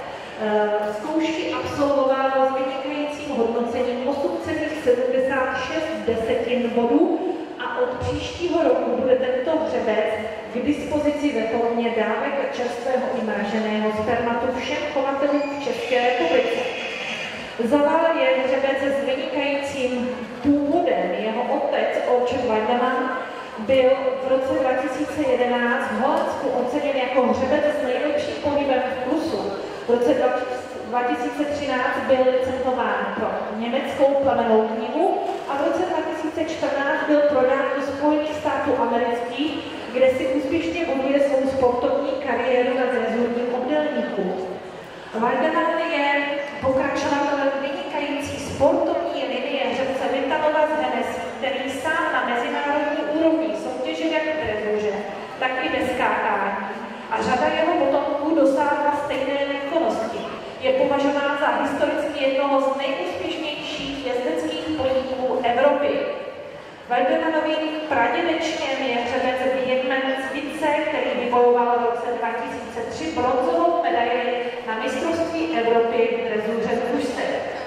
Speaker 1: Zkoušky absolvoval s vynikajícím hodnocením osm celá sedmdesát šest desetin bodů a od příštího roku bude tento hřebec k dispozici ve formě dávek čerstvého i mraženého spermatu všem chovatelům v České republice. Zaval je hřebec s vynikajícím původem. Jeho otec, Orchard Weidemann, byl v roce dva tisíce jedenáct v Holandsku oceněn jako hřebec s nejlepším pohybem v plusu. V roce dva tisíce třináct byl licencován pro německou plemennou knihu a v roce dva tisíce čtrnáct byl prodán do Spojených států amerických, kde si úspěšně buduje svou sportovní kariéru na drezurním obdélníku. Weidemann je pokračovatelem vynikající sportovní linie hřebce Vitanova z Hennessy, který sám na mezinárodní úrovni soutěžil jak v drezuře, tak i ve skákání. A řada jeho potomků dosáhla stejné výkonnosti. Je považován za historicky jednoho z nejúspěšnějších jezdeckých podniků Evropy. Weidemannovým pradědečkem je hřebec Björn Zwice, který vybojoval v roce dva tisíce tři bronzovou medaili na mistrovství Evropy v drezuře v Kušce.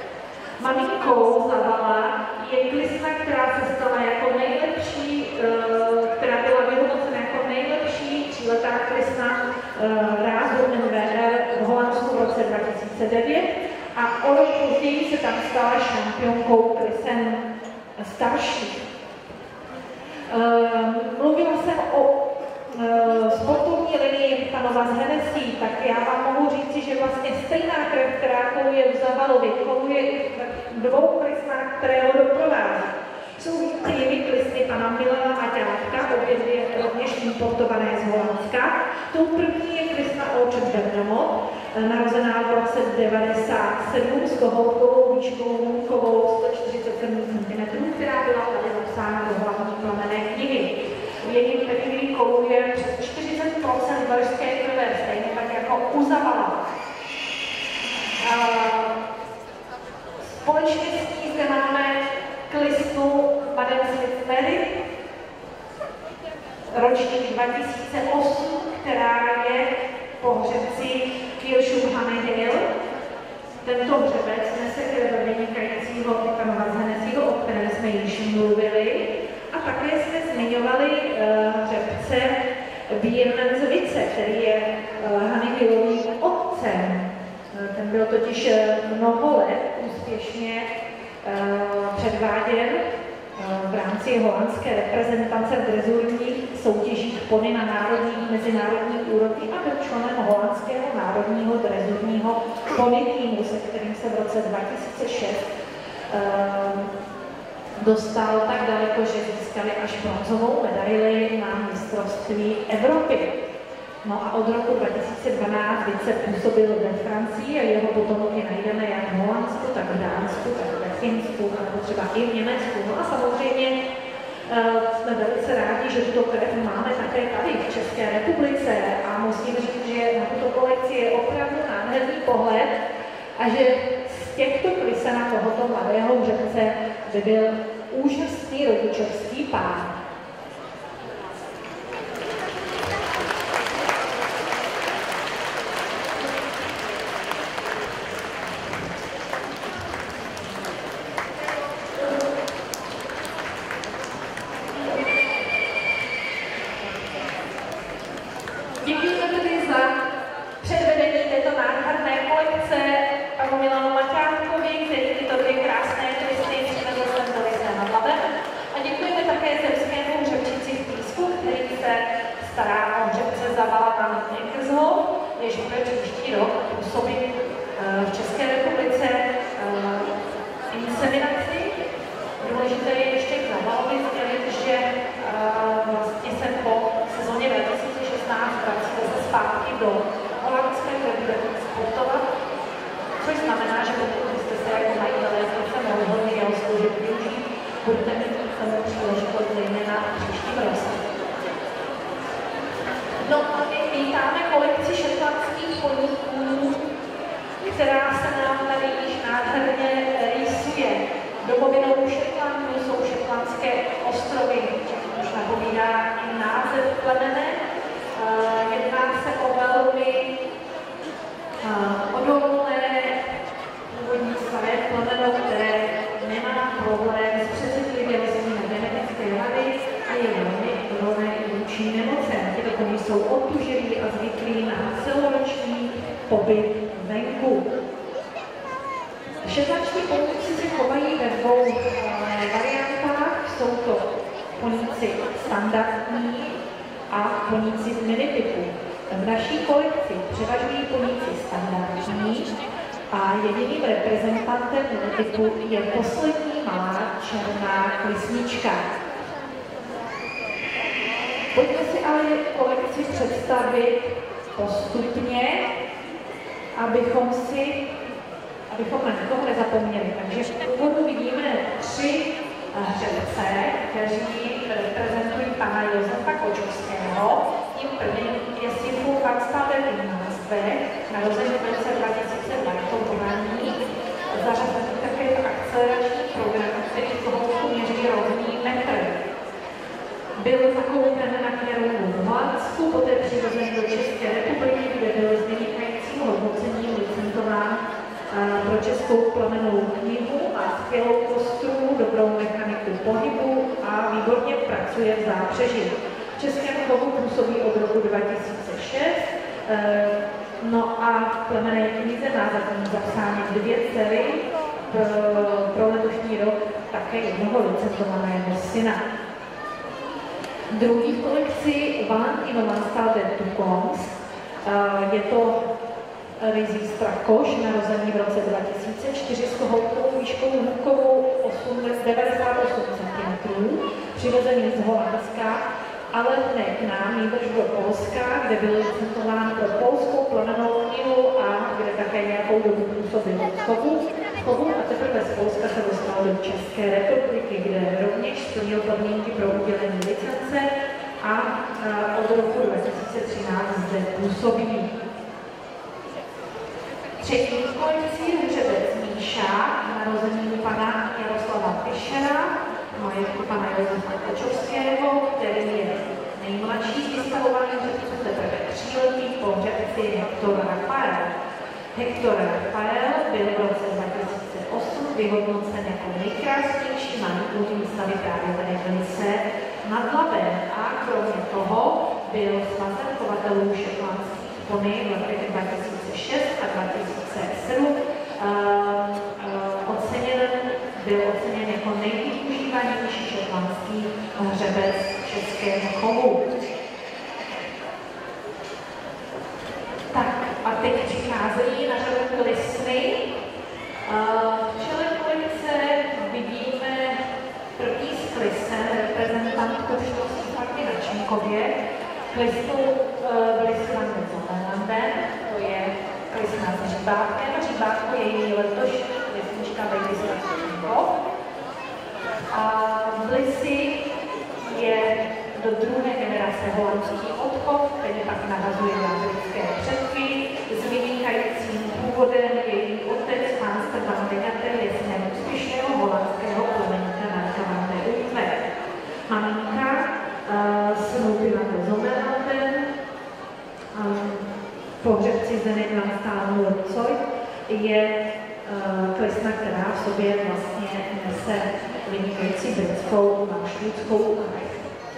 Speaker 1: Maminkou Zavala je klisna, která se stala jako nejlepší, která byla vyhodnocena jako nejlepší tříletá klisna rázu N V R v Holandsku v roce dva tisíce devět a o rok později se tam stala šampionkou klisen starších. Mluvila jsem o sportovní linii Vitanova z Hennessy, tak já vám mohu říci, že vlastně stejná krev, která koluje v Zavalovi, koluje i v dvou klisnách, které ho doprovází. Jsou jinými klisny pana Milana Maťátka, obě dvě rovněž importované z Holandska. Tou první je klisna Orchard Bergamot, narozená v roce devadesát sedm s kohoutkovou výškou můlkovou sto čtyřicet sedm centimetrů, která byla tady zapsána do hlavní plamenné knihy. V jejím pedigrí koluje přes čtyřicet procent velšské krve, stejně tak jako u Zavala. Společně s ní zde máme klisnu Madame Smith-Mary, ročník dva tisíce osm, která je po hřebci Kirshub Hamedale. Tento hřebec nese krev vynikajícího Vitanova z Hennessyho, o kterém jsme již mluvili. A také jsme zmiňovali uh, hřebce Björna Zwice, který je uh, Hannibalovým otcem. Uh, ten byl totiž uh, mnoho let úspěšně uh, předváděn uh, v rámci holandské reprezentace v drezurních soutěžích pony na národní i mezinárodní úrovni a byl členem holandského národního drezurního pony týmu, se kterým se v roce dva tisíce šest uh, dostal tak daleko, že získali až bronzovou medaili na mistrovství Evropy. No a od roku dva tisíce dvanáct Zwice působil ve Francii a jeho potomky najdeme jak v Holandsku, tak v Dánsku, tak ve Finsku, nebo třeba i v Německu. No a samozřejmě uh, jsme velice rádi, že tuto krev máme také tady v České republice a musím říct, že na tuto kolekci je opravdu nádherný pohled a že z těchto klisen tohoto mladého hřebce by byl úžasný rodičovský pár.
Speaker 2: Děkujeme tedy za předvedení této nádherné kolekce panu Milanu Maťánkovi, který tyto dvě krásné twisty přivedl sem do Lysé nad Labem. A děkujeme také zemskému hřebčici v Písku, který se stará o hřebce za Valana Někrzho, jež bude příští rok působit v České republice inseminaci. Důležité je ještě k Zavalovi sdělit, že vlastně se po sezóně dva tisíce šestnáct vrací se zpátky do Holandské, kde bude sportovat, což znamená, že pokud byste se jako majitelé se rozhodli jeho služeb využít, budete mít celou příležitost zejména v příštím roce. No a my vítáme kolekci šetlandských koníků, která se nám tady již nádherně rýsuje. Domovinou Shetlandu jsou Shetlandské ostrovy, už napovídá i název plemene. Jedná se o velmi odolné původní staré plemeno, které nemá problém s přecitlivostí na genetické vady a je velmi odolné i vůči nemocem. Tyto koně jsou otužilí a zvyklí na celoroční pobyt venku. Šetlandští koníci se chovají ve dvou variantách. Jsou to koníci standardní a koníci z minitypu. V naší kolekci převažují koníci standardní a jediným reprezentantem minitypu je poslední malá černá klisnička. Pojďme si ale kolekci představit postupně, abychom si abychom na nikoho nezapomněli. Takže v úvodu vidíme tři hřebce, kteří reprezentují pana Josefa Kočovského. Tím prvním je Siful Vanstaden Názve, narozený v roce dva tisíce dva v Poraní. Zařazený také v akcelerační program, který v Holandsku měří rovný metr. Byl zakoupen na Kněrovu v Holandsku, poté přirozen do České republiky, kde byl s vynikajícím hodnocením licentován pro českou plemennou knihu a skvělou kostru, dobrou mechaniku pohybu a výborně pracuje v zápřeži. V českém chovu působí od roku dva tisíce šest, no a v plemenné knize má zatím zapsány dvě dcery, pro letošní rok také jednoho licentovaného syna. Druhý v kolekci Valentino Manstal de Tucons. Je to Rizí Strakoš, narozený v roce dva tisíce čtyři s kohoutovou výškou hůbkovou devadesát osm centimetrů, přirozený z Holandska, ale ne k nám, nýbrž do Polska, kde byl licentován pro polskou plemennou knihu a kde také nějakou dobu působil v chovu. chovu a teprve z Polska se dostal do České republiky, kde rovněž splnil podmínky pro udělení licence a od roku dva tisíce třináct zde působí. Třetí v kolekci je hřebec Míša, narozený pana Jaroslava Fischera, majetku pana Josefa Kočovského, který je nejmladší z vystavovaných hřebců, teprve tříletý po hřebci Hector Rafael. Hector Rafael byl v roce dva tisíce osm vyhodnocen jako nejkrásnější manikulní stavy právě tady v Lysé nad Labem a kromě toho byl svazem chovatelů šetlandských pony v letech dva tisíce šest a dva tisíce sedm uh, uh, oceněn, byl oceněn jako nejvyužívanější šetlandský hřebec českého chovu. Tak a teď přicházejí na řadu klisny. V čele kolekce vidíme první z klisen, reprezentantku školství Farmy na Čenkově. Klisnu byli s námi Zomelandem, to je klisna s Říbátkem. Říbátko je její letošní klisnička Baby Sratko. A v Lysy je do druhé generace holandský odchov, který pak navazuje na britské předky. S vynikajícím původem její otec, pán Stefan Degater, je synem úspěšného holandského plemeníka Marka van pohřebci Zenit Landstálnu Lorcoj je uh, klisna, která v sobě vlastně nese vynikající britskou maršrutskou arch.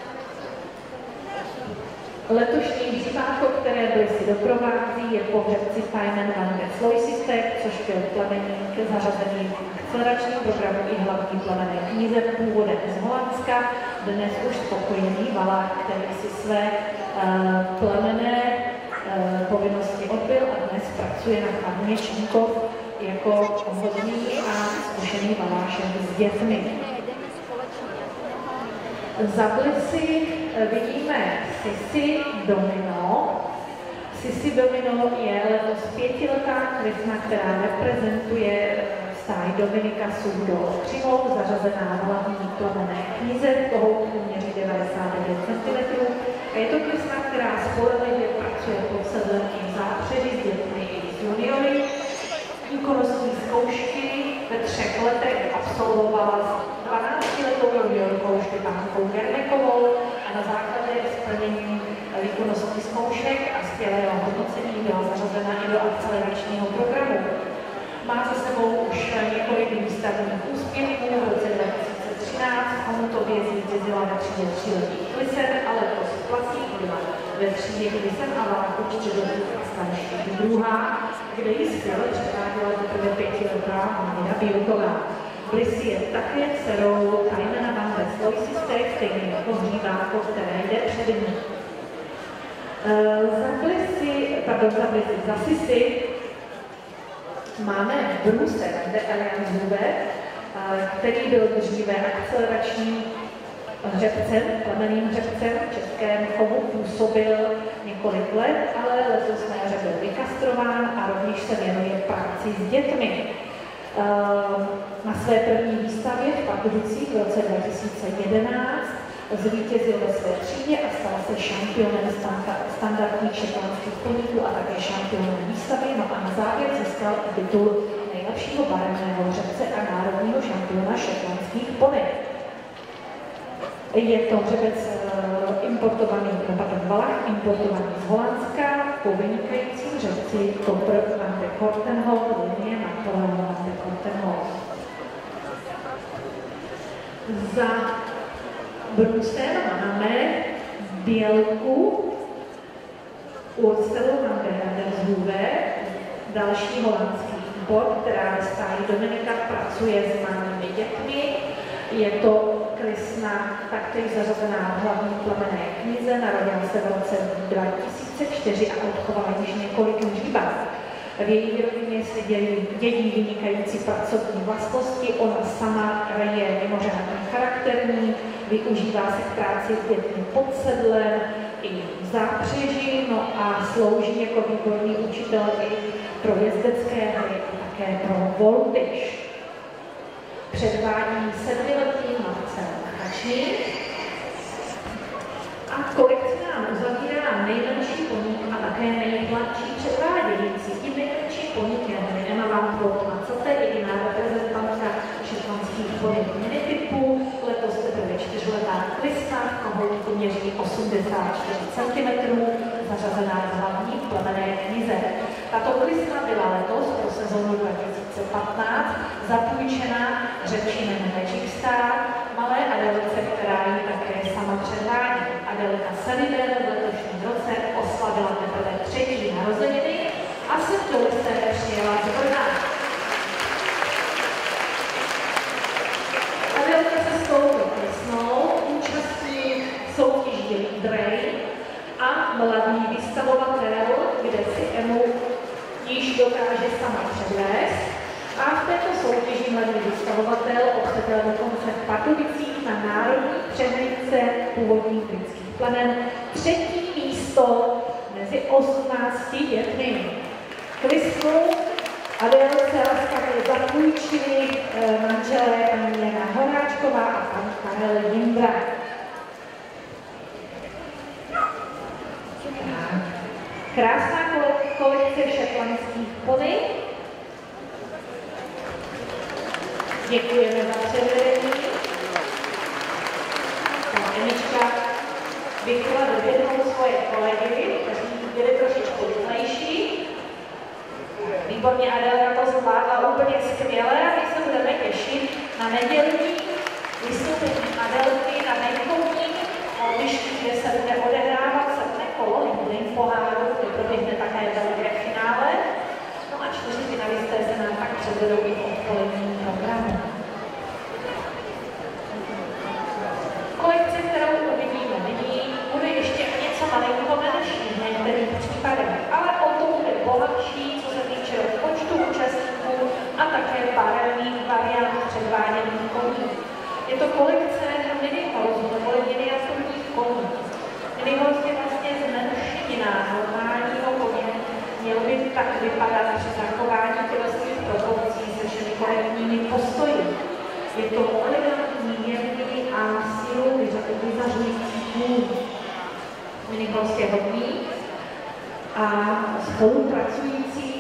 Speaker 2: Letošní hřbátko, které Blissy doprovází, je pohřebci Payman van der Sloysistek, což byl plameník zařazený v akceleračním programu i hlavní plamené knize původem z Holandska, dnes už spokojený valák, který si své uh, plamené uh, povinnosti odbyl a dnes pracuje na farmě Činkov jako hodný a zkušený valášek s dětmi. Za Blissy vidíme Sisi Domino. Sisi Domino je letos pětiletá klisna, která reprezentuje stáj Dominika Sudol Křivou, zařazená v hlavní plamené knize, hloubku měří devadesát devět centimetrů. A je to klisna, která spolehlivě pracuje pod sedlem i zápřeží s dětmi i s juniory. Výkonnostní zkoušky ve třech letech absolvovala s dvanáctiletou juniorkou Štěpánkou Gernekovou a na základě splnění výkonnostních zkoušek a skvělého hodnocení byla zařazena i do akceleračního programu. Má za sebou už několik výstavních úspěchů. V roce dva tisíce třináct v Chomutově zvítězila ve třídě tříletých klisen, ale letos v Placích byla ve třídě klisen a váku čtyřletých a starších druhá, kde ji skvěle předváděla teprve pětiletá Mária Bílková. Blissy je také dcerou Paymana van der Sloysistek, stejně jako hřbátko, které jde před ní. Za Blissy, pardon, za Blissy, za Sisi máme Bruce van der Elianshoeve, který byl dříve akceleračním hřebcem, plamenným hřebcem v českém chovu, působil několik let, ale letos na jaře byl vykastrován a rovněž se věnuje práci s dětmi. Na své první výstavě v Pardubicích v roce dva tisíce jedenáct zvítězil ve své třídě a stal se šampionem standardních šetlanských koníků a také šampionem výstavy, no a na závěr získal titul nejlepšího barevného hřebce a národního šampiona šetlanských pony. Je to hřebec importovaný, pardon, valach importovaný z Holandska po vynikajícím hřebci Topper van de Kortenhof, linie Napoleon van de Kortenhof. Za Brucem máme Bělku Urselu van der Elianshoeve, další holandský import, která ve stáji Dominika pracuje s malými dětmi. Je to klisna taktéž zařazená v hlavní plamené knize, narodila se v roce dva tisíce čtyři a odchovala již několik hřbát. V její rodině se dělí, dědí vynikající pracovní vlastnosti, ona sama je mimořádně charakterní, využívá se k práci s dětmi pod sedlem i v zápřeží, no a slouží jako výborný učitel i pro jezdecké hry a také pro voltyž. Předvádí sedmiletý Marcel Kačník a kolekci nám uzavírá nejmenší poník a také nejmladší předvádějící. Tím nejmenší poník je Emma van Plotmacete, jediná reprezentantka šetlanských poněk minitypů. Letos teprve čtyřletá klisna, v kohoutku měří osmdesát čtyři centimetrů, zařazená v hlavní plamené knize. Tato klisna byla letos pro sezónu dva tisíce patnáct zapůjčena řečinem Magic Star, malé Adelce, která ji také sama předvádí. Adelka Seliden v letošním roce oslavila teprve třetí narozeniny a se v Dolise přijela z Brna. Adelka se s touto klisnou účastní soutěží Drej a mladý vystavovatel, kde si Emu již dokáže sama předvést. A v této soutěži mladý vystavovatel obsadil dokonce v Pardubicích na národní přehlídce původních britských plamen třetí místo mezi osmnácti dětmi. Klisnu Adélce laskavě zapůjčili manželé paní Jana Horáčková a pan Karel Jimbra. Krásná kolekce šetlanských pony. Děkujeme za předvedení. Emička bych chtěla dovědnout svoje kolegy, kteří byli trošičku rychlejší. Výborně, Adélka to zvládla úplně skvěle a my se budeme těšit na nedělní vystoupení Adélky na Nejkovní, kde se bude odehrávat sedmé kolo Lidlin poháru, kde proběhne také velké finále. No a čtyři finalisté se nám pak předvedou i v odpoledním programu. Kolekce, kterou uvidíme nyní, bude ještě něco malinko menší v některých případech, ale o to bude bohatší, co se týče počtu účastníků a také barevných variant předváděných koní. Je to kolekce mini-horzu, nebo miniaturních koní. Mini-horz je vlastně zmenšená normálního koně. Měl by tak vypadat při zachování tělesných proporcí se všemi korektními postoji. Je to elegantní, jemný a sílu vyzařující kůň. Mini-horz je hodný a spolupracující.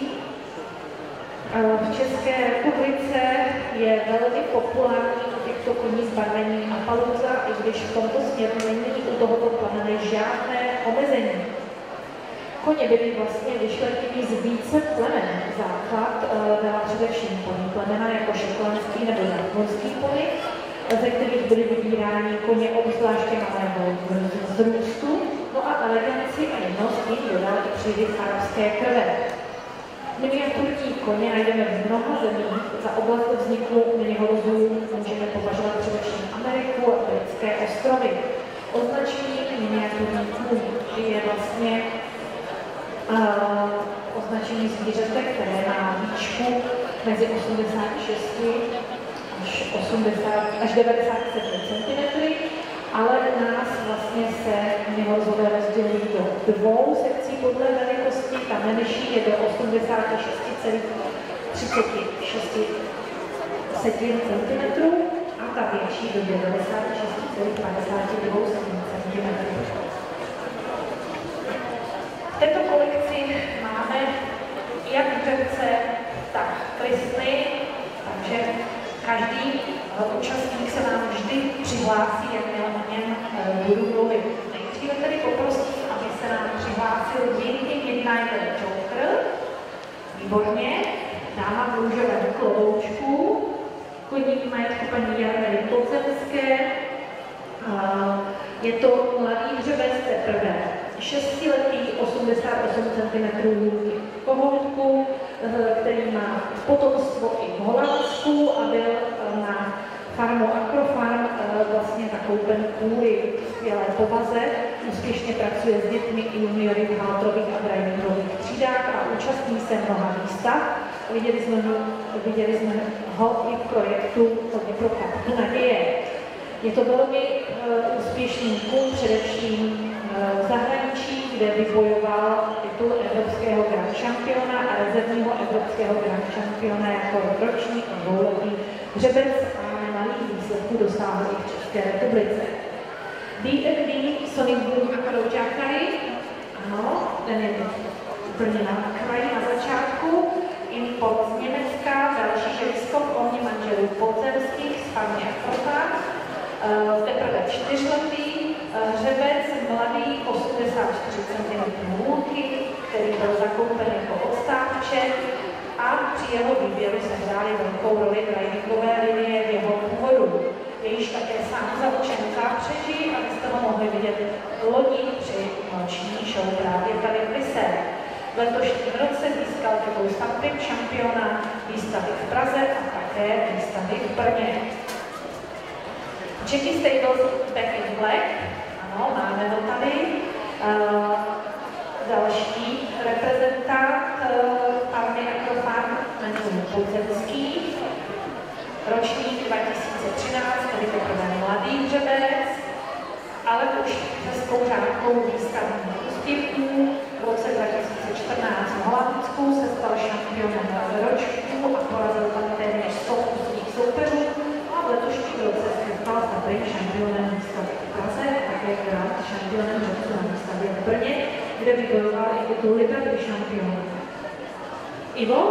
Speaker 2: V České republice je velmi populární u těchto koní zbarvení Appaloosa, i když v tomto směru není u tohoto plamene žádné omezení. Koně byly vlastně vyšletěny z více plemen. Základ dala především pony plemena jako šetlandský nebo dartmoorský pony, ze kterých byly vybíráni koně obzvláště malého vzrůstu, no a eleganci a jednost jim dodal i příliv arabské krve. Miniaturní koně najdeme v mnoha zemích. Za oblast vzniku mini-horzů můžeme považovat především Ameriku a britské ostrovy. Označení miniaturní kůň je vlastně uh, označení zvířete, které má výšku mezi osmdesát šest až, osmdesát, až devadesát sedm centimetrů, ale nás vlastně se mini-horzové rozdělují do dvou sekcí podle velikosti. Ta menší je do osmdesát šest celá třicet šest centimetrů a ta větší do devadesát šest celá padesát dva centimetrů. V této kolekci máme jak dřevce, tak klistny, takže každý účastník se nám vždy přihlásí, jakmile o něm budu mluvit. Nejdříve tedy poprosím, aby se nám přihlásil Winky Midnighter Joker. Výborně. Dáma v růžovém kloboučku. Koník majetku paní Jany Podzemské. Je to mladý dřebec teprve šestiletý, osmdesát osm centimetrů kohoutku, který má potomstvo i v Holandsku a byl na farmu Agrofarm vlastně zakoupen kvůli skvělé povaze. Úspěšně pracuje s dětmi i juniory v hátrových a drivingrových třídách a účastní se mnoha výstav. Viděli jsme ho, viděli jsme ho i v projektu Hodně pro kapku naděje. Je to velmi uh, úspěšný kůň, především uh, v zahraničí, kde vybojoval titul evropského grand šampiona a rezervního evropského grand šampiona jako roční a dvouletý hřebec a malých výsledků dosáhl i v České republice. D F D Sonic Boom Akročákary, ano, ten je úplně na kraji, na začátku. Import z Německa, další želisko v ohni manželů Podzemských z farmy Agrofarm. Uh, teprve čtyřletý uh, hřebec, mladý osmdesát čtyři centimetrů hůlky, který byl zakoupen jako odstávček a při jeho výběru se hrály velkou roli drivingové linie v jeho původu. Je již také sám zaučen zápřeží, abyste ho mohli vidět lodí při noční show právě tady v Lise. V letošním roce získal titul Stamping šampiona výstavy v Praze a také výstavy v Brně. Jackie Stables Back in Black, ano, máme ho tady. Uh, další reprezentant uh, farmy Agrofarm jmenuje Podzemský. Ročník dva tisíce třináct, tedy teprve mladý hřebec, ale už se zkouřánkou výstavních úspěchů. V roce dva tisíce čtrnáct v Holandsku se stal šampionem ročníku a porazil tam téměř sto ústních soupeřů. A v letošním roce se stal starým šampionem výstavy v Praze a také grand šampionem hřebců na výstavě v Brně, kde vybojoval i titul Liberty šampiona. Ivo?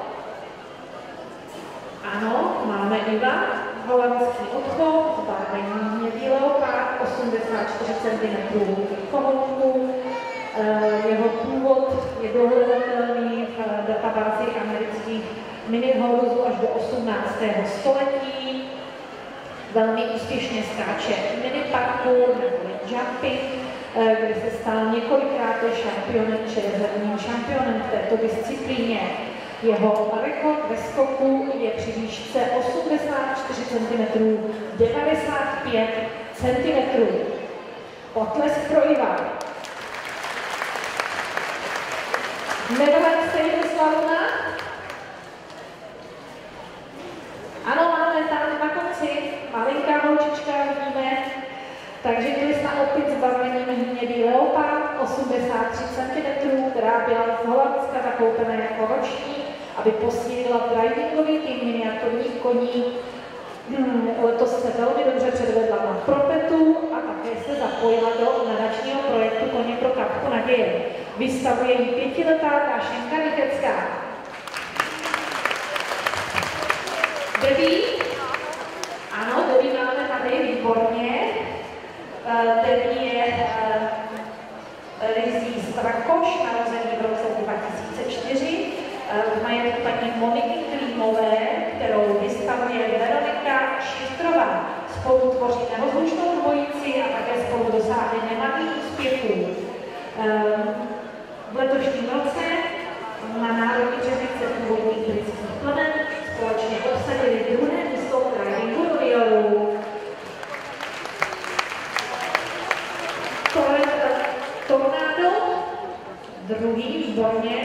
Speaker 2: Ano, máme Iva, holandský odchov, zbarvení hnědý leopard, osmdesát čtyři centimetrů kohoutku. Jeho původ je dohledatelný v databázi americké různých mini-horuzů až do osmnáctého století. Velmi úspěšně skáče mini-parkour nebo jumping, kde se stal několikrát šampionem či rezervním šampionem v této disciplíně. Jeho rekord ve skoku je při výšce osmdesát čtyři centimetrů, devadesát pět centimetrů. Potlesk pro Iva. Medailen stejně slavná. Ano, máme tam na konci malinká holčička, vidíme. Takže klesna opět s barvením hnědý leopard, osmdesát tři centimetrů, která byla z Holandska zakoupena jako roční, aby posílila drivingový tým miniaturních koní. Hmm, letos se velmi dobře předvedla na Propetu a také se zapojila do nadačního projektu Koně pro kapku naděje. Vystavuje ji pětiletá Tášenka Rychecká. Debbie? Ano, Debbie máme tady výborně. Debbie je Lizí Strakoš, narozený v roce dva tisíce čtyři. V majetku paní Moniky Klímové, kterou vystavuje Veronika Šistrová. Spolu tvoří nerozlučnou dvojici a také spolu dosáhli nemalých úspěchů. V letošním roce na národní přehlídce původních britských plemen společně obsadili druhé místo v driving juniorů. Tornado, druhý výborně.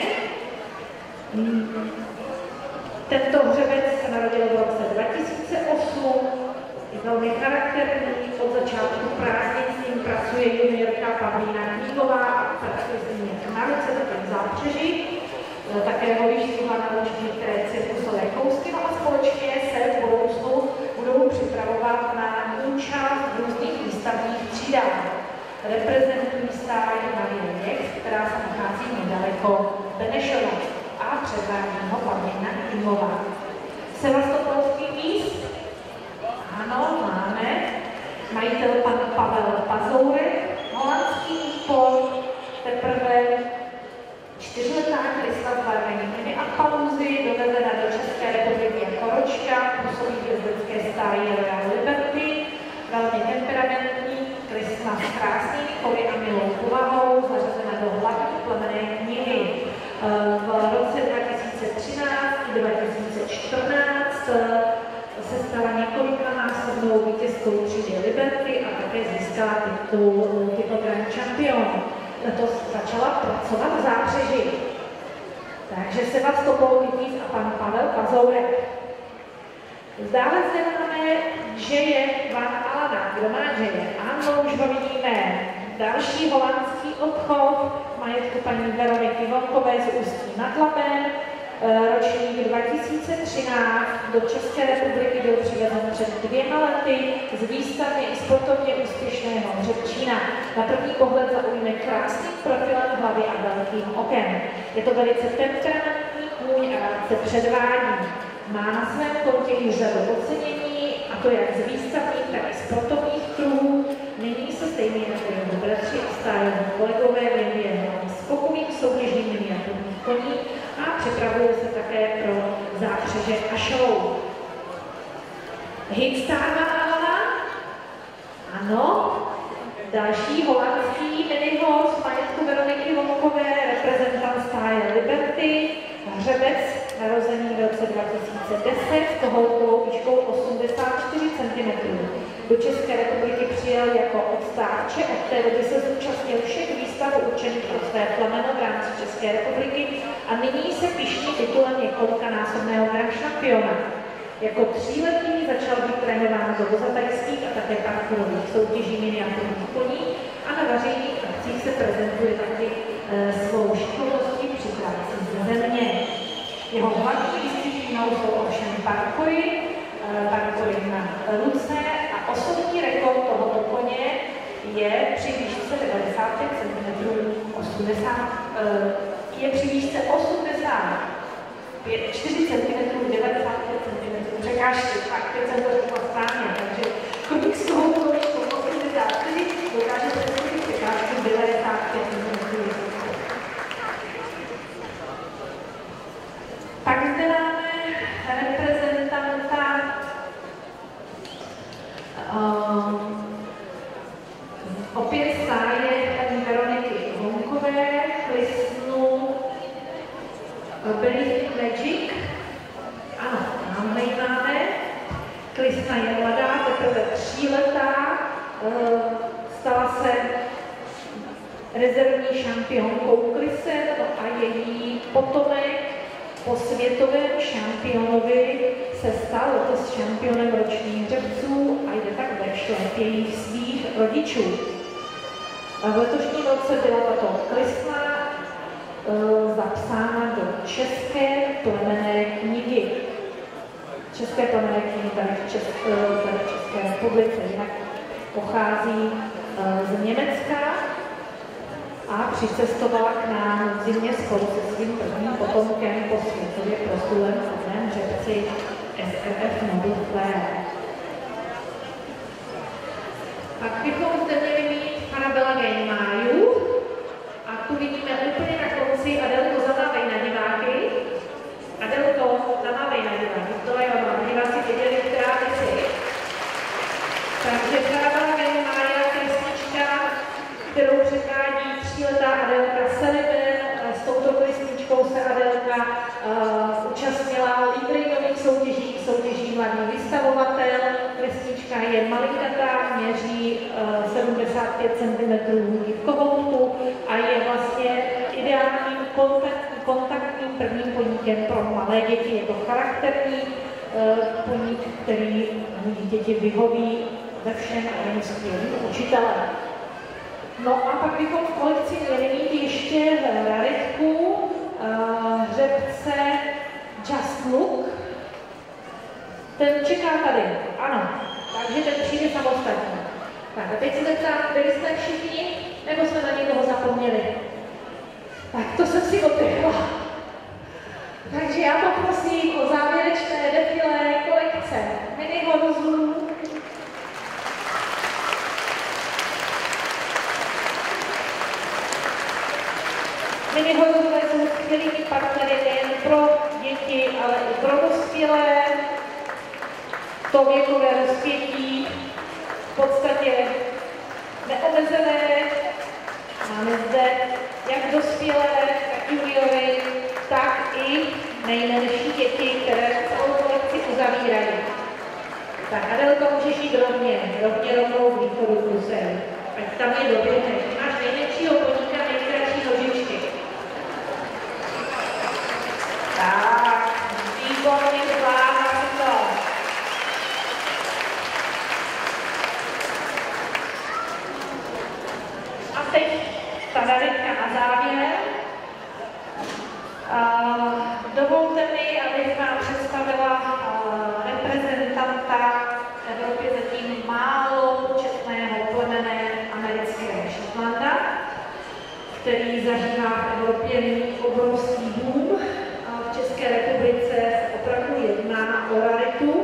Speaker 2: Tento hřebec se narodil v roce dva tisíce osm, je velmi charakterní, od začátku prázdnin s ním pracuje juniorka Pavlína Knígová a pracuje s ním na ruce, také v zápřeži. Také ho již sluha naučí některé cirkusové kousky, no a společně se v budoucnu budou připravovat na účast v různých výstavních třídách. Reprezentují stáj Marie Jex, která se nachází nedaleko Benešova a předvádí ho Pavlína Knígová. Sevastopolský míst? Ano, máme. Majitel pan Pavel Pazourek, holandský spor, teprve čtyřletá Krista s barvením a Paluzy, dovezena do České republiky jako ročka, působí v jezdecké stáji Royal Liberty, velmi temperamentní, Kristna s krásnými chovy a milou povahou, zařazena do hlavní plemenné knihy. V roce dva tisíce třináct a dva tisíce čtrnáct se stala několikanásobnou vítězkou třídy Liberty a také získala titul, titul Grand Champion. Letos začala pracovat v zápřeži. Takže Sevastopol Kytíz a pan Pavel Pazourek. Dále zde máme Džeje Van Alana. Kdo má Džeje? Ano, už ho vidíme. Další holandský obchod majetku paní Veroniky Vonkové z Ústí nad Labem. Ročník dva tisíce třináct do České republiky byl přivezen před dvěma lety z výstavně i sportovně úspěšného Hřebčína. Na první pohled zaujme krásným profilem hlavy a velkým okem. Je to velice temperamentní kůň a rád se předvádí. Má na svém kontě i řadu ocenění, a to jak z výstavních, tak i sportovních kruhů. Nyní se stejně jako jeho bratři a stájení kolegové věnuje skokovým soutěžním miniaturních koní a připravuje se také pro zápřeže a show. Hitstar Van Alana? Ano. Další holandský minihost majetku Veroniky Vonkové, reprezentant stáje Liberty, hřebec narozený v roce dva tisíce deset s kohoutovou výškou osmdesát čtyři centimetrů. Do České republiky přijel jako odstáče, od té doby se zúčastnil všech výstav určených pro své plemeno v rámci České republiky a nyní se pyšní titulem několikanásobného grand šampiona. Jako tříletý začal být trénován do vozatajských a také parkourových soutěží miniaturních koní a na veřejných akcích se prezentuje taky e, svou šikovností při práci ze země. Jeho hlavní disciplínou jsou ovšem parkoury, e, parkoury na ruce a osobní rekord tohoto koně je při výšce devadesát pět centimetrů, osmdesát, e, je při výšce osmdesát čtyři centimetrů, devadesát pět centimetrů překážky, tak teď jsem to řekla správně, takže kolik z toho bylo osmdesát čtyři, dokáže představit překážky devadesát pět centimetrů. Pak zde nám reprezentanta um, opět stáje paní Veroniky Honkové, listnu Believe Magic. Ano, máme ji máme. Klistna je mladá, teprve tříletá, stala se rezervní šampionkou klise, no a její potomek po světovém šampionovi se stal letos šampionem ročních hřebců a jde tak ve šlepějích svých rodičů. V letošním roce byla tato klistna e, zapsána do České plemenné knihy. České plemenné knihy tady v, Česk, tady v České republice, jinak pochází e, z Německa a přicestovala k nám v zimě spolu se svým prvním potomkem po světově proslulém sadném hřebci S R F Nobelové. Pak bychom zde měli mít Arabela Gejmáju a tu vidíme úplně na konci. Adelko, zamávej na diváky. Adelko, zamávej na diváky. To je ono, diváci věděli, která ty jsi. Takže Arabela Gejmája, klesnička, kterou předvádí tříletá Adelka Seliben. S touto klesničkou se Adelka uh, účastnila Liberinových soutěží, soutěží Mladý vystavovatel. Klesnička je malinkatá, měří uh, sedmdesát pět centimetrů v kohoutu a je vlastně ideálním kontakt, kontaktním prvním poníkem pro malé děti. Je to charakterní uh, poník, který děti vyhoví ve všem a je skvělým učitelem. No a pak bychom v kolekci měli mít ještě raritku uh, hřebce Just Look. Ten čeká tady, ano, takže ten přijde samostatně. Tak a teď se zeptám, byli jste všichni, nebo jsme na někoho zapomněli? Tak to jsem si oddychla. Takže já poprosím o závěrečné defilé kolekce mini horzů. Mini horzové jsou skvělými partnery nejen pro děti, ale i pro dospělé. To věkové rozpětí v podstatě neomezené. Máme zde jak dospělé, tak juniory, tak i nejmenší děti, které celou kolekci uzavírají. Tak Adelko, můžeš jít rovně, rovně rovnou v východu kusem. Ať tam je dobře, máš nejmenšího poníka, nejkratší nožičky. Tak, výborně zvládá to. A teď ta raritka na závěr. Uh, dovolte mi, abych vám představila uh, reprezentanta Evropě zatím málo početného plemene amerického Shetlanda, který zažívá v Evropě nyní obrovský boom. V České republice opravdu jedná o raritu.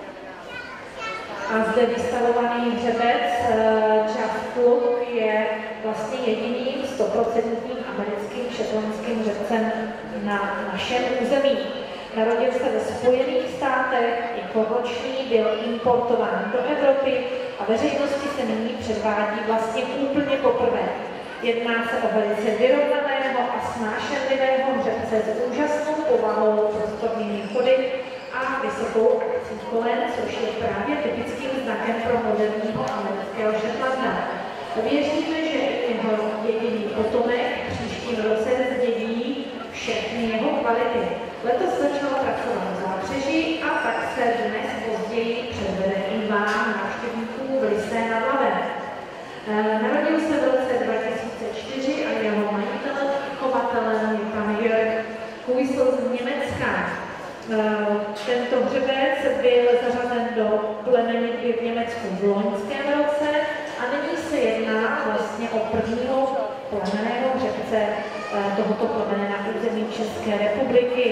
Speaker 2: A zde vystavovaný hřebec Just Look je vlastně jediným stoprocentním americkým shetlandským hřebcem na našem území. Narodil se ve Spojených státech, jako roční byl importován do Evropy a veřejnosti se nyní předvádí vlastně úplně poprvé. Jedná se o velice vyrovnaného a snášenlivého hřebce s úžasnou povahou, prostornými chody a vysokou akcí kolen, což je právě typickým znakem pro moderního amerického Shetlanda. Věříme, že jeho jediný potomek v příštím roce zdědí všechny jeho kvality. Letos začal pracovat v Zápřeží a tak se dnes později předvede i vám, návštěvníků v Lysé nad Labem. Narodil se v roce dva tisíce čtyři a jeho majitelem, chovatelem je pan Jörg Kuisl z Německa. Tento hřebec byl zařazen do plemenitby v Německu v loňském roce a nyní se jedná vlastně o prvního plemenného hřebce tohoto plemene na území České republiky.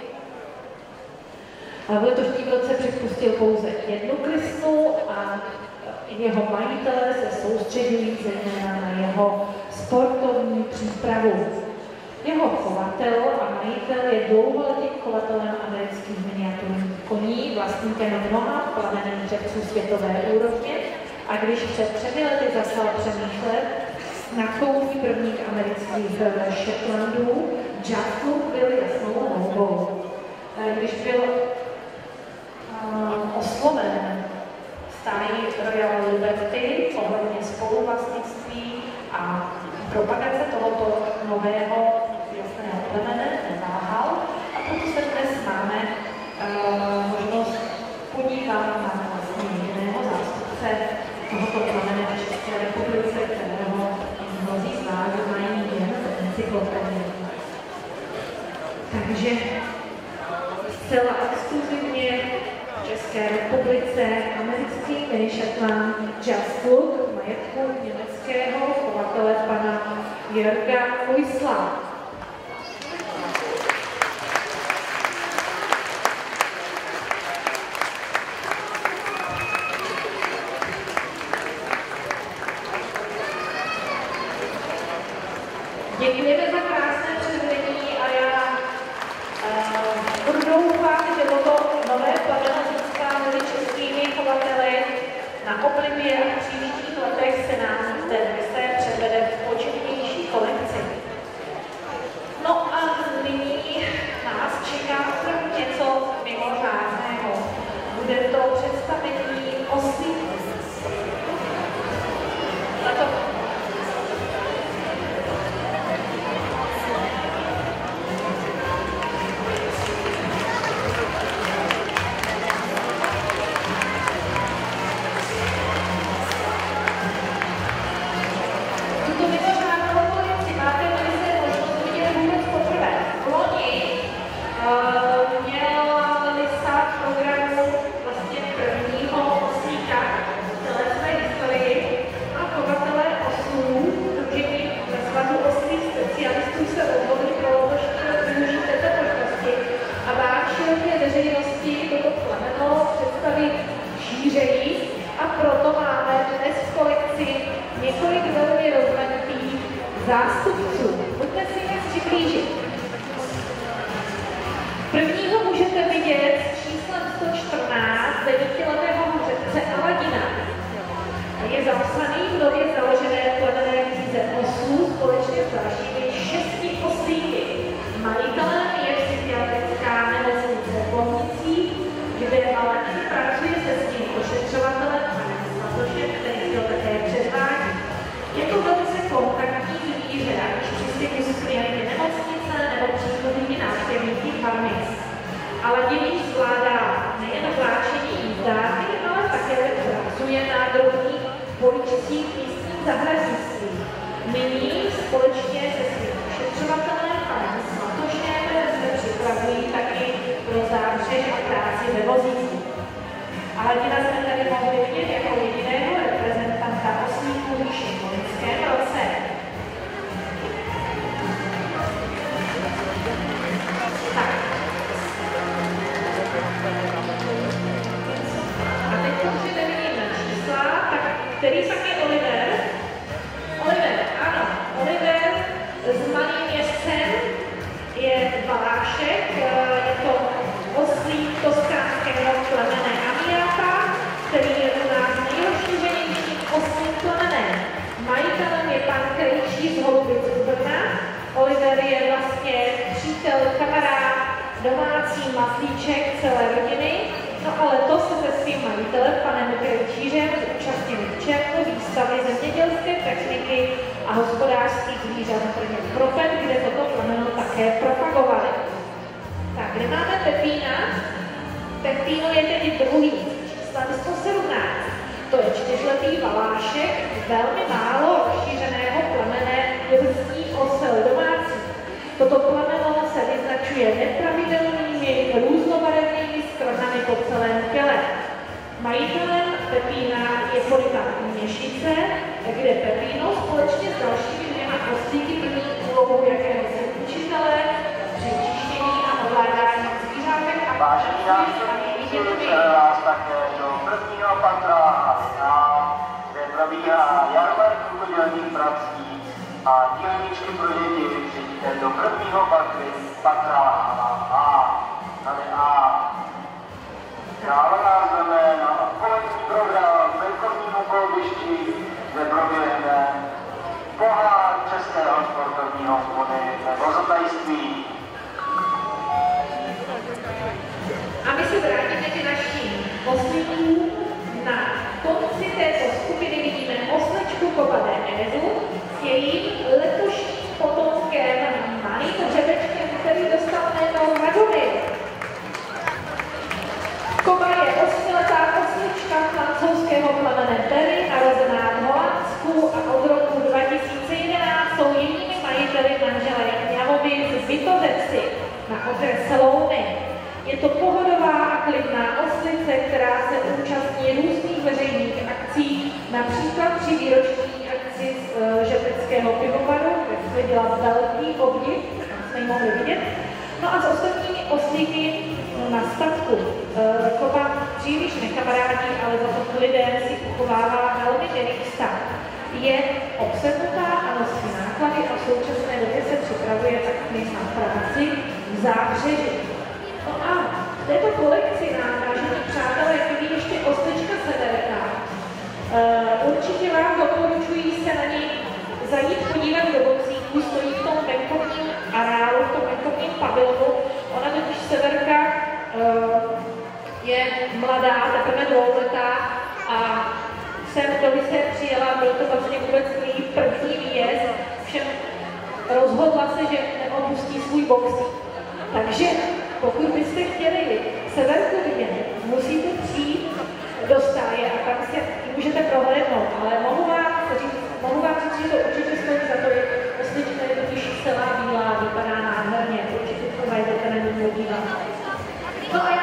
Speaker 2: V letošním roce připustil pouze jednu klistnu a jeho majitelé se soustředují zejména na jeho sportovní přípravu. Jeho chovatel a majitel je dlouholetým chovatelem amerických miniaturních koní, vlastníkem mnoha plamenných dřevců světové úrovně, a když před třemi lety začal přemýšlet nad kouzí prvních amerických Shetlandů, Jackson byl jasnou volbou. Když byl uh, osloven stájí Royal Liberty ohledně spoluvlastnictví a propagace tohoto nového jasného plemene, neváhal, a proto se dnes máme uh, možnost podívat na vlastně jiného zástupce tohoto plemene v České republice, kterého mnozí z vás mají jen v encyklopedii. Takže zcela exkluzivně v České republice americký mini Shetland Just Look majetku německého chovatele pana Jörga Fuysla. Děkujeme za krásné předvedení a já uh, budu doufat, že toto nové plemeno získá mezi českými chovateli na oblibě a v příštích letech se nám zde dnes předvede v početnější kolekci. No a nyní nás čeká opravdu něco mimořádného. Bude to představení oslí. Na to zástupců. Pojďme si je přiblížit. Prvního můžete vidět s číslem sto čtrnáct devítiletého hřebce Aladina. Je zapsaný v nově založené plemenné knize oslů společně s dalšími šesti oslíky. Majitelem je psychiatrická nemocnice v Lomnicích, kde Aladin pracuje se svým ošetřovatelem panem Svatošem, který si ho také předvádí. Je to velice kontaktní zvíře, ať už při styku s klienty nemocnice nebo příchozími návštěvníky farmy. Aladin zvládá nejen vláčení jízdáky, ale také pracuje na drobných poličcích místních zahradnictví. Nyní společně se svým ošetřovatelem panem Svatošem se připravují taky pro zářež a práci ve vozíku. Aladina jsme tady mohli vidět jako jediného reprezentanta oslíků v loňském roce. Tak. A teď už nevidíme čísla, tak který pak je Oliver? Oliver, ano, Oliver s malým jezdcem je Balášek, je to oslík toskánského plemene Amiata, který je u nás nejrozšířenějším oslím plemenem. Majitelem je pan Krejčí z Holubic z Brna. Oliver je vlastně přítel, kamarád, domácí maslíček celé rodiny. No a letos se se svým majitelem, panem Krejčířem, zúčastnili v červnu výstavy zemědělské techniky a hospodářských zvířat v Brně Propet, kde toto plemeno také propagovali. Tak, kde máme Pepína? Pepíno je tedy druhý, číslem sto sedmnáct. To je čtyřletý valášek, velmi málo rozšířeného plemene vrstní osel domácí. Toto plemeno se vyznačuje nepravidelnými různobarevnými skvrnami po celém těle. Majitelem Pepína je Polika Měšice, kde Pepíno společně s dalšími dvěma oslíky plní úlohu jakéhosi učitele při čištění a ovládání zvířátek a
Speaker 3: vážení návštěvníci, přijde vás také do prvního patra Halina, kde probíhá jarmark rukojdělních prací a dílničky pro děti. Přijďte do prvního patry patra Halina.
Speaker 2: adrese Louny. Je to pohodová a klidná oslice, která se účastní různých veřejných akcí, například při výroční akci z uh, Žepeckého pivovaru, kde jsme dělali velký obdiv, tam jsme ji mohli vidět. No a s ostatními oslíky na statku uh, Koba příliš nekamarádí, ale za to lidé si uchovává velmi milý vztah. Je obsednutá a nosí náklady a v současné době se připravuje taky na práci v Záhřeži. No a v této kolekci nám, vážení přátelé, chybí ještě oslička Severka. Uh, určitě vám doporučuji se na ní zajít podívat do boxíku, stojí v tom venkovním areálu, v tom venkovním pavilonu. Ona totiž Severka uh, je mladá, teprve dvouletá a jsem do Lise přijela, byl to vlastně vůbec její první výjezd, všem rozhodla se, že neopustí svůj boxík. Takže pokud byste chtěli Severku vidět, musíte přijít do stáje a tam si můžete prohlédnout, ale mohu vám říct, mohu vám říct, že to určitě stojí za to, je oslička je totiž celá bílá, vypadá nádherně, určitě to najdete na ní podívat. No a já